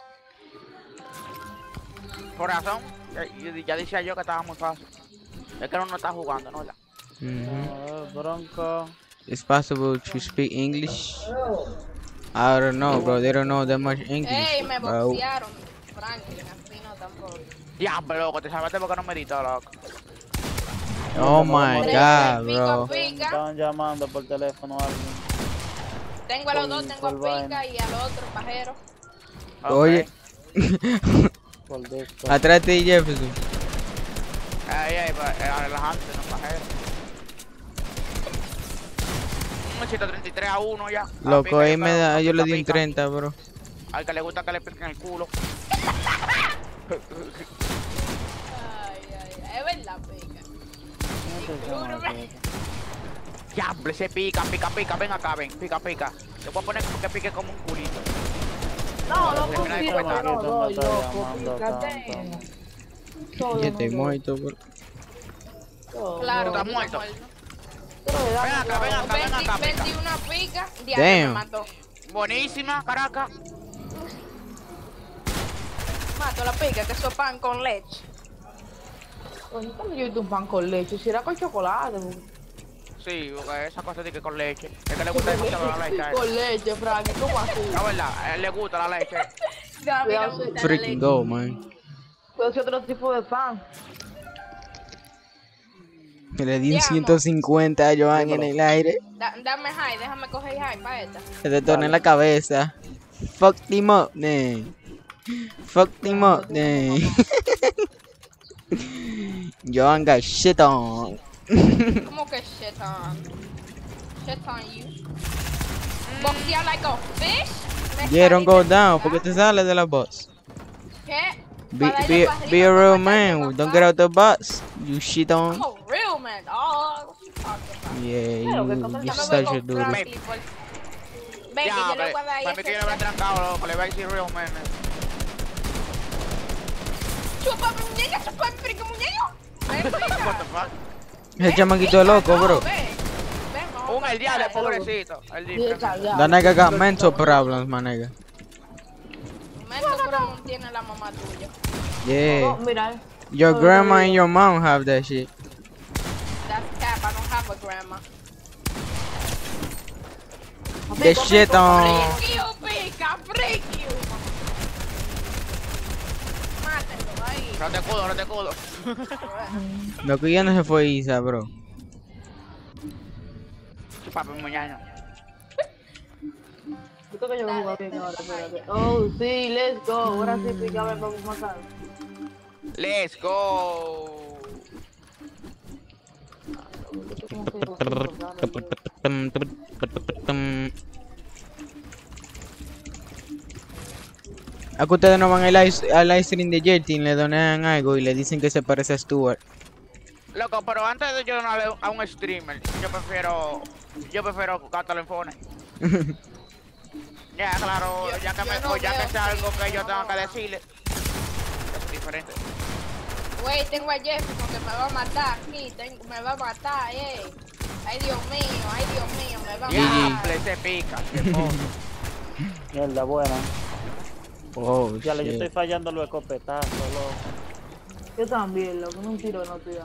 Corazón, ya, ya- ya decía yo que estaba muy fácil. Es que uno no está jugando, ¿no? Mhm. A ver, Bronco. It's possible to speak English. I don't know, bro. They don't know that much English, Ey, me bro. boxearon. Franklin, así no tampoco. Diablo, loco, te salvaste porque no me edito, loco. Oh my god, Pico a bro. Me pica. estaban llamando por teléfono a alguien. Tengo a los dos, Por- tengo a por pica vaina. y al otro pajero. Ok. Oye, Por disco. atrás de Jefferson. Ay, ay, pues, eh, relajante, no pajero. Un ciento treinta y tres a uno ya. A Loco, pica, ahí yo me creo, da, a yo le pica, di un pica. treinta, bro. Al que le gusta que le piquen el culo. Ay, ay, ay. Es verdad, pica. ¿Quién te llama, Discúlpeme. Pica? Diablo, se pica, pica, pica, ven acá, ven, pica, pica. Te voy a poner como que pique como un culito. No, no Termina de consigo, completar. no doy, Esto me está loco. llamando Fíjate. tanto. Solo Ya no estoy doy. muerto, bro. Solo. Claro, Está que muerto. Solo le damos Ven acá, ven la- acá, ven acá, pica. veintiuno pica, diablo me Damn. mató. Buenísima, Caracas. Mato la pica, que eso es pan con leche. Coño, ¿cómo yo hice un pan con leche? Si era con chocolate. porque- Sí, porque esa cosa de que con leche. Es que le gusta demasiado la leche. a él. Con leche, Frankie, ¿cómo así? La verdad, a él le gusta la leche. No, a mí no me Cuidado, gusta la Freaking leche. go, man. Puede ser otro tipo de pan. Le di un Llamo. ciento cincuenta a Joan en Dímelo. el aire. Da- dame high, déjame coger high para esta. Se detonó en la cabeza. Fuck him up, man. Fuck him up, man. Joan got shit on. ¿Cómo que shit on? Shit on you. Boxear like a fish? Me Yeah, don't go saliste down. a ¿Por qué te sales de la box? ¿Qué? Be, Para be, irle pa' be a arriba, real pa' matarme, man. papá. Don't get out the box. You shit on. I'm a real man, dog. What you talking about? Yeah, Claro, que you, cosa you ya Ya me voy such a con dude. Frankie por- Ven, que Ya, yo le hombre. voy a dar ahí Para mí que yo ese- no me he trancado, loco. Le voy a decir real man. Chupa mi muñeca, chupa mi frica muñeco. Ven, What the frica. fuck? Ese chamaquito loco, No, bro. ven. Ven, vamos Un a el diablo, pasar. pobrecito. El Sí, diferente. esa, ya. That nigga got mental problems, my nigga. Mental problem tiene la mamá tuya. No, Yeah. mira, eh. Your No, grandma no, and no. your mom have that shit. That's cap, I don't have a grandma. The shit on. Freak you, pica, freak you. Mátenlo ahí. No te escudo, no te escudo. Lo que ya no se fue Isa, bro. Chupa mi muñeco. Yo creo que yo voy a jugar bien ahora, espérate. Oh, sí, let's go. Ahora sí, pica, a ver, vamos a matar. Let's go. ¿A que ustedes no van al live, al live stream de Jetty y le donan algo y le dicen que se parece a Stuart? Loco, pero antes de yo donarle a un streamer, yo prefiero. Yo prefiero gastarlo en phone. Ya, claro, Yo- ya que, yo me, no pues, ya veo que sea algo stream, que yo no tengo lo que veo. decirle. Es diferente. Güey, tengo a Jefferson que me va a matar aquí. Tengo, me va a matar, eh. Ay, Dios mío, ay, Dios mío, me va a Ya, matar. se pica. se pone. Mierda, buena. Oh, Ya le yo estoy shit. fallando los escopetazos, loco. Yo también, loco, no un tiro no tira.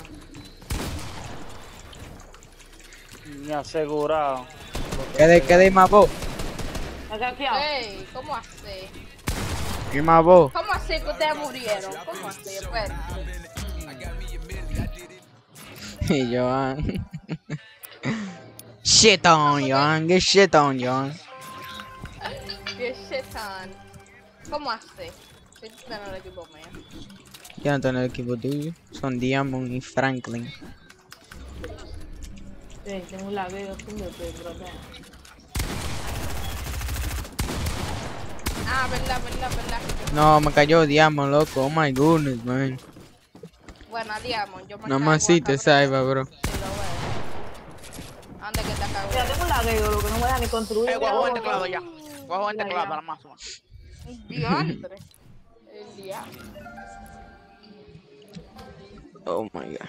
Ni asegurado. ¿Qué de, qué de my boat? Acá, aquí, ah. Ey, ¿cómo así? ¿Qué my boat? ¿Cómo así que ustedes murieron? ¿Cómo así? Espera. Hey, Joan. Shit on, Joan. Get shit on, Joan. ¿Qué shit on? ¿Cómo así? Si tú estás en el equipo mío. Ya no están en el equipo tuyo. Son Diamond y Franklin. Sí, tengo un lagueo sin de pero acá. Ah, verdad, verdad, verdad. No, me cayó Diamond, loco. Oh my goodness, man. Bueno, Diamond, yo me No caigo más si te acá, salva, bro. Sí, lo veo. ¿Dónde que te acabo? Mira, tengo un lagueo, loco, no me deja ni construir. Eh, voy a jugar el Mira, teclado ya. Voy a jugar el Ya, teclado ya. a la máxima. Diantre. El diablo. Oh my god.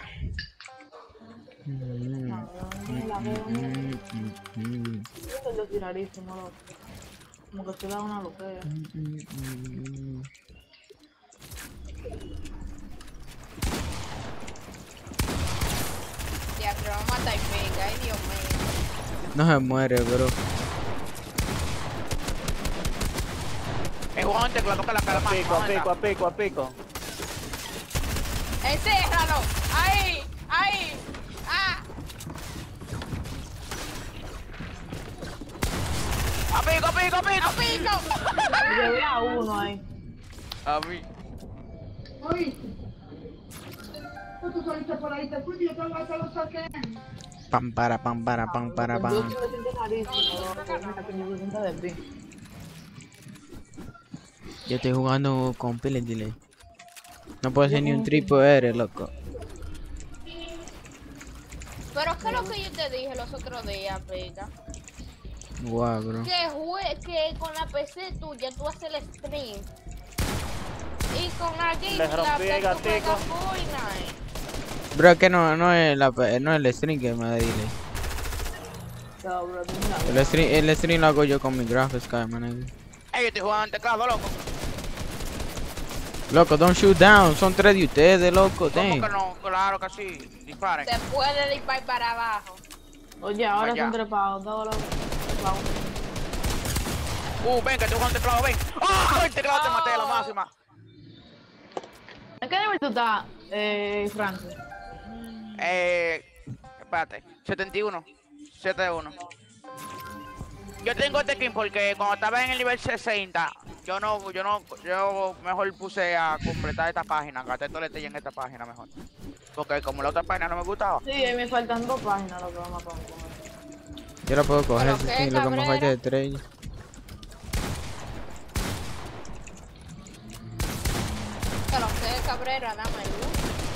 Mm, No, tengo un lagueo, mira. mm, mm, mm, Yo estoy tirarísimo, loco. Como que se da una loquera. mm, mm. Diantre, vamos a matar y pega. Ay, Dios mío. No se muere, bro. He jugado en teclado que la cara A más. pico, a pico, a pico, a pico. Encérralo. Ahí, ahí. Ah. A pico, a pico, a pico. Pico. Llevé a uno ahí. A mí. Pam para pam para pam para Yo pam. sí me siento rarísimo, loco. Mira, que me siento de bien. Yo estoy jugando con Pile Delay. No puedo hacer ni un triple R, loco. Pero ¿qué es lo que yo te dije los otros días, Vega? Guau, bro. Que jue que con la P C tuya tú haces el stream. Y con la game Les rompí el la tú gatico. juegas Fortnite. Bro, es que no, no es la, no es el stream que me da delay. No, bro, mira. El stream, el stream lo hago yo con mi graphics card, man. Ey, yo estoy jugando en teclado, loco. Loco, don't shoot down. Son tres de ustedes, loco. ¿Cómo Damn. que no? Claro que sí. Disparen. Se puede disparar para abajo. Oye, ahora Vaya. son trepados, todos los trepados. Uh, ven, que estoy jugando en teclado, ven. ¡Ah! El teclado te maté a la máxima. ¿En qué nivel tú estás, eh, Francis? Eh. Espérate. setenta y uno. setenta y uno. Yo tengo este skin porque cuando estaba en el nivel sesenta, yo no, yo no, yo mejor puse a completar esta página, gasté todo el estrella en esta página mejor. Porque como la otra página no me gustaba. Sí, ahí me faltan dos páginas lo que vamos a poner. Yo la puedo coger, Pero sí, qué lo que me cabrera. falta es estrella. Que lo sé, Cabrera, dame luz.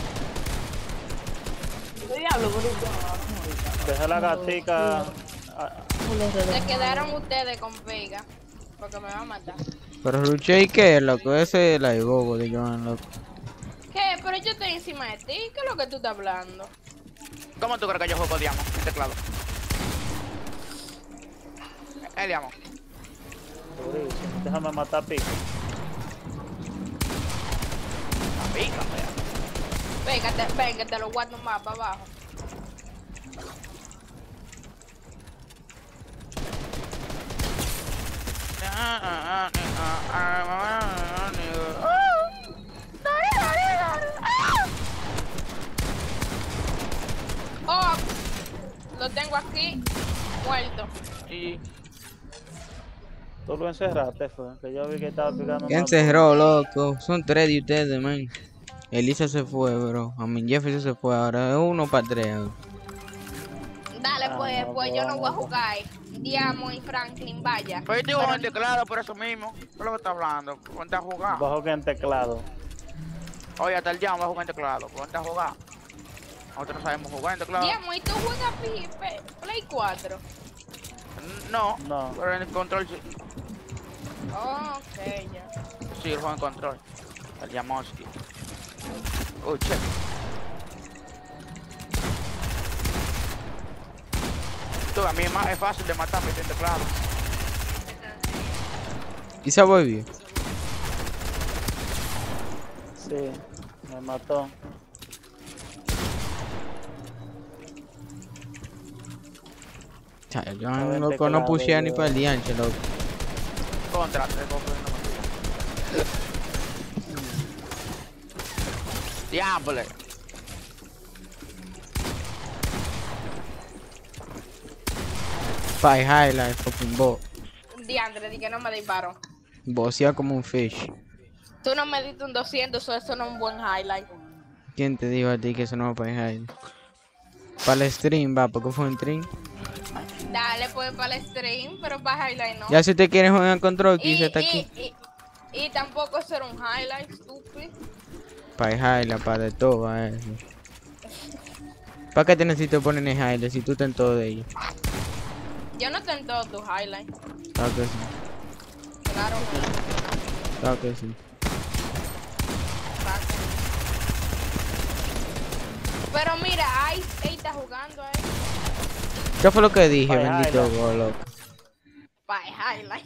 ¿Qué diablo, por eso? Deja la gatica. ah, Se quedaron ustedes con Vega. Porque me va a matar. Pero Ruche, ¿y qué, loco? Ese es el bobo de Joan, loco. ¿Qué? Pero yo estoy encima de ti. ¿Qué es lo que tú estás hablando? ¿Cómo tú crees que yo juego Diamo en teclado? El Diamo. durísimo. Déjame matar a Pico. La pica, fea. Venga, te, ven, que te lo guardo más para abajo. Oh, lo tengo aquí, muerto. Y Tú lo encerraste, fue. Que yo vi que estaba picando. ¿Quién más. cerró, loco? Son tres de ustedes, man. Elisa se fue, bro. A mí Jefferson se fue. Ahora es uno para tres. bro. Dale, Ah, pues, no, pues yo no voy a vamos. jugar. Diamo y Franklin, vaya. pues yo estoy jugando en teclado por eso mismo. ¿Qué es lo que está hablando? Ponte a jugar. Bajo que en teclado. Oye, hasta el Diamo va a jugar en teclado. Ponte a jugar. Nosotros no sabemos jugar en teclado. Diamo, ¿y tú juegas P- P- Play cuatro? No, No. pero en el control sí. Oh, ok, ya. Sí, el juego en control. El Yamoski. Oh, che. Tú, a mí es, más, es fácil de matarme en teclado. ¿Y se volvió? Sí, me mató. Chale, yo A ver, loco, teclado, no puse ni yo- para el dianche, loco. Contra, te cojo una matilla. Diable. Five highlight, fucking bot. Diandre, di que no me disparó. Vocea como un fish. Tú no me diste un doscientos, eso, eso no es un buen highlight. ¿Quién te dijo a ti que eso no va para highlight? Para el stream, va, porque fue un stream. Dale, pues para el stream, pero para highlight no. Ya si usted quiere jugar en control, y, quise está y- aquí. y- y tampoco eso era un highlight, estúpido. Para highlight, para de todo, va eso. ¿Para qué te necesito poner en highlight si tú estás en todo de ellos? Yo no tengo todos tus highlights. Claro que sí, Claro que no. claro que sí. Claro que no. Pero mira, ahí ahí está jugando ahí. ¿Qué fue lo que dije, Para bendito highlight. gol, loco? Para highlight.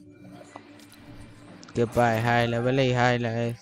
Que para highlight, vele y highlight es.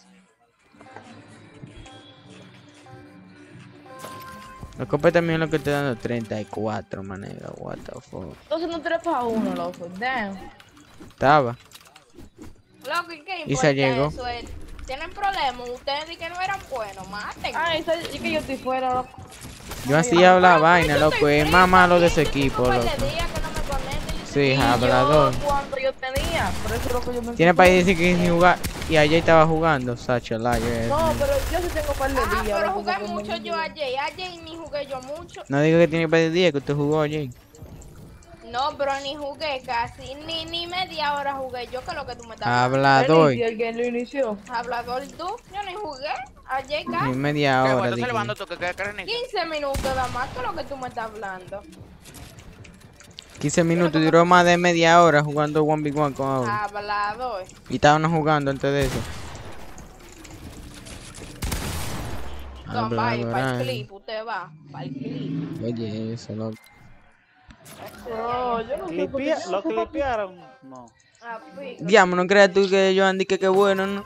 La copa también lo que te dando treinta y cuatro, manera, what the fuck. Entonces no trepas a uno, loco. Damn. Estaba. Loco, ¿y qué Y se importa llegó. eso? Eh, ¿Tienen problemas? Ustedes dicen que no eran buenos, maten. Ay, eso- es que yo estoy fuera, loco. Yo así habla Pero, vaina, pero yo loco, estoy es frita más malo de aquí, ese yo tengo equipo, un par de loco. días que no me conecto, yo Sí, Y hablador. yo cuando yo tenía, por eso es lo que yo me Tiene para decir que ni jugar. Y ayer estaba jugando, such a liar. No, pero yo sí tengo un par de Ah, días. pero loco, jugué porque mucho no- yo ayer. Ayer ni jugué yo mucho. No digo que tiene para el día que usted jugó ayer. No, pero ni jugué casi, ni, ni media hora jugué yo, que es lo que tú me estás Hablador. ¿Y el que lo inició? Hablador tú, yo ni jugué, ayer Ni casi, media ¿Qué, hora. güey? ¿Estás dije. elevando tú? ¿Qué qué crees, Nick? quince minutos nada más, que es lo que tú me estás hablando. quince minutos, duró más de media hora jugando uno ve uno con Audi. Hablador. Y estábamos jugando antes de eso. No, vaya, para el Hablador. clip, usted va, para el clip. Oye, eso, loco. No, yo no sé por qué. Clipea- ¿Lo clipearon? No. Ah, pico. Diablo, no creas tú que yo andí que qué bueno, ¿no?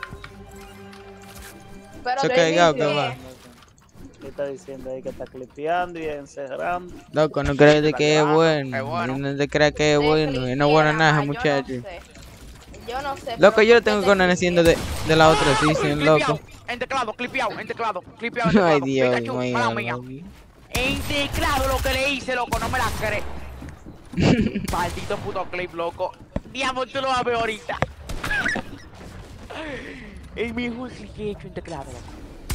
Pero Se de cagado, inicio, que va. ¿Qué está diciendo ahí? Que está clipeando y encerrando. Loco, no creas de que es grabando, bueno. es bueno. No te creas que es de bueno. Es clip no bueno era nada, más, yo muchacho. no sé. Yo no sé. Loco, pero yo lo tú tengo te con haciendo de, de la otra season, Clipeado, loco. en teclado, clipeado, en teclado, clipeado, en Ay, teclado. Dios Pikachu, mío. mala mía. loco. En teclado lo que le hice, loco, no me la crees. Maldito puto clip, loco. Diablo, tú lo vas a ver ahorita. El mejor clip que he hecho en teclado, loco.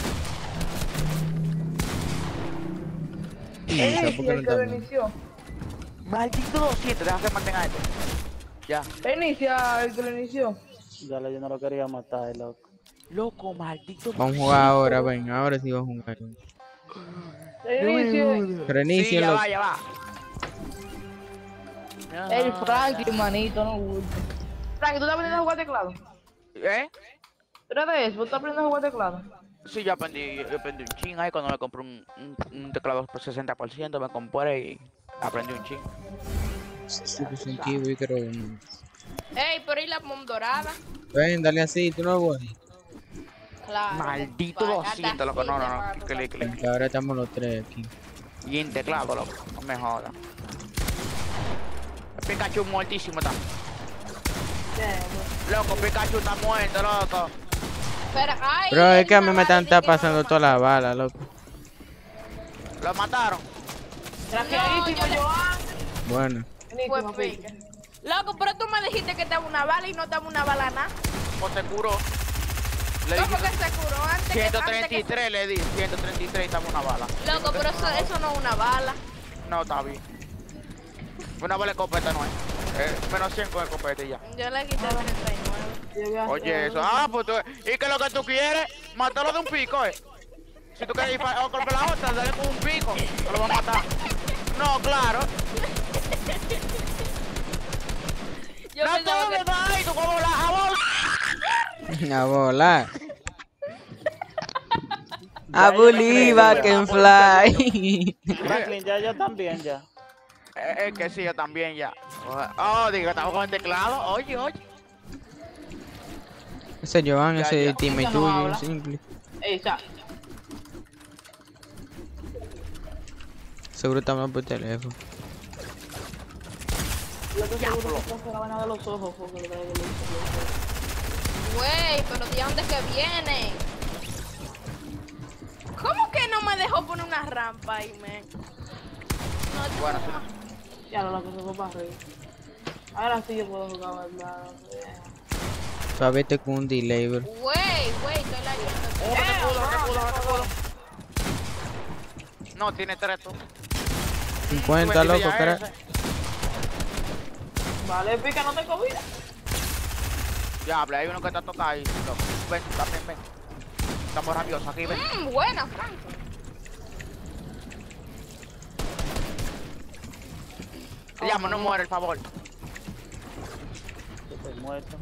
Y Él eso, es ¿por qué el no que lo estamos? inició. Maldito doscientos, deja que mantenga esto. Ya. Inicia el que lo inició. Dale, yo no lo quería matar, loco. Loco, maldito. Vamos a jugar ahora, ven, ahora sí vamos a jugar. El inicio. Pero Sí, inicio, ya loco. va, ya va. El Frankie, manito, no gusta. Frankie, ¿tú estás aprendiendo a jugar teclado? ¿Eh? ¿Tú eres de eso? ¿Tú estás aprendiendo a jugar teclado? Sí, yo aprendí, yo aprendí un ching ahí cuando me compré un, un, un teclado por sesenta por ciento, me compré y aprendí un ching. Sí, pues un kiwi, creo. Ey, pero ¿y la mom dorada? Ven, dale así, tú no vuelves. Claro. Maldito Vaya, doscientos, loco, no, no, no, sí, clic, clic. Que ahora estamos los tres aquí. Y en teclado, loco, no me jodas. El Pikachu muertísimo está. Loco, Pikachu está muerto, loco. Pero, ay, Pero es que a él mí me vale, están di que no pasando lo todas las balas, loco. Lo mataron. Trajeadísimo, No, yo- Joan. Bueno, Fue Buenísimo, pique. pique. Loco, pero tú me dijiste que estaba una bala y no estaba una bala nada. Pues se curó. Le ¿Cómo dije que se curó antes que ciento antes treinta y que... tres, le di, ciento treinta y tres y estaba una bala. Loco, pero eso, eso no es una bala. No, está bien. Una bala de escopeta no es. Eh, menos cien con escopeta y ya. Yo le quité treinta y nueve. Yo voy a Oye, hacer- eso. Ah, pues tú. ¿Y qué es lo que tú quieres? Matarlo de un pico, eh. Si tú quieres ir para golpear la otra, dale con un pico. Te lo vas a matar. No, claro. Yo No, tú pensaba me que... das ahí, tú como la a volar. a volar. Ya I yo me believe creo, I can fly. Franklin, ya yo también, ya. Eh, Es que sí, yo también ya. Oh, digo, estamos con el teclado. Oye, oye. Ese Joan, Ya, ese ya. teammate Ya no tuyo, habla. simple. Ey, ya. Seguro estamos por teléfono. Yo te aseguro que se la van a dar los ojos porque le da el Güey, pero ¿de dónde que viene? ¿Cómo que no me dejó poner una rampa ahí, man? No, esto Bueno, es una- Ya no la que se fue para arriba. Ahora sí yo puedo jugar, ¿verdad? Todavía te con un delay, bro. Güey, güey, estoy la Uno te culo, te culo, te culo. No, tiene tres tú. cincuenta, loco, ya cara. ese. Vale, pica, no tengo vida. Diablo, hay uno que está tocado ahí. Loco. Ven, también, ven. Estamos rabiosos aquí, ven. Mmm, buena, Franco. Llamo, no muere, el favor. Yo estoy muerto.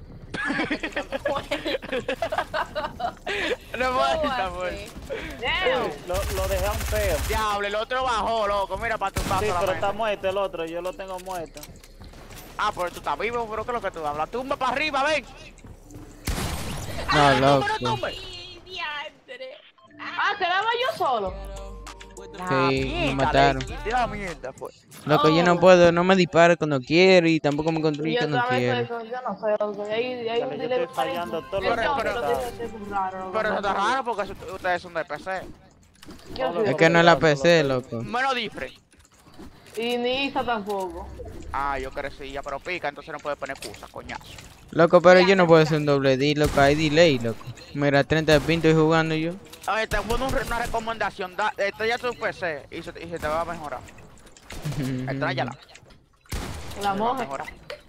No muere, ¿Cómo está muerto. así? Damn. Lo, lo dejé a un feo. Diablo, el otro bajó, loco. Mira para tu paso Sí, la pero mente. está muerto el otro, yo lo tengo muerto. Ah, pero tú estás vivo, pero ¿qué es lo que tú hablas? Tumba para arriba, ven. No, tumba, no loco. tumbe. Y diantre. Ah, quedaba yo solo. La Sí, me mierda, mataron. le quité la mierda, pues. Loco, yo no Oh. puedo, no me dispara cuando quiero y tampoco me Y construye yo cuando otra vez quiero. eso, yo no sé, loco. Y ahí, y ahí Dale, un yo delay estoy fallando todos los Yo, resultados. pero tiene que ser raro, loco. Pero eso está raro porque eso- ustedes son de P C. Yo soy Es de- que no es la P C, loco. Menos difre. Y ni Isa tampoco. Ah, yo crecí ya, pero pica, entonces no puede poner excusa, coñazo. Loco, pero yo no puedo hacer un doble D, loco, hay delay, loco. Mira, treinta de pinto y jugando yo. A ver, te pongo un re- una recomendación. Da, estrella tu P C y se, y se te va a mejorar. Estréllala. La moje. Mejora.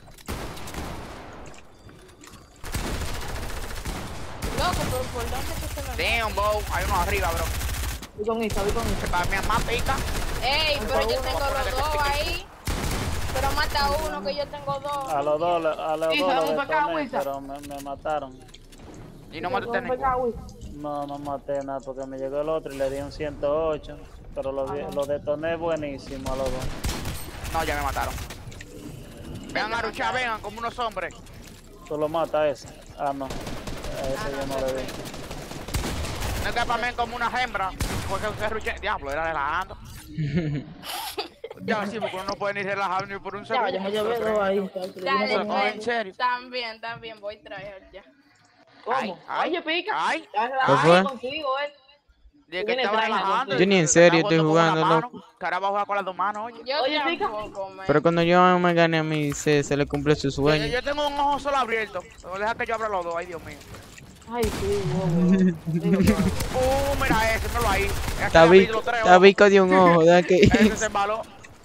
Loco, pero ¿por dónde que se me Damn, Bo, hay uno arriba, bro. Voy con Isa, voy con Isa. Para mi mamá pica. Ey, pero yo tengo Vamos a los poner dos este ahí. Pero mata a uno que yo tengo dos. A los dos, le- a los Isa, dos vamos le pa' acá, detoné, Wisa. pero me, me mataron. Y no mataste a Vamos pa' acá, ninguno. Wisa. No, no maté nada porque me llegó el otro y le di un ciento ocho. Pero lo, vi- lo detoné buenísimo a los dos. No, ya me mataron. Vengan a luchar, vengan como unos hombres. ¿Tú lo matas a ese? Ah, no. A ese Ah, yo no, no le vi. perfecto. No es que para mí como una hembra. Porque usted ruche. Diablo, era relajando. Ya sí, porque uno no puede ni relajar ni por un Ya, segundo. ya me llevé dos ahí. Dale, No, pues. en serio. También, también, voy a traer ya. ¿Cómo? Ay, Oye, pica. Ay, ¿Qué fue? Contigo, eh. dije que Viene estaba traina relajando. contigo. Yo ni en que serio estaba estoy jugando con una jugando, mano, que ahora va a jugar con las dos manos, oye. Yo Oye, pica. tampoco, man. Pero cuando yo me gane a mí, se, se le cumple su Yo, sueño. yo tengo un ojo solo abierto. Pero deja que yo abra los dos, ay Dios mío. Ay, sí, wow, Uh, mira ese, míralo ahí. Ese Está le abrí bico, los tres está ojos. bico de un ojo, ¿verdad que? Ese se embaló.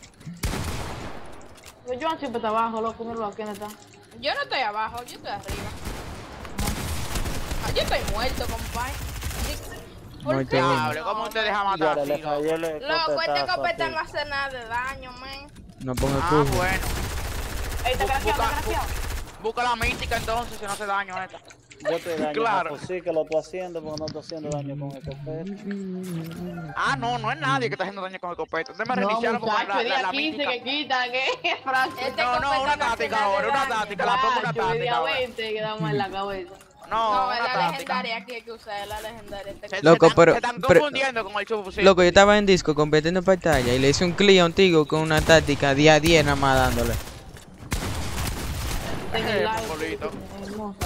Yo siempre está abajo, loco, míralo aquí, ¿dónde está? Yo no estoy abajo, yo estoy arriba. Ah, yo estoy muerto, compadre. ¿Por Muerto qué? bien. Diablo, ¿cómo usted deja Ya matar le, así, le loco? fallé el Loco, este escopetazo copeta a ti. no hace nada de daño, man. No ponga Ah, culo. bueno. Ey, está Bu- craqueado, está busca- craqueado. Busca la mística entonces, si no hace daño a esta. Yo te daño, Claro. pues sí que lo estoy haciendo porque no estoy haciendo daño con el escopeta. Ah, no, no es nadie que está haciendo daño con el copete. Usted me No, reiniciaron porque muchacho, la, la, día la quince mística. que quita, que frase. Este No, no, copeta una no hace táctica nada de ahora, una daño. tática, la pongo una Fracho, táctica día ahora. veinte quedamos en la cabeza. No, No, una es la táctica. legendaria aquí hay que usar, es la legendaria. Este Se, se Loco, están, pero- se están pero- confundiendo con el chupo. Loco, yo estaba en disco competiendo pantalla y le hice un clic a un tigo con una táctica día a diez nada más dándole. En el Eh, live, Mongolito. hermosa.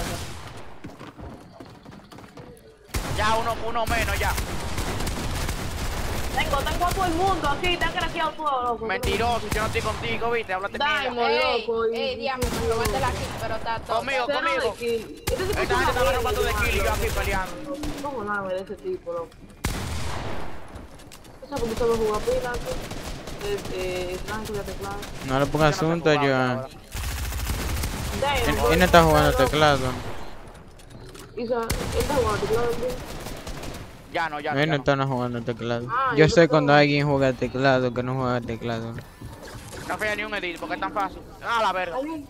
Ya uno, uno menos ya. Tengo, tengo a todo el mundo aquí, está craqueado todo, loco. Mentiroso, yo no estoy contigo, viste, háblate Dai, mierda. mo- Ey, loco, y- ey, diablo, me robaste la kill, pero está todo. Conmigo, Cero conmigo. de kill. Este tipo Esta es gente una estaba verga, robando de kill y yo aquí loco. peleando. ¿Cómo nada de ese tipo, loco? ¿Tú sabes por qué solo juega pila aquí? Este, Franco de teclado. No le ponga Yo no sé asunto, jugar Joan. ahora. Dai, Él, loco, él no está jugando loco. teclado. Isa, él está jugando teclado aquí. Ya no, ya no. Él no ya no. está jugando teclado. Ah, Yo yo sé no cuando puedo. alguien juega teclado que no juega teclado. No falla ni un edit porque es tan fácil. Ah, la verga. Ahí.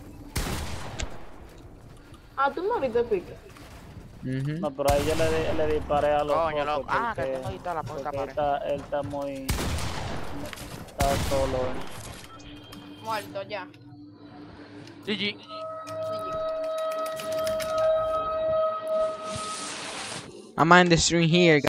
Ah, tú moriste, pica. Ujú. No, pero ahí yo le, di- le disparé a los Coño, focos loco. Ah, que porque- ahí está la puerta porque él pared. está, él está muy... Está solo. eh. Muerto ya. G G. G G. I'm on the stream here.